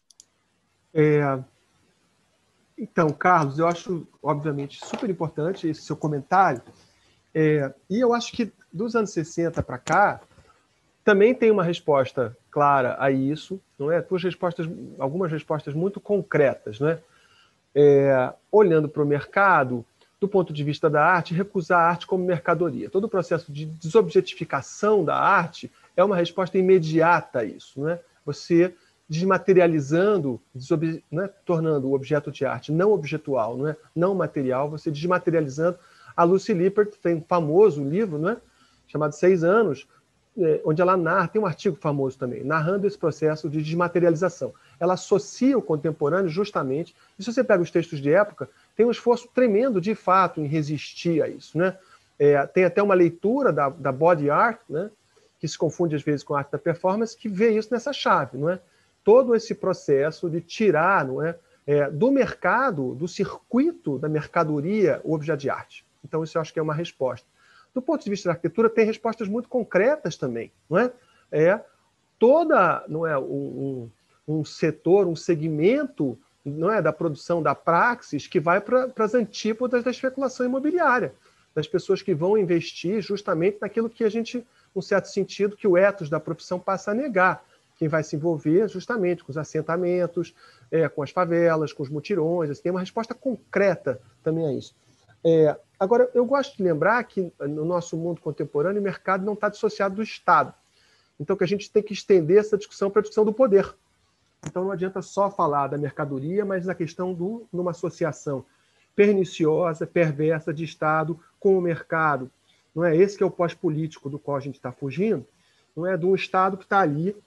Então, Carlos, eu acho, obviamente, super importante esse seu comentário, e eu acho que dos anos 60 para cá, também tem uma resposta clara a isso, não é? Algumas respostas muito concretas, né? Olhando para o mercado, do ponto de vista da arte, recusar a arte como mercadoria. Todo o processo de desobjetificação da arte é uma resposta imediata a isso, né? Você desmaterializando, né? Tornando o objeto de arte não objetual, não é? Não material, você desmaterializando. A Lucy Lippert tem um famoso livro, né? Chamado 6 Anos, onde ela narra, tem um artigo famoso também, narrando esse processo de desmaterialização. Ela associa o contemporâneo justamente, e se você pega os textos de época, tem um esforço tremendo, de fato, em resistir a isso, né? Tem até uma leitura da body art, né? Que se confunde às vezes com a arte da performance, que vê isso nessa chave, não é? Todo esse processo de tirar, não é? Do mercado, do circuito da mercadoria, o objeto de arte. Então, isso eu acho que é uma resposta. Do ponto de vista da arquitetura, tem respostas muito concretas também, não é? Toda, não é, um setor, um segmento, não é, da produção da praxis que vai para as antípodas da especulação imobiliária. das pessoas que vão investir justamente naquilo que a gente, num certo sentido, que o ethos da profissão passa a negar. Quem vai se envolver justamente com os assentamentos, com as favelas, com os mutirões, assim, tem uma resposta concreta também a isso. Agora, eu gosto de lembrar que no nosso mundo contemporâneo o mercado não está dissociado do Estado. Então, que a gente tem que estender essa discussão para a discussão do poder. Então, não adianta só falar da mercadoria, mas da questão de uma associação perniciosa, perversa de Estado com o mercado. Não é esse que é o pós-político do qual a gente está fugindo, não é de um Estado que está ali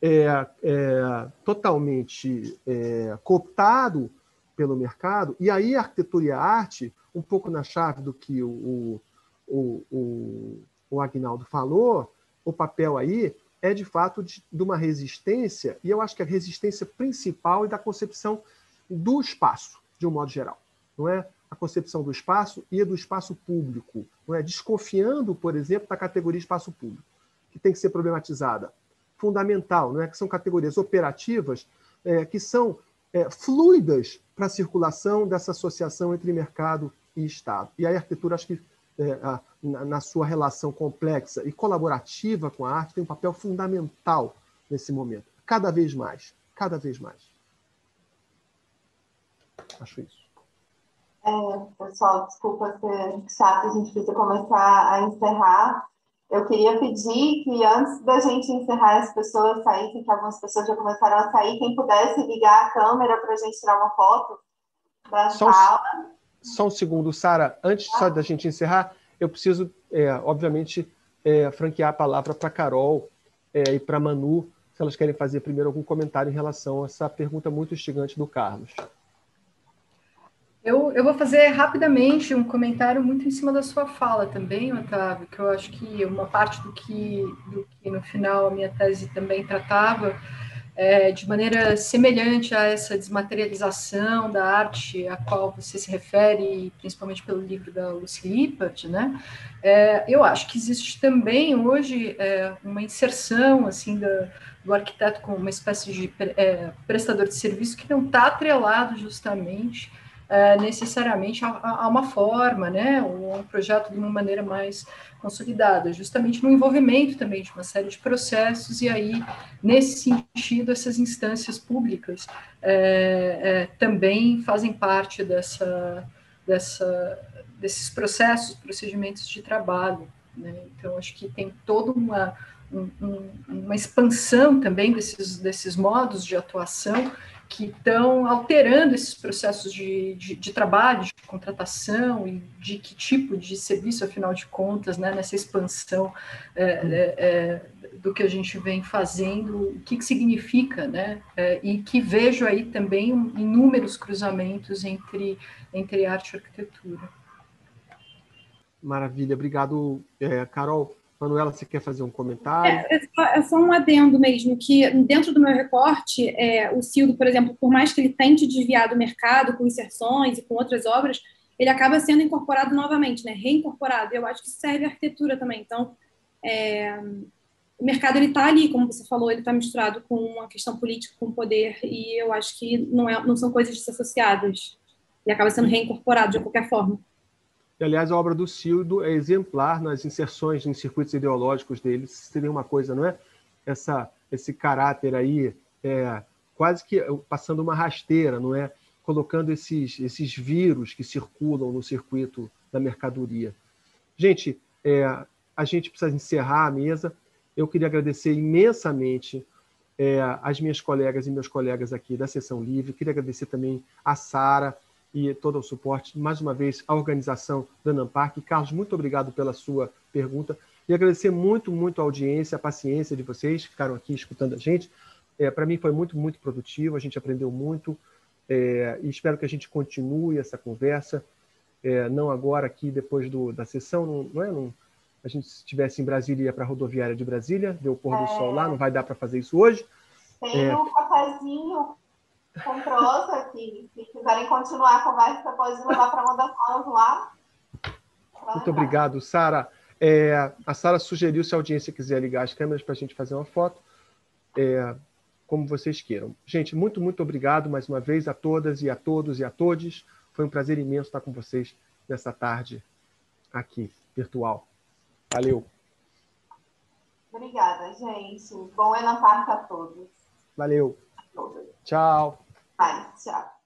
totalmente cooptado pelo mercado. E aí a arquitetura e a arte, um pouco na chave do que o Aguinaldo falou, o papel aí é, de fato, de uma resistência, e eu acho que a resistência principal é da concepção do espaço, de um modo geral. Não é? A concepção do espaço e do espaço público. Não é? Desconfiando, por exemplo, da categoria espaço público, que tem que ser problematizada. Fundamental, não é? Que são categorias operativas que são fluidas para a circulação dessa associação entre mercado e Estado. E aí a arquitetura, acho que na sua relação complexa e colaborativa com a arte, tem um papel fundamental nesse momento. Cada vez mais. Cada vez mais. Acho isso. Pessoal, desculpa ser chato, a gente precisa começar a encerrar. Eu queria pedir que antes da gente encerrar, as pessoas saíssem, que algumas pessoas já começaram a sair, quem pudesse ligar a câmera para a gente tirar uma foto da sala. Só um segundo, Sara. Antes só da gente encerrar, eu preciso, obviamente, franquear a palavra para a Carol e para a Manu, se elas querem fazer primeiro algum comentário em relação a essa pergunta muito instigante do Carlos. Eu vou fazer rapidamente um comentário muito em cima da sua fala também, Otávio, que eu acho que uma parte do que no final a minha tese também tratava, de maneira semelhante a essa desmaterialização da arte a qual você se refere, principalmente pelo livro da Lucy Lippert, né? Eu acho que existe também hoje uma inserção assim do arquiteto como uma espécie de prestador de serviço que não está atrelado justamente necessariamente a uma forma, né, ou a um projeto de uma maneira mais consolidada, justamente no envolvimento também de uma série de processos, e aí, nesse sentido, essas instâncias públicas também fazem parte desses processos, procedimentos de trabalho, né? Então, acho que tem toda uma expansão também desses modos de atuação que estão alterando esses processos de trabalho, de contratação e de que tipo de serviço, afinal de contas, né, nessa expansão do que a gente vem fazendo, o que significa, né, e que vejo aí também inúmeros cruzamentos entre arte e arquitetura. Maravilha, obrigado, Carol. Manuela, você quer fazer um comentário? É só um adendo mesmo, que dentro do meu recorte, o Cildo, por exemplo, por mais que ele tente desviar do mercado com inserções e com outras obras, ele acaba sendo incorporado novamente, né? Reincorporado. Eu acho que isso serve à arquitetura também. Então, o mercado está ali, como você falou, ele está misturado com uma questão política, com poder, e eu acho que não são coisas desassociadas. Ele acaba sendo reincorporado de qualquer forma. E, aliás, a obra do Cildo é exemplar nas inserções em circuitos ideológicos deles. Seria uma coisa, não é? Esse caráter aí, quase que passando uma rasteira, não é? Colocando esses vírus que circulam no circuito da mercadoria. Gente, a gente precisa encerrar a mesa. Eu queria agradecer imensamente as minhas colegas e meus colegas aqui da Sessão Livre. Queria agradecer também a Sara e todo o suporte, mais uma vez, à organização da Nampark. Carlos, muito obrigado pela sua pergunta. E agradecer muito, muito a audiência, a paciência de vocês que ficaram aqui escutando a gente. Para mim foi muito, muito produtivo, a gente aprendeu muito, e espero que a gente continue essa conversa, não agora aqui, depois da sessão, a gente se estivesse em Brasília, ia para a rodoviária de Brasília, deu o pôr do sol lá, não vai dar para fazer isso hoje. Tem um cafezinho com prosa aqui. Se quiserem continuar a conversa, pode levar para uma das salas lá. Muito obrigado, Sara. A Sara sugeriu, se a audiência quiser ligar as câmeras para a gente fazer uma foto, como vocês queiram. Gente, muito, muito obrigado mais uma vez a todas e a todos e a todes. Foi um prazer imenso estar com vocês nessa tarde aqui, virtual. Valeu. Obrigada, gente. Bom Enapark a todos. Valeu. Tchau. Tchau.